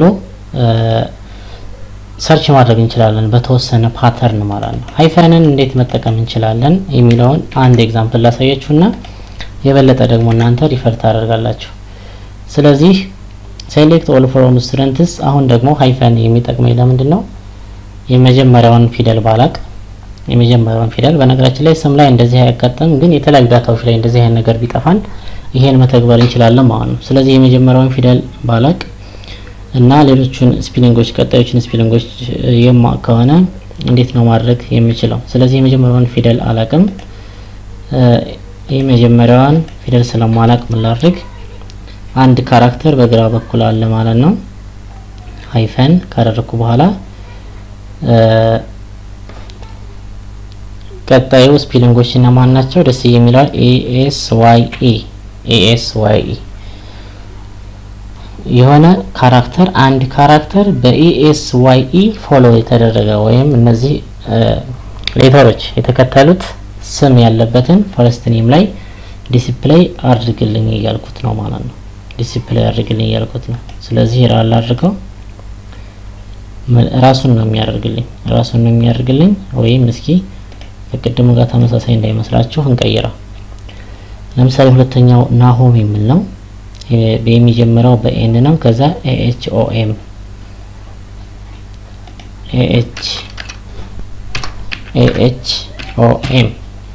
ሰርች ማድረግ እንችላለን በተወሰነ ፓተርን ማለት ነው ሃይፈንን እንዴት መጠቀም እንችላለን የሚለውን አንድ ኤግዛምፕል ላሳያችሁና የበለጠ ደግሞ እናንተ ሪፈር ታደርጋላችሁ ስለዚህ select all from students አሁን ደግሞ ሃይፈን የሚጠቅመው ለምንድን ነው የመጀመሪያውን ፊደል ባላቅ የመጀመሪያውን ፊደል በነገራችን ላይ ስም ላይ እንደዚህ ያጋጠም ግን የተለያዩ ዳታዎች ላይ እንደዚህ አይነት ነገር ቢጠፋን ይሄን መተግበር እንችላለን ማለት ነው ስለዚህ የመጀመሪያውን ፊደል ባላቅ እና ሌሎችን ስፔሊንጎች ቀጣዮችን ስፔሊንጎች የማውቅ ከሆነ እንዴት ነው ማድረግ የሚችለው ስለዚህ የመጀመሪያውን ፊደል አላቅም የመጀመሪያውን ፊደል ስለማላቅ ምን ላድርግ አንድ ካራክተር በግራ በኩል አለ ማለት ነው ሃይፈን ካደረኩ በኋላ ቀጣዩ ስፔሊንጎች እና ማን ናቸው ደስ የሚላል ኤ ኤስ ዋይ ኢ ኤ ኤስ ዋይ ኢ የሆነ ካራክተር አንድ ካራክተር በኢ ኤስ ዋይ ኢ ፎሎ የተደረገ ወይም እነዚህ ሌተሮች የተከተሉት ስም ያለበትን ፈርስት ኔም ላይ ዲስፕሌይ አድርግልኝ ያልኩት ነው ማለት ነው ዲስፕሌይ አድርግልኝ ያልኩት ነው ስለዚህ ራል አድርገው ራሱን ነው የሚያደርግልኝ ራሱን ነው የሚያደርግልኝ ወይም እስኪ ከቀደሙ ጋር ተመሳሳይ እንዳይመስላችሁ እንቀይረው ለምሳሌ ሁለተኛው ናሆም የሚል ነው። የሚጀምረው በኤን ነው። ከዛ ኤች ኦ ኤም ኤች ኤች ኦ ኤም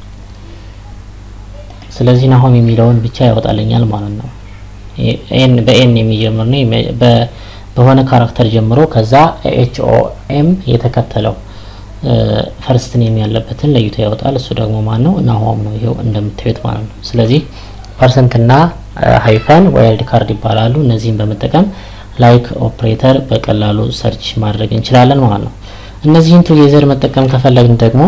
ስለዚህ ናሆም የሚለውን ብቻ ያወጣልኛል ማለት ነው። ኤን በኤን የሚጀምር ነው በሆነ ካራክተር ጀምሮ ከዛ ኤች ኦ ኤም የተከተለው ፈርስት ኔም ያለበትን ለይቶ ያወጣል። እሱ ደግሞ ማን ነው? ናሆም ነው። ይሄው እንደምታዩት ማለት ነው። ስለዚህ ፐርሰንት እና ሃይፈን ዋይልድ ካርድ ይባላሉ። እነዚህን በመጠቀም ላይክ ኦፕሬተር በቀላሉ ሰርች ማድረግ እንችላለን ማለት ነው። እነዚህን ቱጌዘር መጠቀም ከፈለግን ደግሞ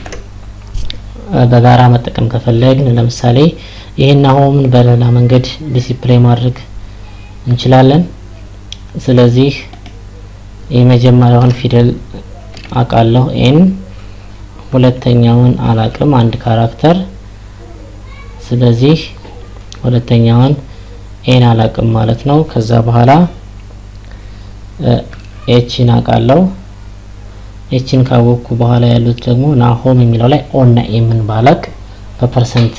በጋራ መጠቀም ከፈለግን ለምሳሌ ይሄን ናሆምን በሌላ መንገድ ዲስፕሌይ ማድረግ እንችላለን። ስለዚህ የመጀመሪያውን ፊደል አቃለሁ ኤን፣ ሁለተኛውን አላቅም አንድ ካራክተር። ስለዚህ ሁለተኛውን ኤን አላቅም ማለት ነው። ከዛ በኋላ ኤችን አቃለሁ። ኤችን ካወቅኩ በኋላ ያሉት ደግሞ ናሆም የሚለው ላይ ኦና ኤምን ባላቅ በፐርሰንት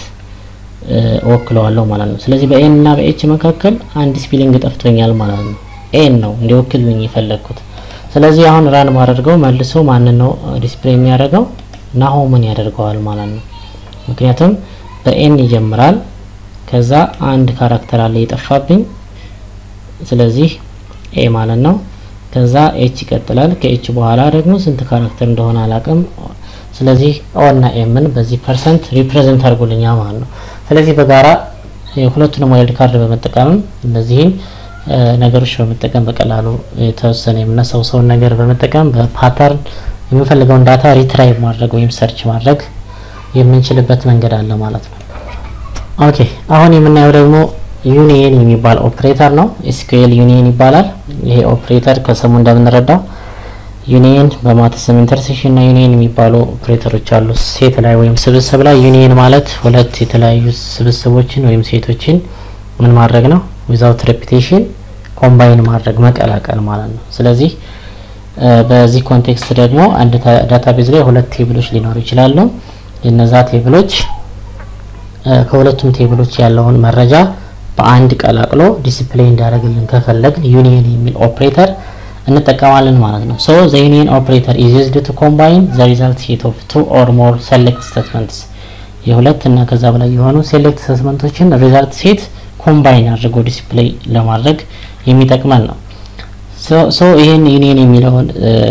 ወክለዋለሁ ማለት ነው። ስለዚህ በኤን እና በኤች መካከል አንድ ስፔሊንግ ጠፍቶኛል ማለት ነው። ኤን ነው እንዲወክልኝ የፈለኩት። ስለዚህ አሁን ራን ማድረገው መልሶ ማን ነው ዲስፕሌይ የሚያደርገው? ናሆምን ያደርገዋል ማለት ነው። ምክንያቱም በኤን ይጀምራል። ከዛ አንድ ካራክተር አለ የጠፋብኝ። ስለዚህ ኤ ማለት ነው። ከዛ ኤች ይቀጥላል። ከኤች በኋላ ደግሞ ስንት ካራክተር እንደሆነ አላቅም። ስለዚህ ኦ እና ኤምን በዚህ ፐርሰንት ሪፕሬዘንት አድርጎልኛል ማለት ነው። ስለዚህ በጋራ ሁለቱንም ዋይልድ ካርድ በመጠቀም እነዚህን ነገሮች በመጠቀም በቀላሉ የተወሰነ የምናሰውሰውን ነገር በመጠቀም በፓተርን የምንፈልገውን ዳታ ሪትራይቭ ማድረግ ወይም ሰርች ማድረግ የምንችልበት መንገድ አለ ማለት ነው። ኦኬ አሁን የምናየው ደግሞ ዩኒየን የሚባል ኦፕሬተር ነው። ኤስኪዩኤል ዩኒየን ይባላል። ይሄ ኦፕሬተር ከስሙ እንደምንረዳው ዩኒየን በማተሰም ኢንተርሴክሽን እና ዩኒየን የሚባሉ ኦፕሬተሮች አሉ። ሴት ላይ ወይም ስብስብ ላይ ዩኒየን ማለት ሁለት የተለያዩ ስብስቦችን ወይም ሴቶችን ምን ማድረግ ነው? ዊዛውት ሬፒቴሽን ኮምባይን ማድረግ መቀላቀል ማለት ነው። ስለዚህ በዚህ ኮንቴክስት ደግሞ አንድ ዳታቤዝ ላይ ሁለት ቴብሎች ሊኖሩ ይችላሉ። የነዛ ቴብሎች ከሁለቱም ቴብሎች ያለውን መረጃ በአንድ ቀላቅሎ ዲስፕሌይ እንዲያደርግልን ከፈለግን ዩኒየን የሚል ኦፕሬተር እንጠቀማለን ማለት ነው። so the union operator is used to combine the result set of two or more select statements የሁለት እና ከዛ በላይ የሆኑ select statementsን result set ኮምባይን አድርጎ ዲስፕሌይ ለማድረግ የሚጠቅመን ነው። so so ይሄን ዩኒየን የሚለውን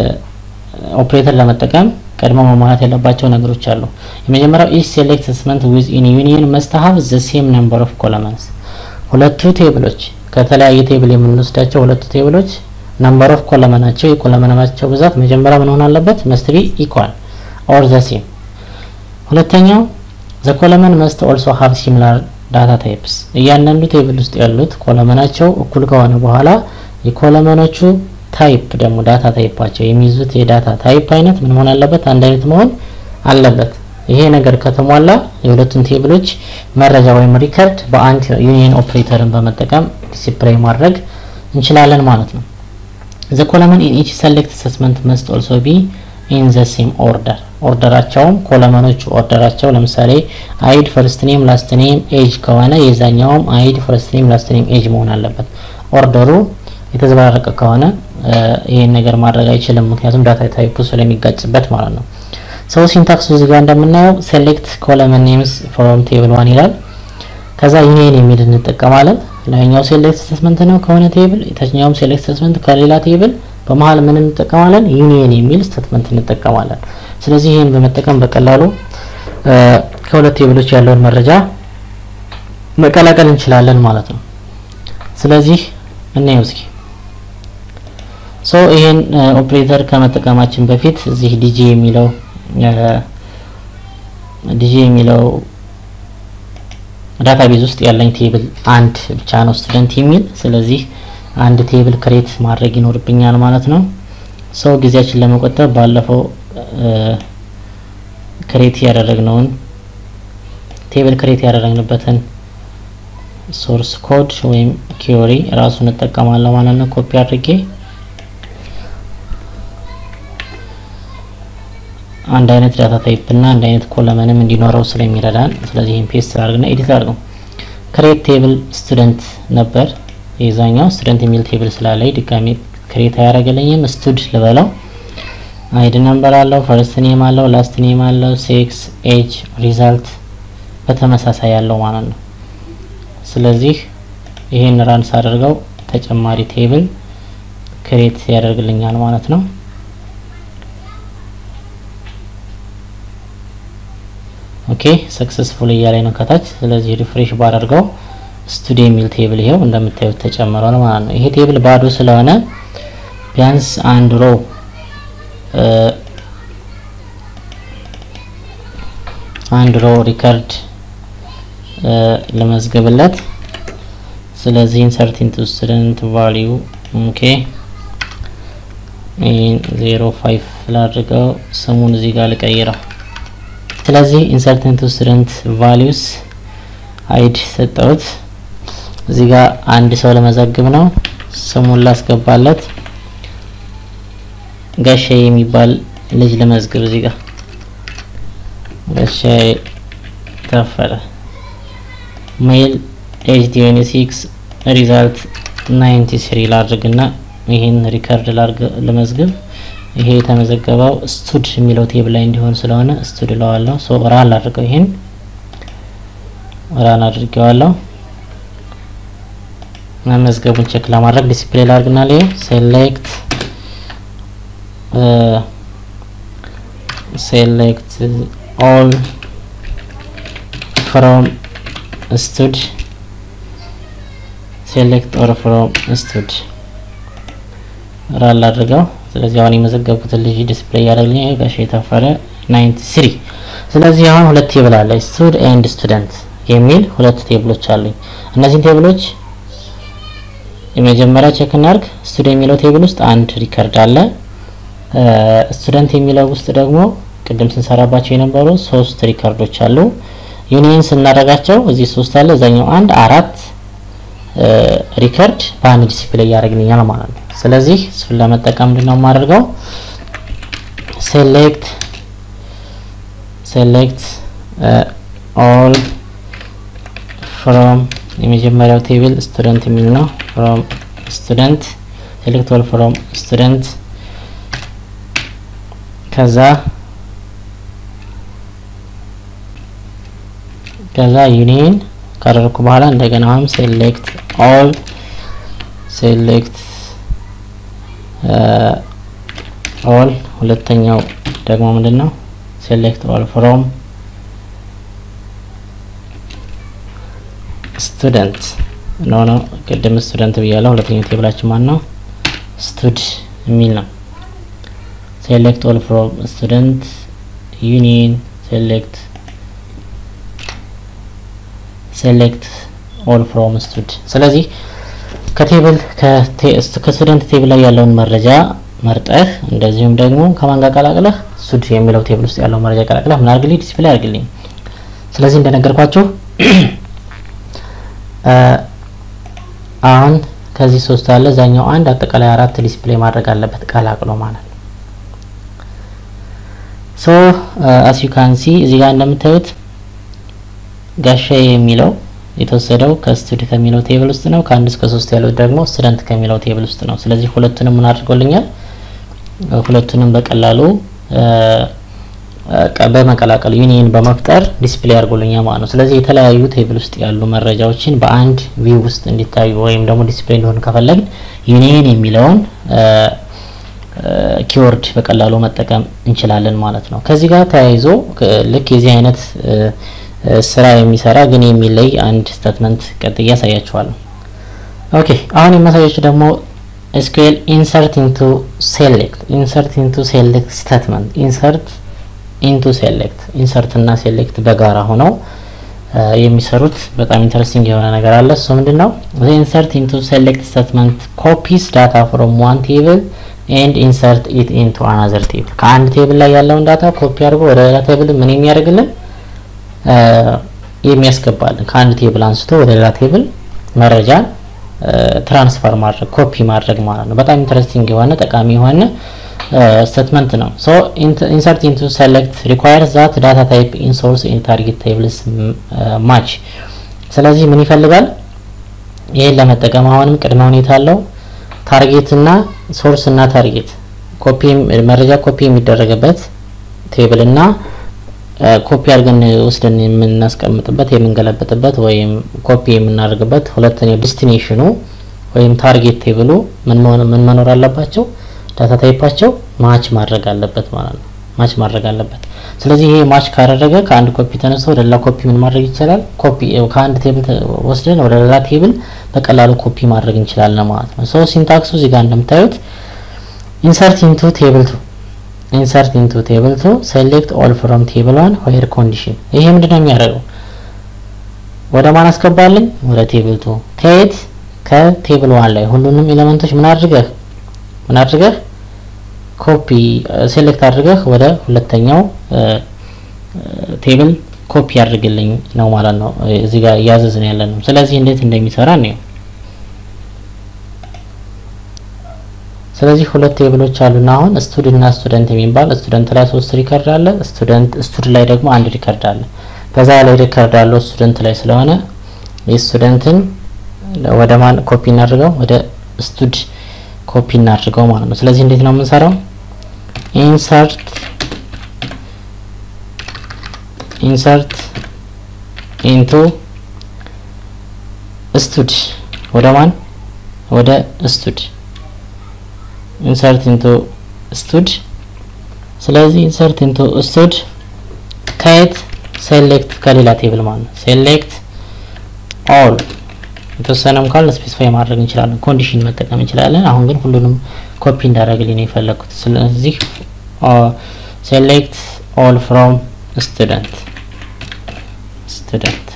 ኦፕሬተር ለመጠቀም ቀድሞ ማሟላት ያለባቸው ነገሮች አሉ። የመጀመሪያው each select statement within union must have the same number of columns ሁለቱ ቴብሎች ከተለያየ ቴብል የምንወስዳቸው ሁለቱ ቴብሎች number of column ናቸው። የኮለመናቸው ብዛት መጀመሪያ ምን ሆነ አለበት? must be equal or the same። ሁለተኛው the column must also have similar data types እያንዳንዱ ቴብል ውስጥ ያሉት ኮለመናቸው እኩል ከሆነ በኋላ የኮለመኖቹ ታይፕ ደግሞ ዳታ ታይፓቸው የሚይዙት የዳታ ታይፕ አይነት ምን መሆን አለበት? አንድ አይነት መሆን አለበት። ይሄ ነገር ከተሟላ የሁለቱን ቴብሎች መረጃ ወይም ሪከርድ በአንድ ዩኒየን ኦፕሬተርን በመጠቀም ዲስፕሌይ ማድረግ እንችላለን ማለት ነው። the column in each select statement must also be in the same order ኦርደራቸውም ኮለመኖቹ ኦርደራቸው ለምሳሌ id first name last name age ከሆነ የዛኛውም id first name last name age መሆን አለበት። ኦርደሩ የተዘባረቀ ከሆነ ይሄን ነገር ማድረግ አይችልም፣ ምክንያቱም ዳታ ታይፑ ስለሚጋጭበት ማለት ነው። so ሲንታክሱ እዚህ ጋር እንደምናየው select column names from table one ይላል። ከዛ ዩኒየን የሚል እንጠቀማለን። ላይኛው select statement ነው ከሆነ ቴብል፣ የታችኛውም select statement ከሌላ ቴብል፣ በመሃል ምን እንጠቀማለን? ዩኒየን የሚል ስቴትመንት እንጠቀማለን። ስለዚህ ይሄን በመጠቀም በቀላሉ ከሁለት ቴብሎች ያለውን መረጃ መቀላቀል እንችላለን ማለት ነው። ስለዚህ እናየው እስኪ ሶ ይሄን ኦፕሬተር ከመጠቀማችን በፊት እዚህ ዲጂ የሚለው ዲጂ የሚለው ዳታቤዝ ውስጥ ያለኝ ቴብል አንድ ብቻ ነው ስቱደንት የሚል። ስለዚህ አንድ ቴብል ክሬት ማድረግ ይኖርብኛል ማለት ነው። ሶ ጊዜያችን ለመቆጠብ ባለፈው ክሬት ያደረግነውን ቴብል ክሬት ያደረግንበትን ሶርስ ኮድ ወይም ኪዩሪ ራሱን እንጠቀማለን ማለት ነው። ኮፒ አድርጌ አንድ አይነት ዳታ ታይፕ እና አንድ አይነት ኮለመንም እንዲኖረው ስለሚረዳን ስለዚህ ፔስት አድርገን ኤዲት አድርገን create table student ነበር የዛኛው student የሚል ቴብል ስላለኝ ድጋሚ create ያደርግልኝም stud ልበለው id number አለው first name አለው last name አለው sex age result በተመሳሳይ ያለው ማለት ነው ስለዚህ ይሄን ራን ሳደርገው ተጨማሪ ቴብል create ያደርግልኛል ማለት ነው ኦኬ ሰክሰስፉሊ ያለኝ ነው ከታች ስለዚህ ሪፍሬሽ ባደርገው ስቱዲ የሚል ቴብል ይሄው እንደምታዩት ተጨምሯል ማለት ነው ይሄ ቴብል ባዶ ስለሆነ ቢያንስ አንድ ሮ አንድ ሮ ሪከርድ ለመዝገብለት ስለዚህ insert into student value ኦኬ zero five ላድርገው ስሙን እዚህ ጋር ልቀይረው ስለዚህ insert into student values id ሰጠሁት እዚህ ጋር አንድ ሰው ለመዘግብ ነው ስሙን ላስገባለት ጋሼ የሚባል ልጅ ለመዝግብ እዚህ ጋር ጋሼ ተፈረ ሜል age twenty-six result ninety-three ላድርግና ይሄን ሪከርድ ላድርግ ለመዝግብ ይሄ የተመዘገበው ስቱድ የሚለው ቴብል ላይ እንዲሆን ስለሆነ ስቱድ ለዋለው ሶ ራን ላድርገው ይሄን ራን አድርጌዋለሁ መመዝገቡን ቼክ ለማድረግ ዲስፕሌይ ላድርግና ላይ select uh, select all from stud select all from stud ራን ላድርገው ስለዚህ አሁን የመዘገብኩት ልጅ ዲስፕሌይ ያደርግልኝ ጋሼ ተፈረ ninety-three ስለዚህ አሁን ሁለት ቴብል አለ stud and student የሚል ሁለት ቴብሎች አሉኝ እነዚህ ቴብሎች የመጀመሪያ ቼክ እናርግ stud የሚለው ቴብል ውስጥ አንድ ሪከርድ አለ student የሚለው ውስጥ ደግሞ ቅድም ስንሰራባቸው የነበሩ ሶስት ሪከርዶች አሉ ዩኒየን ስናደርጋቸው እዚህ ሶስት አለ እዛኛው አንድ አራት ሪከርድ በአንድ ዲስፕሌይ ያደርግልኛል ማለት ነው ስለዚህ እሱን ለመጠቀም ምንድነው ማድረገው select select uh, all from የመጀመሪያው ቴብል student የሚል ነው from student select all from student ከዛ ከዛ ዩኒየን ካደረኩ በኋላ እንደገና አሁን select all select uh, all ሁለተኛው ደግሞ ምንድነው select all from student no no ቅድም student ብያለሁ ሁለተኛው ቴብላችን ማን ነው stud የሚል ነው select all from student union select select all from stud ስለዚህ ከቴብል ከስቱደንት ቴብል ላይ ያለውን መረጃ መርጠህ እንደዚሁም ደግሞ ከማን ጋር ቀላቅለህ stud የሚለው ቴብል ውስጥ ያለው መረጃ ቀላቅለህ ምን አድርግልኝ ዲስፕሌይ አድርግልኝ ስለዚህ እንደነገርኳችሁ አሁን ከዚህ ሶስት አለ ዛኛው አንድ አጠቃላይ አራት ዲስፕሌይ ማድረግ አለበት ቀላቅሎ ማለት ነው so uh, as you can see እዚህ ጋር እንደምታዩት ጋሼ የሚለው የተወሰደው ከስቱድ ከሚለው ቴብል ውስጥ ነው ከአንድ እስከ ሶስት ያለው ደግሞ ስቱደንት ከሚለው ቴብል ውስጥ ነው ስለዚህ ሁለቱንም ምን አድርጎልኛል ሁለቱንም በቀላሉ በመቀላቀል ዩኒየን በመፍጠር ዲስፕሌይ አድርጎልኛል ማለት ነው ስለዚህ የተለያዩ ቴብል ውስጥ ያሉ መረጃዎችን በአንድ ቪው ውስጥ እንዲታዩ ወይም ደግሞ ዲስፕሌይ እንዲሆን ከፈለግን ዩኒየን የሚለውን ኪወርድ በቀላሉ መጠቀም እንችላለን ማለት ነው ከዚህ ጋር ተያይዞ ልክ የዚህ አይነት ስራ የሚሰራ ግን የሚለይ አንድ ስቴትመንት ቀጥያ ያሳያችኋለሁ ኦኬ አሁን የማሳያችሁ ደግሞ ኤስ ኪው ኤል insert into select insert into select statement insert into select insert እና select በጋራ ሆነው የሚሰሩት በጣም ኢንተረስቲንግ የሆነ ነገር አለ እሱ ምንድነው the insert into select statement copies data from one table and insert it into another table ከአንድ ቴብል ላይ ያለውን ዳታ ኮፒ አድርጎ ወደ ሌላ ቴብል ምን የሚያደርግልን የሚያስገባልን ከአንድ ቴብል አንስቶ ወደ ሌላ ቴብል መረጃ ትራንስፈር ማድረግ ኮፒ ማድረግ ማለት ነው በጣም ኢንተረስቲንግ የሆነ ጠቃሚ የሆነ ስቴትመንት ነው so insert into select requires that data type in source and target tables uh, match ስለዚህ ምን ይፈልጋል? ይሄን ለመጠቀም አሁንም ቅድመ ሁኔታ አለው። ታርጌት እና ሶርስ እና ታርጌት ኮፒ መረጃ ኮፒ የሚደረግበት ቴብል እና ኮፒ አድርገን ወስደን የምናስቀምጥበት የምንገለብጥበት ወይም ኮፒ የምናደርግበት ሁለተኛው ዴስቲኔሽኑ ወይም ታርጌት ቴብሉ ምን ምን መኖር አለባቸው? ዳታ ታይፓቸው ማች ማድረግ አለበት ማለት ነው። ማች ማድረግ አለበት። ስለዚህ ይሄ ማች ካደረገ ከአንድ ኮፒ ተነስቶ ወደ ሌላ ኮፒ ምን ማድረግ ይችላል? ኮፒ ከአንድ ቴብል ወስደን ወደ ሌላ ቴብል በቀላሉ ኮፒ ማድረግ እንችላለን ማለት ነው። ሶ ሲንታክሱ እዚህ ጋር እንደምታዩት insert into table two insert into table two select all from table one where condition ይሄ ምንድነው የሚያደርገው? ወደ ማን አስገባልን? ወደ ቴብል two ከየት ከቴብል one ላይ ሁሉንም ኤሌመንቶች ምን አድርገህ ምን አድርገህ ኮፒ ሴሌክት አድርገህ ወደ ሁለተኛው ቴብል ኮፒ አድርግልኝ ነው ማለት ነው። እዚህ ጋር ያዘዝን ያለነው። ስለዚህ እንዴት እንደሚሰራ ነው። ስለዚህ ሁለት ቴብሎች አሉና አሁን ስቱደንት እና ስቱደንት የሚባል ስቱደንት ላይ ሶስት ሪከርድ አለ። ስቱደንት ስቱድ ላይ ደግሞ አንድ ሪከርድ አለ። ከዛ ላይ ሪከርድ አለው ስቱደንት ላይ ስለሆነ የስቱደንትን ወደ ማን ኮፒ እናድርገው? ወደ ስቱድ ኮፒ እናድርገው ማለት ነው። ስለዚህ እንዴት ነው የምንሰራው? insert insert into stud ወደ ማን? ወደ stud insert into stud ስለዚህ insert into stud ከየት select ከሌላ ቴብል ማለት ነው። select all የተወሰነም ካል ስፔሲፋይ ማድረግ እንችላለን። ኮንዲሽን መጠቀም እንችላለን። አሁን ግን ሁሉንም ኮፒ እንዳደረግልኝ ነው የፈለኩት። ስለዚህ select all from student student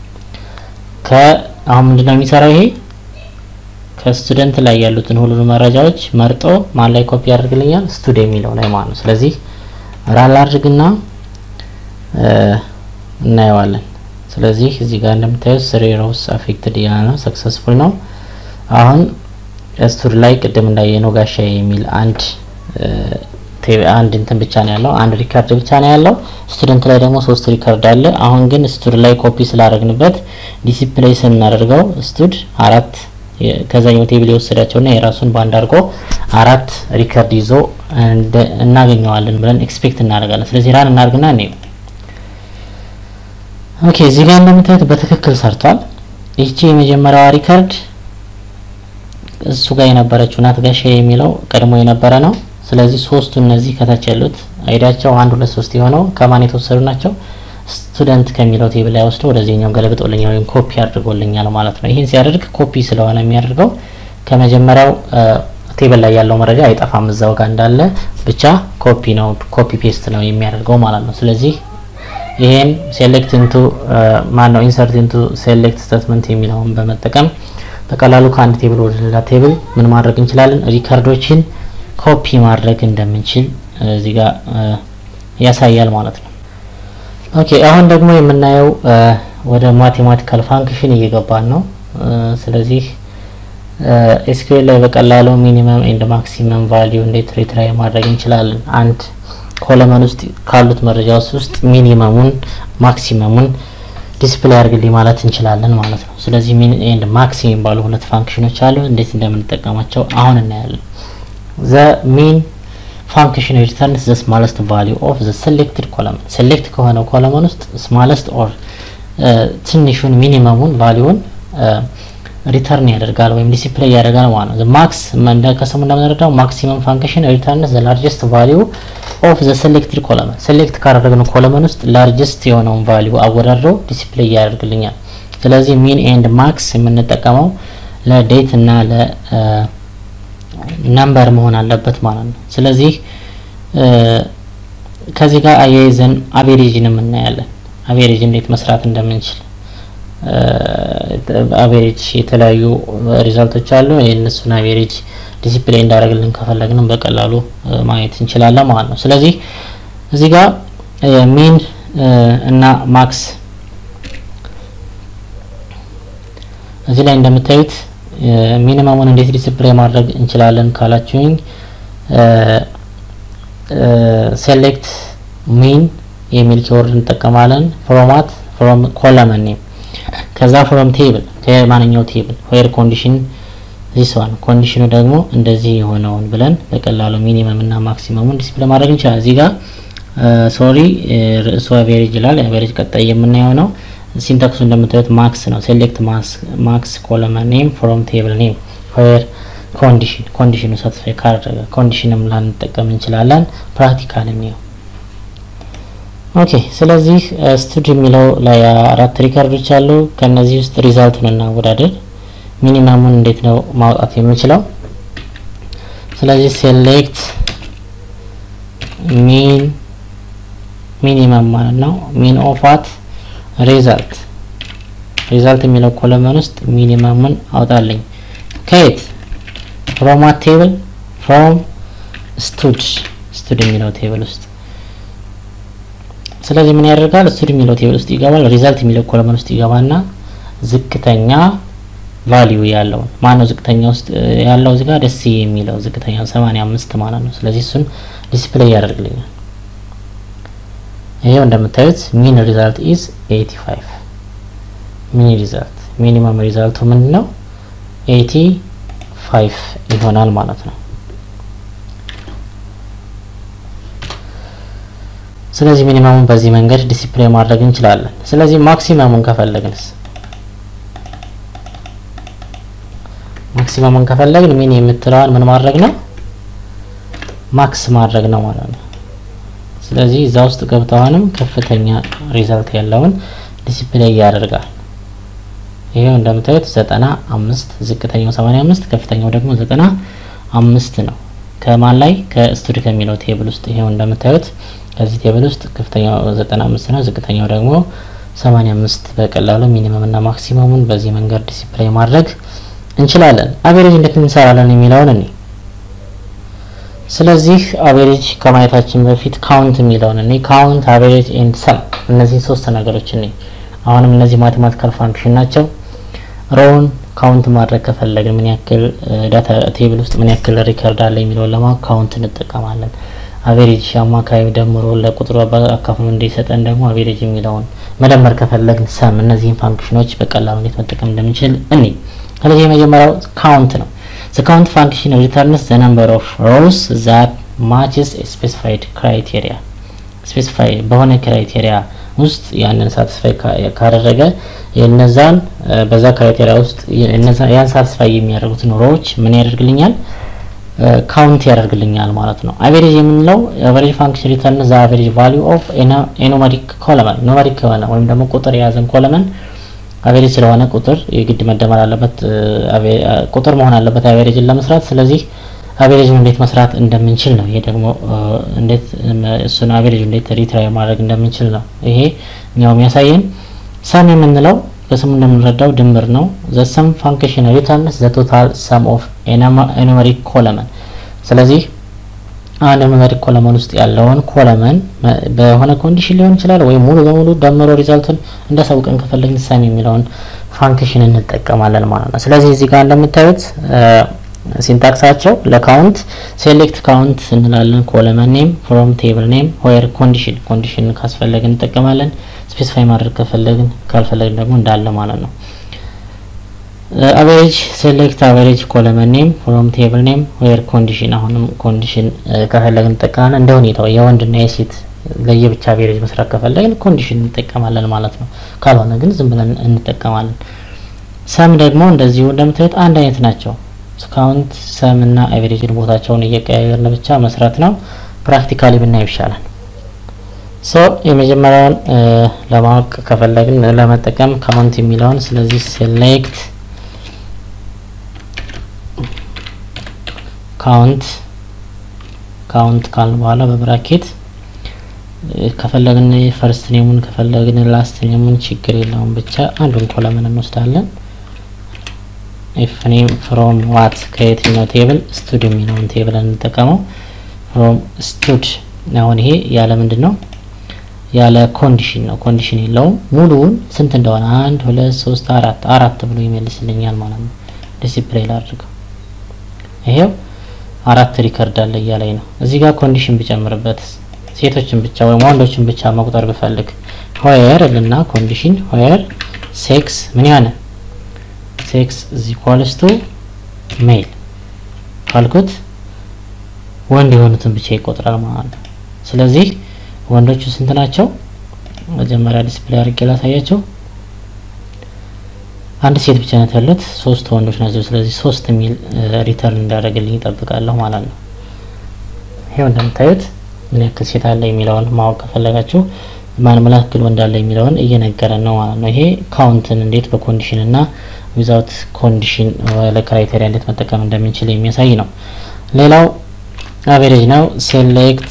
ከአሁን ምንድነው የሚሰራው? ይሄ ከስቱደንት ላይ ያሉትን ሁሉንም መረጃዎች መርጦ ማን ላይ ኮፒ ያደርግልኛል? ስቱድ የሚለው ላይ ማለት ነው። ስለዚህ ራል አድርግና እናየዋለን። ስለዚህ እዚህ ጋር እንደምታዩት three rows affected ያና successful ነው። አሁን ስቱድ ላይ ቅድም እንዳየነው ጋሻ የሚል አንድ አንድ እንትን ብቻ ነው ያለው፣ አንድ ሪከርድ ብቻ ነው ያለው። ስቱደንት ላይ ደግሞ ሶስት ሪከርድ አለ። አሁን ግን ስቱድ ላይ ኮፒ ስላደረግንበት ዲስፕሌይ ስናደርገው ስቱድ አራት ከዛኛው ቴብል የወሰዳቸውና የራሱን ባንድ አድርጎ አራት ሪከርድ ይዞ እናገኘዋለን ብለን ኤክስፔክት እናደርጋለን። ስለዚህ ራን እናድርግና ነው ኦኬ። እዚህ ጋር እንደምታዩት በትክክል ሰርቷል። እቺ የመጀመሪያዋ ሪከርድ እሱ ጋር የነበረችው ናት ጋሻ የሚለው ቀድሞ የነበረ ነው። ስለዚህ ሶስቱ እነዚህ ከታች ያሉት አይዳቸው አንድ ሁለት ሶስት የሆነው ከማን የተወሰዱ ናቸው? ስቱደንት ከሚለው ቴብል ላይ ወስዶ ወደዚህኛው ገለብጦልኛል ወይም ኮፒ አድርጎልኛል ማለት ነው። ይሄን ሲያደርግ ኮፒ ስለሆነ የሚያደርገው ከመጀመሪያው ቴብል ላይ ያለው መረጃ አይጠፋም፣ እዛው ጋር እንዳለ ብቻ ኮፒ ነው ኮፒ ፔስት ነው የሚያደርገው ማለት ነው። ስለዚህ ይሄን select into ማን ነው insert into select statement የሚለውን በመጠቀም በቀላሉ ከአንድ ቴብል ወደ ሌላ ቴብል ምን ማድረግ እንችላለን? ሪከርዶችን ኮፒ ማድረግ እንደምንችል እዚህ ጋር ያሳያል ማለት ነው። ኦኬ አሁን ደግሞ የምናየው ወደ ማቴማቲካል ፋንክሽን እየገባን ነው። ስለዚህ ኤስኪዩኤል ላይ በቀላሉ ሚኒመም ኤንድ ማክሲመም ቫልዩ እንዴት ሪትራይ ማድረግ እንችላለን? አንድ ኮለመን ውስጥ ካሉት መረጃዎች ውስጥ ሚኒመሙን ማክሲመሙን ዲስፕሌይ አድርግልኝ ማለት እንችላለን ማለት ነው። ስለዚህ ሚን ኤንድ ማክሲመም ባሉ ሁለት ፋንክሽኖች አሉ። እንዴት እንደምንጠቀማቸው አሁን እናያለን። the mean function returns the smallest value of the selected column select ከሆነው ኮለመን ውስጥ smallest or ትንሹን ሚኒመሙን ቫልዩን ሪተርን ያደርጋል ወይም ዲስፕሌይ ያደርጋል ማለት ነው። the max ከሰሙ እንደምንረዳው maximum function returns the largest value of the selected column select ካደረግነው ኮለመን ውስጥ largest የሆነውን ቫልዩ አወዳድሮ ዲስፕሌይ ያደርግልኛል። ስለዚህ mean and max የምንጠቀመው ለዴት እና ለ ነምበር መሆን አለበት ማለት ነው። ስለዚህ ከዚህ ጋር አያይዘን አቬሬጅን እናያለን። አቬሬጅ እንዴት መስራት እንደምንችል አቬሬጅ የተለያዩ ሪዛልቶች አሉ። የነሱን አቬሬጅ ዲስፕሌይ እንዳደረግልን ከፈለግን በቀላሉ ማየት እንችላለን ማለት ነው። ስለዚህ እዚህ ጋር ሚን እና ማክስ እዚህ ላይ እንደምታዩት ሚኒመሙን እንዴት ዲስፕሌይ ማድረግ እንችላለን ካላችሁኝ ሴሌክት ሚን የሚል ኪወርድ እንጠቀማለን። ፍሮማት ፍሮም ኮለመን ኔም ከዛ from table ከማንኛው ቴብል where condition this one ኮንዲሽኑ ደግሞ እንደዚህ የሆነውን ብለን በቀላሉ ሚኒመም እና ማክሲመሙን ዲስፕሌይ ማድረግ እንችላለን። እዚህ ጋር ሶሪ ርዕሱ አቬሬጅ ይላል። አቬሬጅ ቀጣይ የምናየው ነው። ሲንታክሱ እንደምታዩት ማክስ ነው። ሴሌክት ማክስ ኮለም ኔም ፍሮም ቴብል ኔም where ኮንዲሽን ኮንዲሽኑ ሳቲስፋይ ካደረገ ኮንዲሽንም ላንጠቀም እንችላለን። ፕራክቲካል ነው። ኦኬ ስለዚህ ስቱድ የሚለው ላይ አራት ሪከርዶች አሉ። ከነዚህ ውስጥ ሪዛልቱን እናወዳደር። ሚኒመሙን እንዴት ነው ማውጣት የምንችለው? ስለዚህ ሴሌክት ሚን ሚኒመም ማለት ነው ሚን ኦፍ ዋት ሪዛልት ሪዛልት የሚለው ኮለመን ውስጥ ሚኒመሙን አውጣልኝ። ከየት? from what table? from stud stud የሚለው ቴብል ውስጥ። ስለዚህ ምን ያደርጋል? stud የሚለው ቴብል ውስጥ ይገባል። ሪዛልት የሚለው ኮለመን ውስጥ ይገባና ዝቅተኛ ቫልዩ ያለው ማነው ዝቅተኛ ውስጥ ያለው እዚህ ጋር ደስ የሚለው ዝቅተኛ ሰማንያ አምስት ማለት ነው። ስለዚህ እሱን ዲስፕሌይ ያደርግልኛል። ይሄው እንደምታዩት ሚን ሪዛልት ኢዝ ኤይቲ ፋይቭ ሚን ሪዛልት ሚኒመም ሪዛልቱ ምንድነው? ኤይቲ ፋይቭ ይሆናል ማለት ነው። ስለዚህ ሚኒመሙን በዚህ መንገድ ዲስፕሌይ ማድረግ እንችላለን። ስለዚህ ማክሲመሙን ከፈለግንስ ማክሲመሙን ከፈለግን ሚኒ የምትለዋን ምን ማድረግ ነው? ማክስ ማድረግ ነው ማለት ነው። ስለዚህ እዛ ውስጥ ገብተዋንም ከፍተኛ ሪዛልት ያለውን ዲስፕሌይ ያደርጋል። ይሄው እንደምታዩት ዘጠና አምስት ዝቅተኛው ሰማንያ አምስት ከፍተኛው ደግሞ ዘጠና አምስት ነው። ከማን ላይ? ከስቱድ ከሚለው ቴብል ውስጥ ይሄው እንደምታዩት ከዚህ ቴብል ውስጥ ከፍተኛው ዘጠና አምስት ነው፣ ዝቅተኛው ደግሞ ሰማንያ አምስት። በቀላሉ ሚኒመም እና ማክሲመሙን በዚህ መንገድ ዲስፕሌይ ማድረግ እንችላለን። አቬሬጅ እንዴት እንሰራለን የሚለውን እኔ ስለዚህ አቬሬጅ ከማየታችን በፊት ካውንት የሚለውን እኔ ካውንት አቬሬጅ ኤንድ ሰም እነዚህ ሶስት ነገሮች እኔ አሁንም እነዚህ ማቴማቲካል ፋንክሽን ናቸው። ሮውን ካውንት ማድረግ ከፈለግን ምን ያክል ዳታ ቴብል ውስጥ ምን ያክል ሪከርድ አለ የሚለውን ለማወቅ ካውንት እንጠቀማለን። አቬሬጅ አማካይ ደምሮ ለቁጥሩ አካፍሎ እንዲሰጠን ደግሞ አቬሬጅ የሚለውን መደመር ከፈለግን ሰም እነዚህን ፋንክሽኖች በቀላሉ እንዴት መጠቀም እንደምንችል እኔ ስለዚህ የመጀመሪያው ካውንት ነው። the count function returns the number of rows that matches a specified criteria specify በሆነ ክራይቴሪያ ውስጥ ያንን ሳቲስፋይ ካደረገ የነዛን በዛ ክራይቴሪያ ውስጥ ያን ሳቲስፋይ የሚያደርጉትን ሮዎች ምን ያደርግልኛል? ካውንት ያደርግልኛል ማለት ነው። አቬሬጅ የምንለው አቬሬጅ ፋንክሽን ሪተርን ዘ አቬሬጅ ቫልዩ ኦፍ ኤ ኑመሪክ ኮለመን ኑመሪክ የሆነ ወይም ደግሞ ቁጥር የያዘን ኮለመን አቬሬጅ ስለሆነ ቁጥር የግድ መደመር አለበት ቁጥር መሆን አለበት አቬሬጅን ለመስራት። ስለዚህ አቬሬጅን እንዴት መስራት እንደምንችል ነው። ይሄ ደግሞ እንዴት እሱን አቬሬጅ እንዴት ሪትራይ ማድረግ እንደምንችል ነው። ይሄ ነው የሚያሳየን። ሰም የምንለው ከስሙ እንደምንረዳው ድምር ነው። the sum function returns the total sum of a numeric column። ስለዚህ አንድ ኑመሪክ ኮለመን ውስጥ ያለውን ኮለመን በሆነ ኮንዲሽን ሊሆን ይችላል ወይ ሙሉ በሙሉ ደምሮ ሪዛልቱን እንዳሳውቀን ከፈለግን ሰም የሚለውን ፋንክሽን እንጠቀማለን ማለት ነው። ስለዚህ እዚህ ጋር እንደምታዩት ሲንታክሳቸው ለካውንት ሴሌክት ካውንት እንላለን ኮለመን ኔም ፍሮም ቴብል ኔም where ኮንዲሽን ኮንዲሽን ካስፈለግን እንጠቀማለን። ስፔሲፋይ ማድረግ ከፈለግን ካልፈለግን ደግሞ እንዳለ ማለት ነው። አቬሬጅ ሴሌክት አቬሬጅ ኮለመን ኔም ፍሮም ቴብል ኔም where ኮንዲሽን አሁንም ኮንዲሽን ከፈለግን እንጠቀማለን። እንደ ሁኔታው የወንድና የሴት ለየብቻ አቬሬጅ መስራት ከፈለግን ኮንዲሽን እንጠቀማለን ማለት ነው። ካልሆነ ግን ዝም ብለን እንጠቀማለን። ሰም ደግሞ እንደዚሁ እንደምታዩት አንድ አይነት ናቸው። ካውንት ሰም እና አቬሬጅን ቦታቸውን እየቀያየርን ብቻ መስራት ነው። ፕራክቲካሊ ብናይ ይሻላል። ሶ የመጀመሪያውን ለማወቅ ከፈለግን ለመጠቀም ካውንት የሚለውን ስለዚህ ሴሌክት ካውንት ካውንት ካልን በኋላ በብራኬት ከፈለግን ፈርስት ኔሙን ከፈለግን ላስት ኔሙን ችግር የለውም ብቻ አንዱን ኮለመን እንወስዳለን። if name from what ከየትኛው ቴብል ስቱድ የሚለውን ቴብል እንጠቀመው from stud አሁን ይሄ ያለ ምንድነው ያለ ኮንዲሽን ነው። ኮንዲሽን የለውም። ሙሉውን ስንት እንደሆነ አንድ ሁለት ሶስት አራት አራት ብሎ ይመልስልኛል ማለት ነው። ዲስፕሌይ ላድርገው። ይሄው አራት ሪከርድ አለ እያለኝ ነው። እዚህ ጋር ኮንዲሽን ብጨምርበት ሴቶችን ብቻ ወይ ወንዶችን ብቻ መቁጠር ብፈልግ where እና ኮንዲሽን where sex ምን ይሆነ sex is equals to male ካልኩት ወንድ የሆኑትን ብቻ ይቆጥራል ማለት ነው ስለዚህ ወንዶቹ ስንት ናቸው መጀመሪያ ዲስፕሌይ አድርጌ ላሳያቸው አንድ ሴት ብቻ ናት ያሉት ሶስት ወንዶች ናቸው ስለዚህ ሶስት ሚል ሪተርን እንዳደረግልኝ ይጠብቃለሁ ማለት ነው ይሄው እንደምታዩት ምን ያክል ሴት አለ የሚለውን ማወቅ ከፈለጋችሁ ማን ምን ያክል ወንድ አለ የሚለውን እየነገረን ነው ማለት ነው ይሄ ካውንትን እንዴት በኮንዲሽን እና ዊዛውት ኮንዲሽን ለክራይቴሪያ እንዴት መጠቀም እንደምንችል የሚያሳይ ነው ሌላው አቨሬጅ ነው ሴሌክት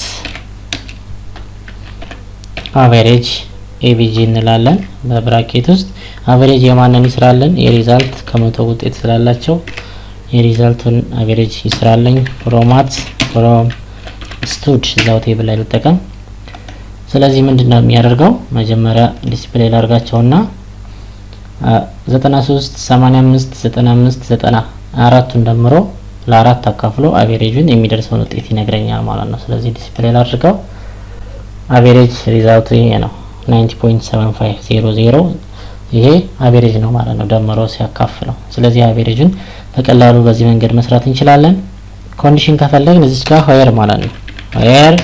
አቨሬጅ ኤቢጂ እንላለን በብራኬት ውስጥ አቨሬጅ የማንን ይስራልን የሪዛልት ከመቶ ውጤት ስላላቸው የሪዛልቱን አቨሬጅ ይስራልኝ ፍሮማት ፍሮም ስቱድ እዛው ቴብል ላይ ልጠቀም ስለዚህ ምንድነው የሚያደርገው መጀመሪያ ዲስፕሌይ ላርጋቸውና ዘጠና ሶስት ሰማንያ አምስት ዘጠና አምስት ዘጠና አራቱን ደምሮ ለአራት አካፍሎ አቨሬጁን የሚደርሰው ውጤት ይነግረኛል ማለት ነው ስለዚህ ዲስፕሌይ ላድርገው አቨሬጅ ሪዛልቱ ይሄ ነው ninety point seven five zero zero ይሄ አቨሬጅ ነው ማለት ነው ደምሮ ሲያካፍለው ስለዚህ አቨሬጁን በቀላሉ በዚህ መንገድ መስራት እንችላለን ኮንዲሽን ከፈለግን እዚህ ጋር ሆየር ማለት ነው ሆየር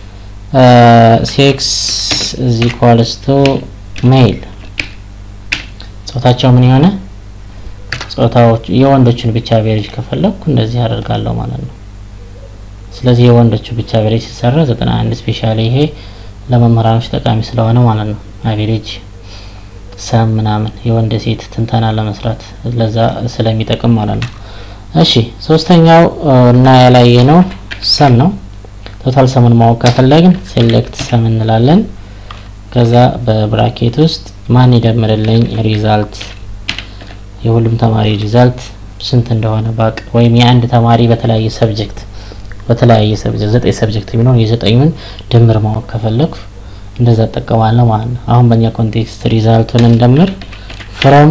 sex is equals to male ጾታቸው ምን ይሆነ ጾታዎች የወንዶችን ብቻ አቨሬጅ ከፈለኩ እንደዚህ አደርጋለሁ ማለት ነው ስለዚህ የወንዶቹ ብቻ አቨሬጅ ሲሰራ ዘጠና አንድ ስፔሻሊ ይሄ ለመመራኖች ጠቃሚ ስለሆነ ማለት ነው አቨሬጅ ሰም ምናምን የወንድ ሴት ትንተና ለመስራት ለዛ ስለሚጠቅም ማለት ነው እሺ ሶስተኛው እና ያላየ ነው ሰም ነው ቶታል ሰምን ማወቅ ከፈለግን ሴሌክት ሰም እንላለን ከዛ በብራኬት ውስጥ ማን ይደምርልኝ ሪዛልት የሁሉም ተማሪ ሪዛልት ስንት እንደሆነ ባቅ ወይም የአንድ ተማሪ በተለያየ ሰብጀክት በተለያየ ሰብጀክት ዘጠኝ ሰብጀክት ቢሆን የዘጠኙን ድምር ማወቅ ከፈለኩ እንደዛ ተጠቀማለሁ ማለት ነው አሁን በእኛ ኮንቴክስት ሪዛልቱን እንደምር from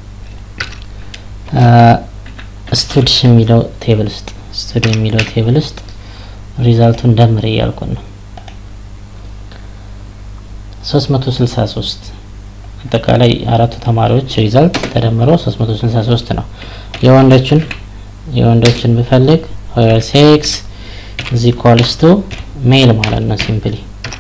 ስቱድ የሚለው ቴብል ውስጥ ስቱድ የሚለው ቴብል ውስጥ ሪዛልቱን ደምር እያልኩ ነው ሶስት መቶ ስልሳ ሶስት አጠቃላይ አራቱ ተማሪዎች ሪዛልት ተደምሮ ሶስት መቶ ስልሳ ሶስት ነው የወንዶችን የወንዶችን ብፈልግ sex is equals to male ማለት ነው ሲምፕሊ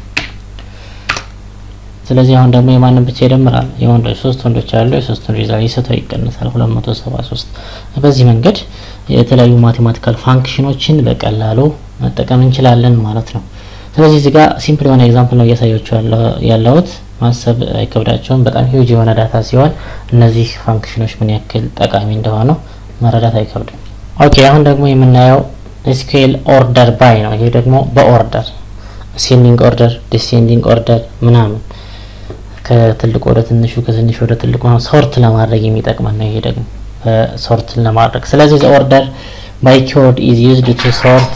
ስለዚህ አሁን ደግሞ የማንን ብቻ ይደምራል የወንዶች ሶስት ወንዶች አሉ የሶስቱን ሪዛልት ይሰጣው ይቀንሳል ሁለት መቶ ሰባ ሶስት በዚህ መንገድ የተለያዩ ማቴማቲካል ፋንክሽኖችን በቀላሉ መጠቀም እንችላለን ማለት ነው ስለዚህ እዚህ ጋር ሲምፕል የሆነ ኤግዛምፕል ነው ያሳያችሁ ያለውት ማሰብ አይከብዳቸውም በጣም ሂውጅ የሆነ ዳታ ሲሆን እነዚህ ፋንክሽኖች ምን ያክል ጠቃሚ እንደሆነ መረዳት አይከብድም ኦኬ አሁን ደግሞ የምናየው ኤስኪዩኤል ኦርደር ባይ ነው ይሄ ደግሞ በኦርደር አሴንዲንግ ኦርደር ዲሴንዲንግ ኦርደር ምናምን ከትልቁ ወደ ትንሹ ከትንሹ ወደ ትልቁ ነው ሶርት ለማድረግ የሚጠቅመን ነው ይሄ ደግሞ ሶርት ለማድረግ ስለዚህ the order by keyword is used to sort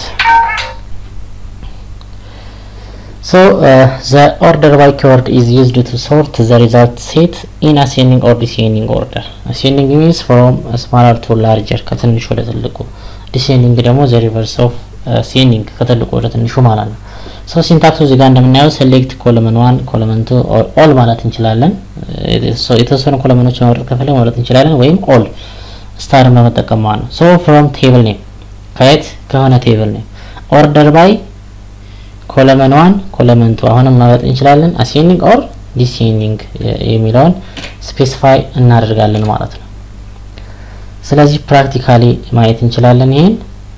so uh, the order by keyword is used to sort the result set in ascending or descending order ascending means from smaller to larger ከትንሹ ወደ ትልቁ descending ደግሞ the reverse of ascending ከትልቁ ወደ ትንሹ ማለት ነው so ሲንታክሱ እዚህ ጋር እንደምናየው select column one column two or all ማለት እንችላለን so የተወሰኑ ኮለመኖች ማውጣት ከፈለግን ማውጣት እንችላለን ወይም all ስታር በመጠቀም ማለት ነው so from table name ከየት ከሆነ table name order by column one column two አሁንም ማውጣት እንችላለን ascending or descending የሚለውን ስፔሲፋይ እናደርጋለን ማለት ነው ስለዚህ ፕራክቲካሊ ማየት እንችላለን ይሄን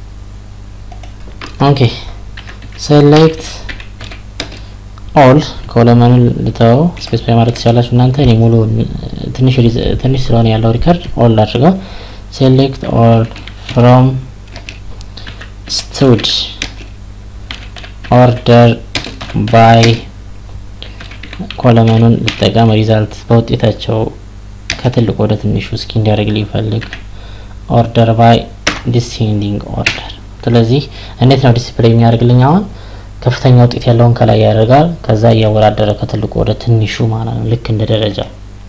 ኦኬ select all ኮለመን ልተው ስፔሲፋይ ማለት ይችላልሽ እናንተ እኔ ሙሉ ትንሽ ትንሽ ስለሆነ ያለው ሪከርድ all አድርጋ select all from stud order by ኮለመኑን ልጠቀም ሪዛልት በውጤታቸው ከትልቁ ወደ ትንሹ እስኪ እንዲያደርግልኝ ይፈልግ order by descending order ስለዚህ እንዴት ነው ዲስፕሌይ የሚያደርግልኝ አሁን ከፍተኛ ውጤት ያለውን ከላይ ያደርጋል ከዛ ያወራደረ ከትልቁ ወደ ትንሹ ማለት ነው ልክ እንደ ደረጃ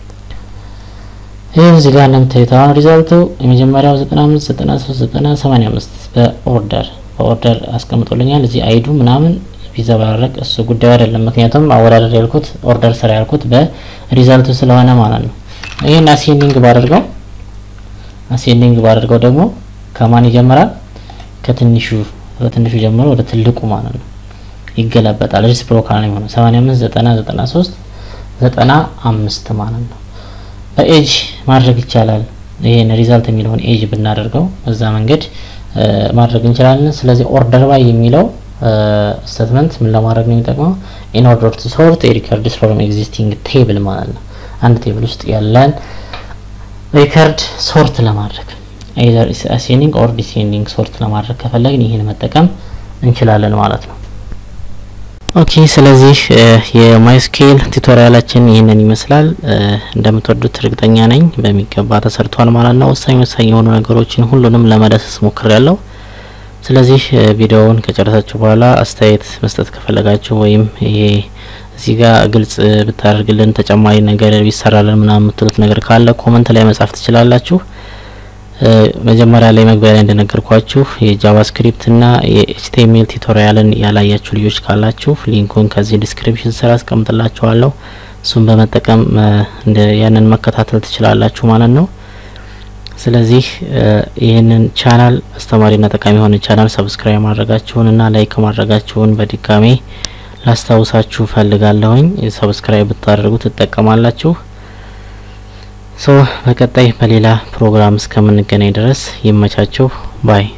ይሄ እዚህ ጋር እንደምታዩት ሪዛልቱ የመጀመሪያው ዘጠና አምስት ዘጠና ሶስት ዘጠና ሰማንያ አምስት በኦርደር በኦርደር አስቀምጦልኛል እዚህ አይዱ ምናምን ቢዘባረቅ እሱ ጉዳይ አይደለም ምክንያቱም አወራደር ያልኩት ኦርደር ስራ ያልኩት በሪዛልቱ ስለሆነ ማለት ነው ይሄን አሴንዲንግ ባደርገው አሴንዲንግ ባደርገው ደግሞ ከማን ይጀምራል ከትንሹ ከትንሹ ጀምሮ ወደ ትልቁ ማለት ነው ይገለበጣል ሪሲፕሮካል ነው የሚሆነው ሰማንያ አምስት ዘጠና ዘጠና ሶስት ዘጠና አምስት ማለት ነው በኤጅ ማድረግ ይቻላል ይሄን ሪዛልት የሚለውን ኤጅ ብናደርገው እዛ መንገድ ማድረግ እንችላለን ስለዚህ ኦርደር ባይ የሚለው ስቴትመንት ምን ለማድረግ ነው የሚጠቅመው in order to sort a record from existing table ማለት ነው አንድ ቴብል ውስጥ ያለን ሪከርድ ሶርት ለማድረግ either ascending or descending ሶርት ለማድረግ ከፈለግን ይሄን መጠቀም እንችላለን ማለት ነው ኦኬ ስለዚህ የማይስኩኤል ቱቶሪያላችን ይሄንን ይመስላል እንደምትወዱት እርግጠኛ ነኝ በሚገባ ተሰርቷል ማለት ነው ወሳኝ ወሳኝ የሆኑ ነገሮችን ሁሉንም ለማዳሰስ ሞክሬያለሁ ስለዚህ ቪዲዮውን ከጨረሳችሁ በኋላ አስተያየት መስጠት ከፈለጋችሁ ወይም ይሄ እዚህ ጋር ግልጽ ብታደርግልን ተጨማሪ ነገር ቢሰራልን ምናምን የምትሉት ነገር ካለ ኮሜንት ላይ መጻፍ ትችላላችሁ መጀመሪያ ላይ መግቢያ ላይ እንደነገርኳችሁ የጃቫስክሪፕት እና የኤችቲኤምኤል ቱቶሪያልን ያላያችሁ ልጆች ካላችሁ ሊንኩን ከዚህ ዲስክሪፕሽን ስር አስቀምጥላችኋለሁ እሱን በመጠቀም እንደ ያንን መከታተል ትችላላችሁ ማለት ነው ስለዚህ ይሄንን ቻናል አስተማሪና ጠቃሚ የሆነ ቻናል ሰብስክራይብ ማድረጋችሁንና ላይክ ማድረጋችሁን በድጋሚ ላስታውሳችሁ ፈልጋለሁኝ ሰብስክራይብ ብታደርጉ ትጠቀማላችሁ ሶ በቀጣይ በሌላ ፕሮግራም እስከምንገናኝ ድረስ ይመቻችሁ ባይ